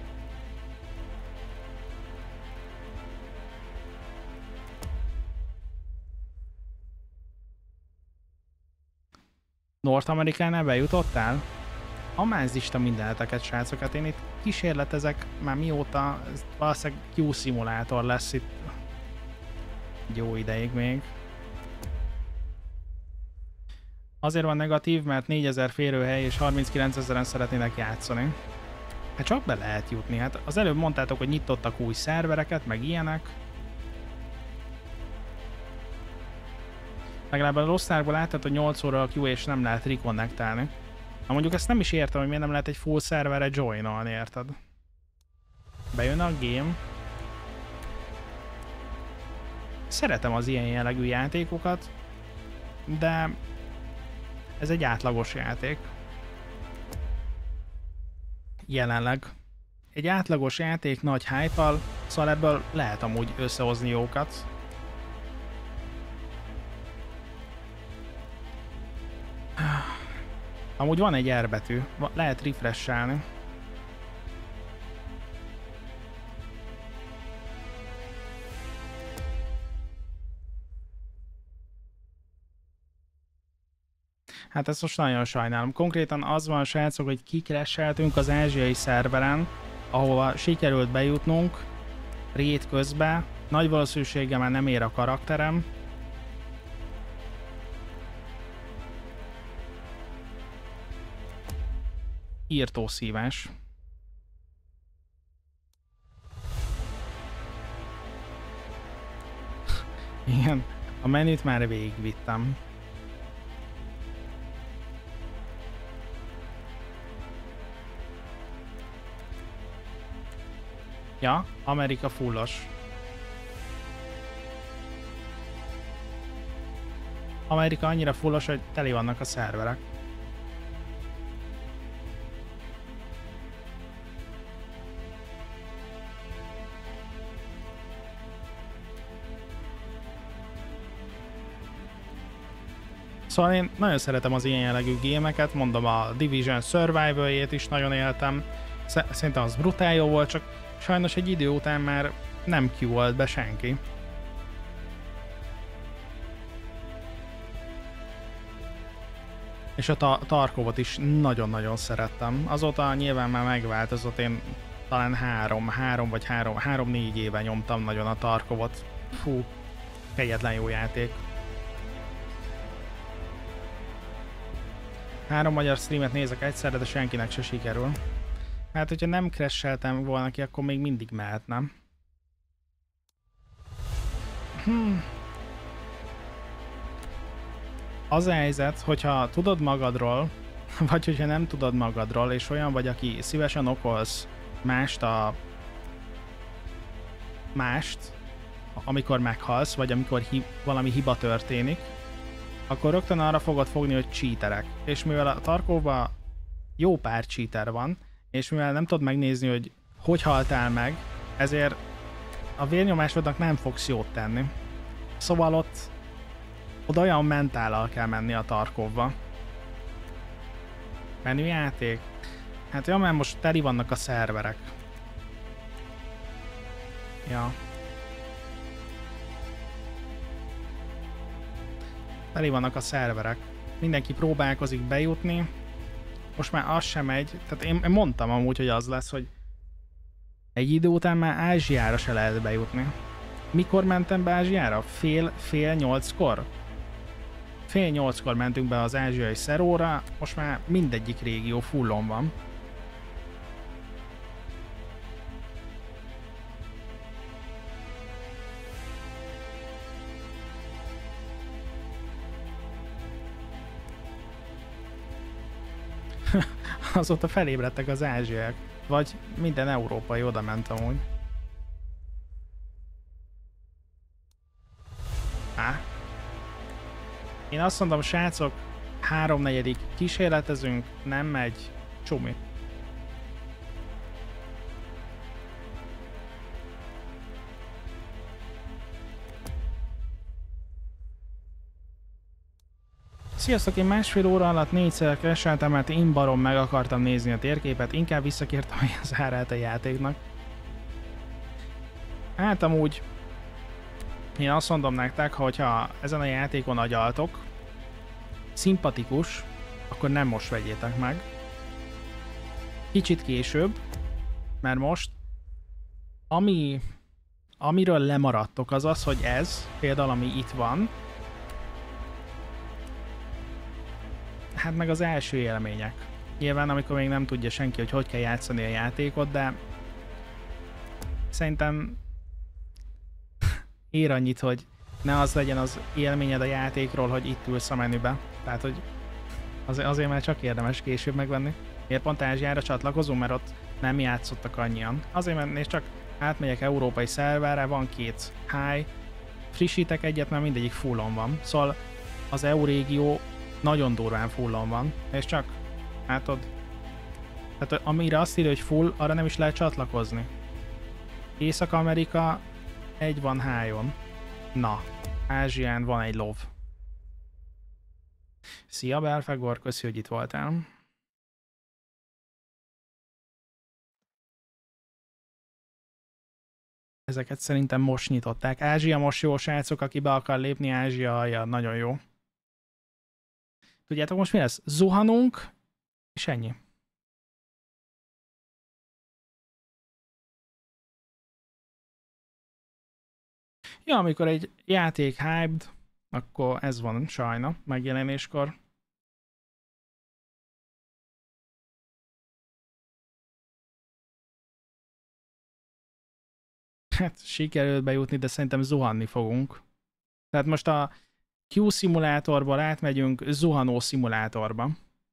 North-Amerikánál bejutottál? Amázista mindeneteket, srácokat. Én itt kísérletezek már mióta, ez valószínűleg Q szimulátor lesz itt jó ideig még. Azért van negatív, mert négyezer férőhely és harminckilencezeren szeretnének játszani. Hát csak be lehet jutni. Hát az előbb mondtátok, hogy nyitottak új szervereket, meg ilyenek. Legalább a Lost Arkból láttad, hogy nyolc óra a Q és nem lehet reconnectálni. Na mondjuk ezt nem is értem, hogy miért nem lehet egy full szerverre joinolni, érted? Bejön a game. Szeretem az ilyen jellegű játékokat, de ez egy átlagos játék. Jelenleg. Egy átlagos játék nagy hype-al, szóval ebből lehet amúgy összehozni jókat. Amúgy van egy R betű, lehet refresh-elni. Hát ezt most nagyon sajnálom. Konkrétan az van, srácok, hogy kikresseltünk az ázsiai szerveren, ahova sikerült bejutnunk rét közben. Nagy valószínűséggel már nem ér a karakterem. Írtó szívás. Igen, a menüt már végigvittem. Ja, Amerika fullos. Amerika annyira fullos, hogy teli vannak a szerverek. Szóval én nagyon szeretem az ilyen jellegű gémeket, mondom, a Division Survival-jét is nagyon éltem. Szerintem az brutál jó volt, csak sajnos egy idő után már nem Q-olt be senki. És a ta Tarkovot is nagyon-nagyon szerettem. Azóta nyilván már megváltozott, én talán három, három vagy három, három-négy éve nyomtam nagyon a Tarkovot. Fú, kegyetlen jó játék. Három magyar streamet nézek egyszerre, de senkinek se sikerül. Hát, hogyha nem crasheltem volna ki, akkor még mindig mehetnem. Hmm. Az a helyzet, hogyha tudod magadról, vagy hogyha nem tudod magadról, és olyan vagy, aki szívesen okolsz mást a... mást, amikor meghalsz, vagy amikor hi valami hiba történik, akkor rögtön arra fogod fogni, hogy cheaterek. És mivel a Tarkovban jó pár cheater van, és mivel nem tudod megnézni, hogy hogy haltál meg, ezért a vérnyomásodnak nem fogsz jót tenni. Szóval ott, oda olyan mentállal kell menni a Tarkovba. Menüjáték? Hát jó, mert most teli vannak a szerverek. Ja. Teli vannak a szerverek. Mindenki próbálkozik bejutni. Most már az sem megy. Tehát én, én mondtam amúgy, hogy az lesz, hogy egy idő után már Ázsiára se lehet bejutni. Mikor mentem be Ázsiára? Fél, fél nyolckor? Fél nyolckor mentünk be az ázsiai szeróra, most már mindegyik régió fullon van. azóta felébredtek az ázsiak. Vagy minden európai oda ment amúgy. Á. Én azt mondom, srácok, háromnegyedik kísérletezünk, nem megy, csumi. Sziasztok, én másfél óra alatt négyszer crash-eltem, mert én barom meg akartam nézni a térképet, inkább visszakértem az árát a játéknak. Hát amúgy én azt mondom nektek, hogyha ezen a játékon agyaltok, szimpatikus, akkor nem most vegyétek meg. Kicsit később, mert most ami, amiről lemaradtok az az, hogy ez, például ami itt van, hát meg az első élmények. Nyilván amikor még nem tudja senki, hogy hogy kell játszani a játékot, de szerintem ér annyit, hogy ne az legyen az élményed a játékról, hogy itt ülsz a menübe. Tehát, hogy az, azért már csak érdemes később megvenni. Miért pont Ázsiára csatlakozunk, mert ott nem játszottak annyian. Azért, mert és csak átmegyek európai szerverre, van két high, frissítek egyet, mert mindegyik fullon van. Szóval az é u régió nagyon durván fullon van, és csak látod. Tehát amire azt írja, hogy full, arra nem is lehet csatlakozni. Észak-Amerika egy van high-on. Na, Ázsián van egy lov. Szia Belfegor, köszi, hogy itt voltál. Ezeket szerintem most nyitották. Ázsia most jó, srácok, aki be akar lépni, Ázsia, ja, nagyon jó. Tudjátok most mi lesz? Zuhanunk, és ennyi. Ja, amikor egy játék hyped, akkor ez van sajna megjelenéskor. Hát sikerült bejutni, de szerintem zuhanni fogunk. Tehát most a Q szimulátorból átmegyünk zuhanó szimulátorba.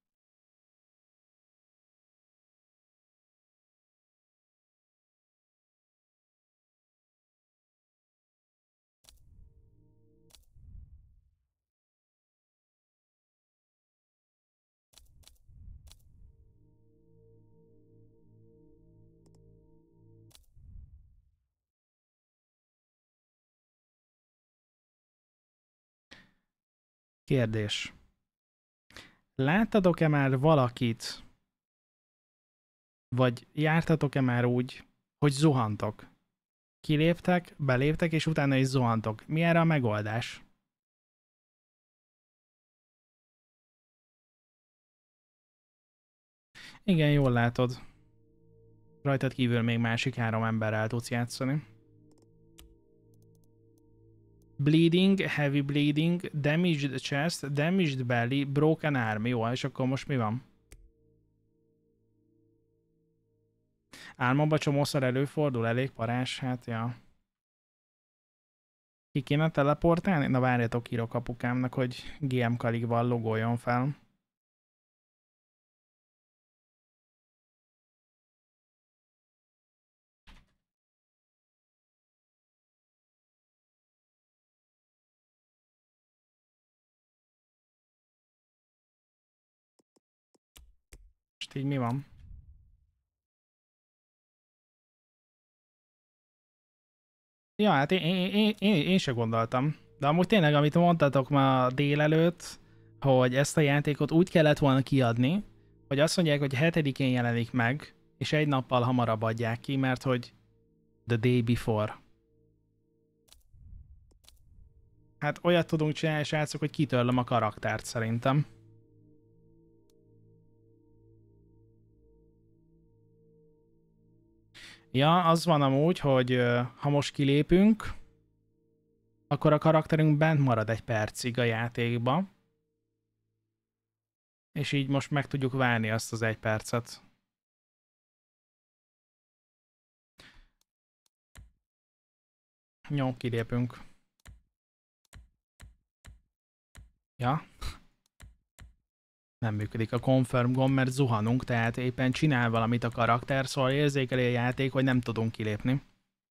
Kérdés. Láttatok-e már valakit, vagy jártatok-e már úgy, hogy zuhantok? Kiléptek, beléptek, és utána is zuhantok. Mi erre a megoldás? Igen, jól látod. Rajtad kívül még másik három emberrel tudsz játszani. Bleeding, heavy bleeding, damaged chest, damaged belly, broken arm. Jó, és akkor most mi van? Álmomba csomószor előfordul, elég parás, hát ja. Ki kéne teleportálni? Na várjatok, írok apukámnak, hogy gé em Kaligval logoljon fel. Most így mi van? Ja, hát én, én, én, én, én se gondoltam. De amúgy tényleg, amit mondtatok ma délelőtt, hogy ezt a játékot úgy kellett volna kiadni, hogy azt mondják, hogy hetedikén jelenik meg, és egy nappal hamarabb adják ki, mert hogy the day before. Hát olyat tudunk csinálni, srácok, hogy kitörlöm a karaktert szerintem. Ja, az van amúgy, hogy ha most kilépünk, akkor a karakterünk bent marad egy percig a játékba. És így most meg tudjuk várni azt az egy percet. Jó, kilépünk. Ja. Nem működik a confirm gomb, mert zuhanunk, tehát éppen csinál valamit a karakter, szóval érzékeli a játék, hogy nem tudunk kilépni.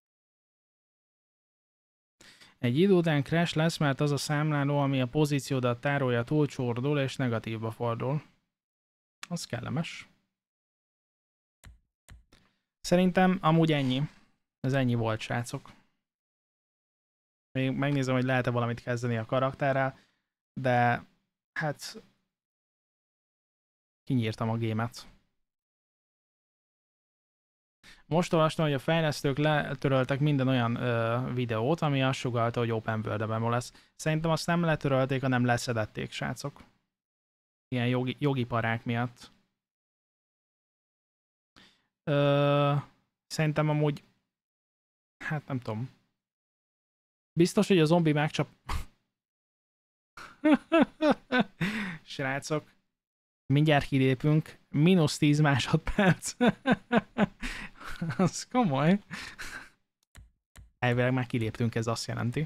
Egy idő után crash lesz, mert az a számláló, ami a pozíciódat tárolja, túlcsordul és negatívba fordul. Az kellemes. Szerintem amúgy ennyi. Ez ennyi volt, srácok. Még megnézem, hogy lehet-e valamit kezdeni a karakterrel, de hát kinyírtam a gémet. Most olvastam, hogy a fejlesztők letöröltek minden olyan ö, videót, ami azt sugallta, hogy open world demo lesz. Szerintem azt nem letörölték, hanem leszedették, srácok. Ilyen jogi, jogi parák miatt. Ö, szerintem amúgy, hát nem tudom. Biztos, hogy a zombi megcsap... Srácok, mindjárt kilépünk. mínusz tíz másodperc. Az komoly. Elvileg már kiléptünk, ez azt jelenti.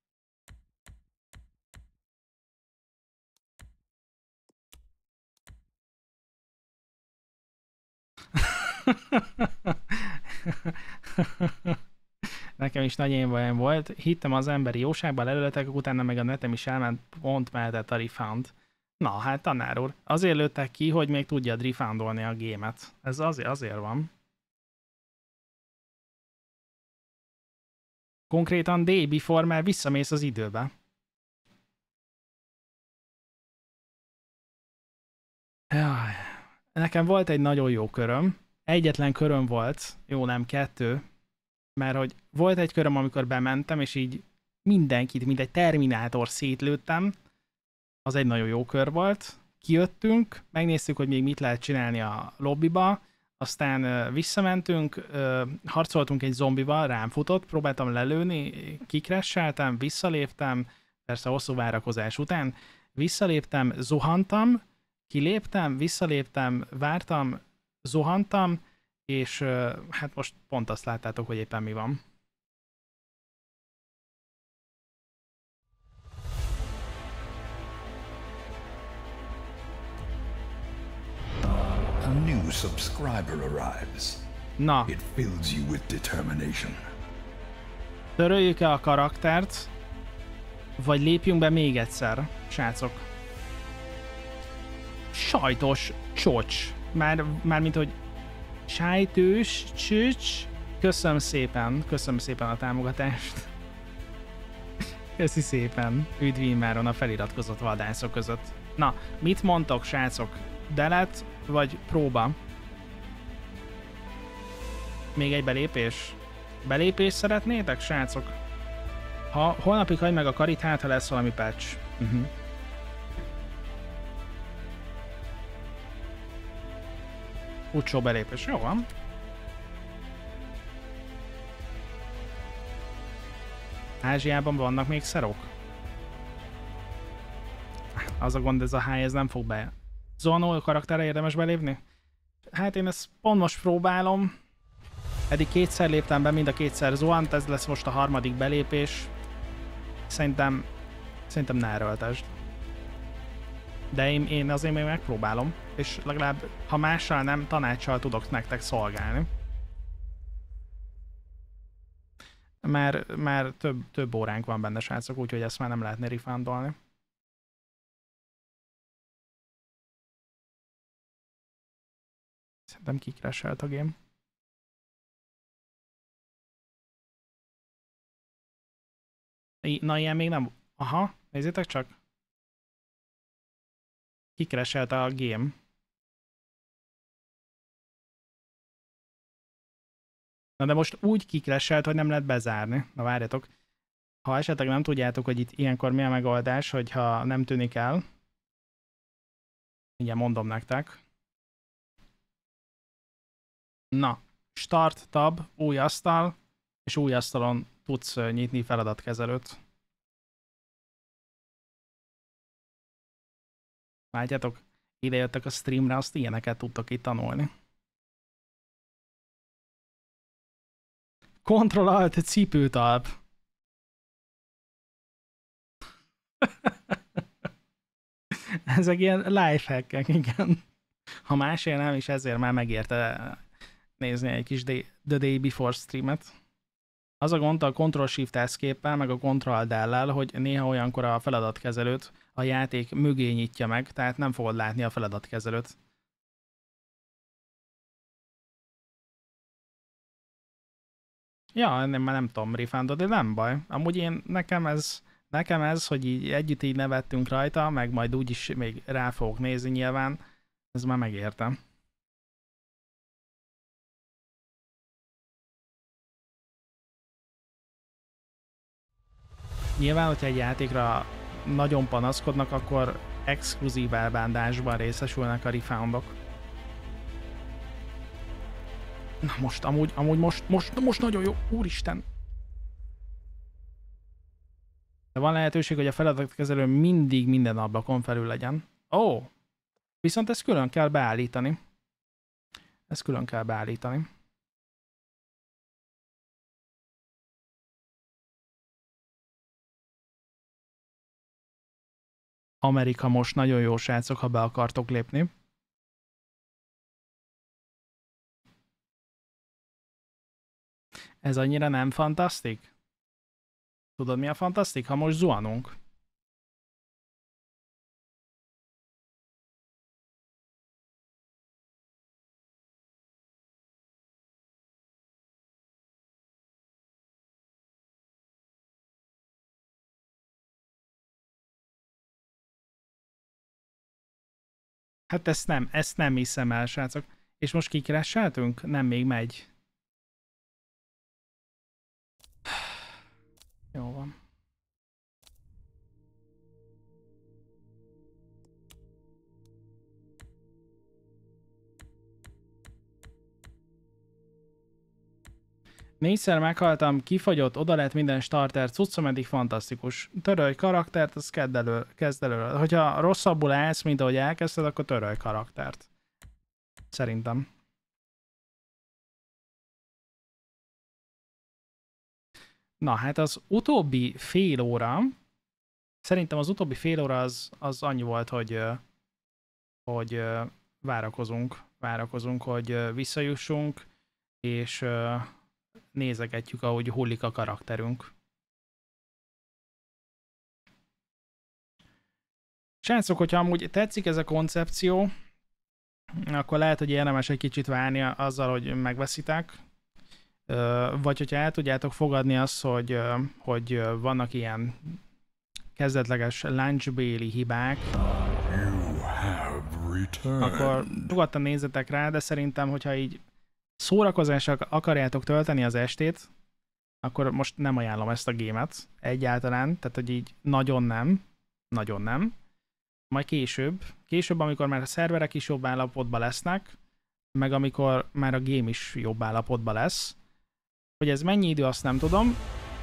Nekem is nagy élményem volt. Hittem az emberi jóságban, előletek, utána meg a netem is elment, pont mehetett a refund. Na hát tanár úr, azért lőttek ki, hogy még tudja refundolni a gémet. Ez azért, azért van. Konkrétan day before, mert visszamész az időbe. Jaj. Nekem volt egy nagyon jó köröm. Egyetlen köröm volt, jó nem, kettő. Mert hogy volt egy köröm, amikor bementem, és így mindenkit, mint egy terminátor szétlőttem. Az egy nagyon jó kör volt. Kijöttünk, megnéztük, hogy még mit lehet csinálni a lobbiba, aztán uh, visszamentünk, uh, harcoltunk egy zombival, rám futott, próbáltam lelőni, kikresseltem, visszaléptem, persze hosszú várakozás után, visszaléptem, zuhantam, kiléptem, visszaléptem, vártam, zuhantam, és uh, hát most pont azt láttátok, hogy éppen mi van. A new subscriber arrives. Na. It fills you with determination. Töröljük-e a karaktert, vagy lépjünk be még egyszer, srácok? Sajtos csocs. Már, már mint hogy sájtős csücs. Köszönöm szépen, köszönöm szépen a támogatást. Köszi szépen. Üdv immáron a feliratkozott vadászok között. Na, mit mondtok, srácok? Delete vagy próba? Még egy belépés? Belépés szeretnétek, srácok? Ha holnapig hagy meg a karit, hát ha lesz valami patch. Uh-huh. Utcsó belépés. Jó van. Ázsiában vannak még szerok? Az a gond, ez a high, ez nem fog be. Zonó karakterre érdemes belépni? Hát én ezt pont most próbálom. Eddig kétszer léptem be, mind a kétszer zuhant, ez lesz most a harmadik belépés. Szerintem, szerintem ne erőltesd. De én, én azért még megpróbálom, és legalább, ha mással nem, tanácssal tudok nektek szolgálni. Mert, mert több, több óránk van benne, srácok, úgyhogy ezt már nem lehetne refundolni. Szerintem kikreselt a game. Na, ilyen még nem... Aha, nézzétek csak. Kikreselt a game. Na de most úgy kikreselt, hogy nem lehet bezárni. Na várjatok. Ha esetleg nem tudjátok, hogy itt ilyenkor mi a megoldás, hogyha nem tűnik el. Ugye mondom nektek. Na, start tab, új asztal, és új asztalon tudsz nyitni feladatkezelőt. Látjátok, ide jöttek a streamre, azt ilyeneket tudtok itt tanulni. Control-Alt cipőtalp. Ezek ilyen lifehackek, igen. Ha másért nem is, ezért már megérte nézni egy kis day, The Day Before streamet. Az a gond a Ctrl-Shift Escape-el, meg a Ctrl-Del-lel, hogy néha olyankor a feladatkezelőt a játék mögé nyitja meg, tehát nem fogod látni a feladatkezelőt. Ja, nem, már nem tudom, refundod, de nem baj. Amúgy én, nekem ez, nekem ez, hogy így együtt így nevettünk rajta, meg majd úgyis még rá fogok nézni nyilván, ez már megértem. Nyilván, hogyha egy játékra nagyon panaszkodnak, akkor exkluzív elbántásban részesülnek a refundok. Na most, amúgy, amúgy most, most, most nagyon jó, úristen! De van lehetőség, hogy a feladatkezelő mindig minden ablakon felül legyen. Ó! Viszont ezt külön kell beállítani. Ezt külön kell beállítani. Amerika most nagyon jó, srácok, ha be akartok lépni. Ez annyira nem fantasztik? Tudod, mi a fantasztik? Ha most zuhanunk. Hát ezt nem, ezt nem hiszem el, srácok. És most kikrásseltünk? Nem, még megy. Jó van. Négyszer meghaltam, kifagyott, oda lett minden starter, cuccom eddig fantasztikus. Törölj karaktert, az kezd elő, kezd elő. Hogyha rosszabbul állsz, mint ahogy elkezdted, akkor törölj karaktert. Szerintem. Na hát az utóbbi fél óra, szerintem az utóbbi fél óra az, az annyi volt, hogy, hogy várakozunk, várakozunk, hogy visszajussunk, és nézegetjük, ahogy hullik a karakterünk. Srácok, hogyha amúgy tetszik ez a koncepció, akkor lehet, hogy érdemes egy kicsit várni azzal, hogy megveszitek. Vagy hogyha el tudjátok fogadni azt, hogy, hogy vannak ilyen kezdetleges launchbéli hibák, akkor nyugodtan nézzetek rá, de szerintem, hogyha így szórakozásra akarjátok tölteni az estét, akkor most nem ajánlom ezt a gémet egyáltalán, tehát hogy így nagyon nem, nagyon nem. Majd később, később, amikor már a szerverek is jobb állapotban lesznek, meg amikor már a game is jobb állapotban lesz. Hogy ez mennyi idő, azt nem tudom.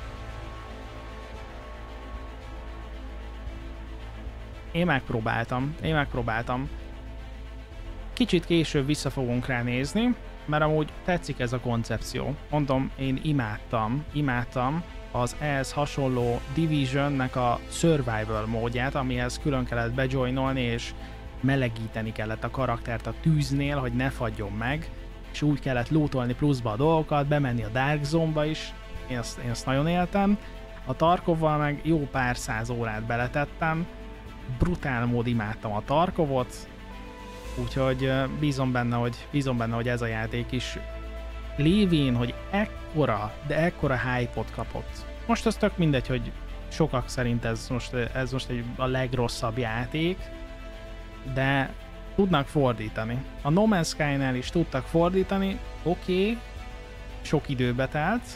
Én megpróbáltam, én megpróbáltam. Kicsit később vissza fogunk rá nézni, mert amúgy tetszik ez a koncepció. Mondom, én imádtam, imádtam az ehhez hasonló Division-nek a survival módját, amihez külön kellett bejoinolni, és melegíteni kellett a karaktert a tűznél, hogy ne fagyjon meg, és úgy kellett lootolni pluszba a dolgokat, bemenni a Dark Zone-ba is, én azt, én azt nagyon éltem. A Tarkovval meg jó pár száz órát beletettem, brutál mód imádtam a Tarkovot, úgyhogy bízom benne, hogy, bízom benne, hogy ez a játék is lévén, hogy ekkora, de ekkora hype-ot kapott. Most az tök mindegy, hogy sokak szerint ez most, ez most egy, a legrosszabb játék, de tudnak fordítani. A No Man's Sky-nál is tudtak fordítani, oké, okay, sok időbe telt,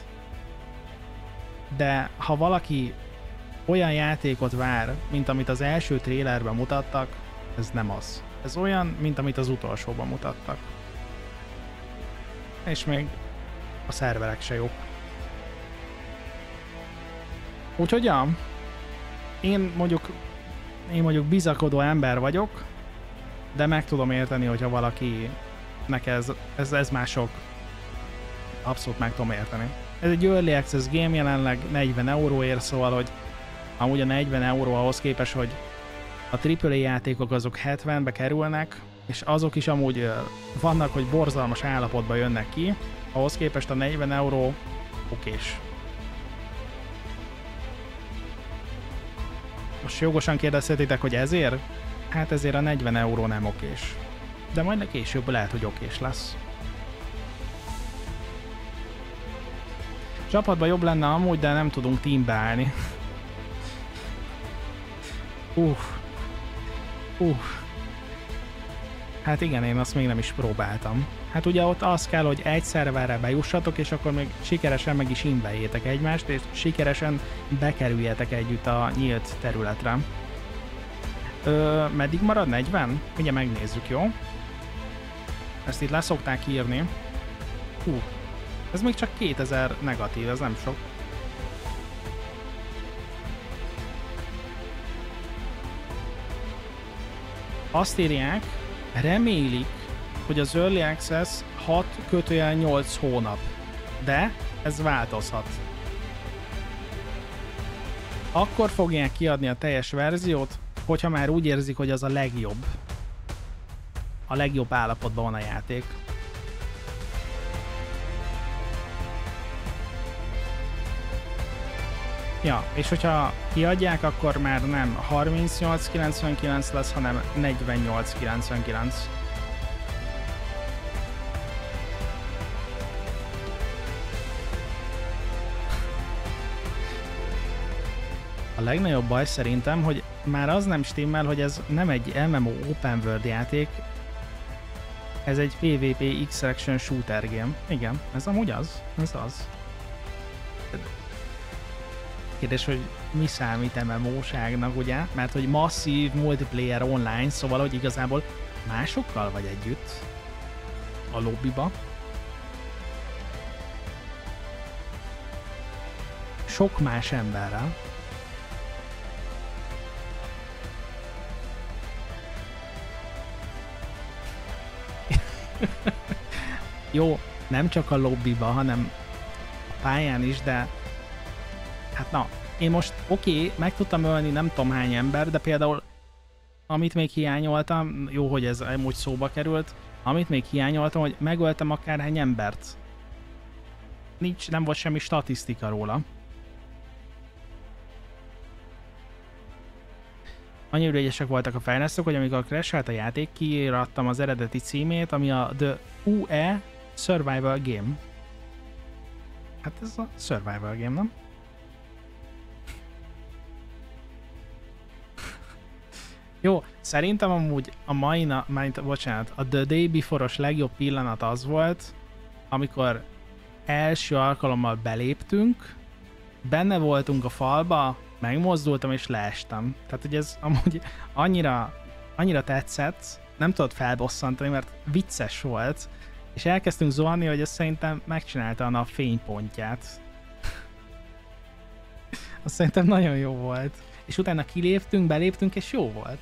de ha valaki olyan játékot vár, mint amit az első trailerben mutattak, ez nem az. Ez olyan, mint amit az utolsóban mutattak. És még a szerverek se jók. Úgyhogy ja, én mondjuk, én mondjuk bizakodó ember vagyok, de meg tudom érteni, hogyha valakinek ez, ez, ez mások. Abszolút meg tudom érteni. Ez egy Early Access game, jelenleg negyven euróért, szóval, hogy amúgy a negyven euró ahhoz képest, hogy A á á á játékok azok hetvenbe kerülnek, és azok is amúgy ö, vannak, hogy borzalmas állapotban jönnek ki, ahhoz képest a negyven euró okés. Most jogosan kérdezhetitek, hogy ezért? Hát ezért a negyven euró nem okés. De majd később lehet, hogy okés lesz. Csapatban jobb lenne amúgy, de nem tudunk teambe állni. Uff. Uff. Hát igen, én azt még nem is próbáltam. Hát ugye ott az kell, hogy egy szerverre bejussatok, és akkor még sikeresen meg is inveljétek egymást, és sikeresen bekerüljetek együtt a nyílt területre. Ö, meddig marad? negyven? Ugye megnézzük, jó? Ezt itt leszokták írni. Hú, ez még csak kétezer negatív, ez nem sok. Azt írják, remélik, hogy az Early Access hat kötőjel nyolc hónap. De ez változhat. Akkor fogják kiadni a teljes verziót, hogyha már úgy érzik, hogy az a legjobb. A legjobb állapotban van a játék. Ja, és hogyha kiadják, akkor már nem harmincnyolc kilencvenkilenc lesz, hanem negyvennyolc kilencvenkilenc. A legnagyobb baj szerintem, hogy már az nem stimmel, hogy ez nem egy em em o Open World játék, ez egy pé vé pé X-Action Shooter game. Igen, ez amúgy az, ez az. Kérdés, hogy mi számít em em o-ságnak, ugye? Mert hogy masszív multiplayer online, szóval, hogy igazából másokkal vagy együtt a lobbiba. Sok más emberrel. Jó, nem csak a lobbiba, hanem a pályán is, de hát na, én most oké, okay, meg tudtam ölni nem tudom hány ember, de például amit még hiányoltam, jó, hogy ez amúgy szóba került, amit még hiányoltam, hogy megöltem akárhány embert. Nincs, nem volt semmi statisztika róla. Annyira ügyesek voltak a fejlesztők, hogy amikor crashelt a játék, kiírattam az eredeti címét, ami a The u e Survival Game. Hát ez a Survival Game, nem? Jó, szerintem amúgy a mai nap, bocsánat, a The Day Before-os legjobb pillanat az volt, amikor első alkalommal beléptünk, benne voltunk a falba, megmozdultam és leestem. Tehát, hogy ez amúgy annyira, annyira tetszett, nem tudod felbosszantani, mert vicces volt, és elkezdtünk zuhanni, hogy ez szerintem megcsinálta a nap fénypontját. Azt szerintem nagyon jó volt. És utána kiléptünk, beléptünk, és jó volt.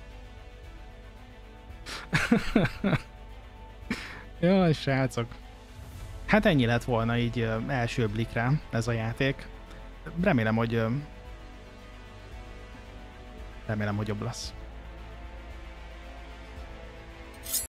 Jaj, srácok. Hát ennyi lett volna így ö, első blikre ez a játék. Remélem, hogy ö, remélem, hogy jobb lesz.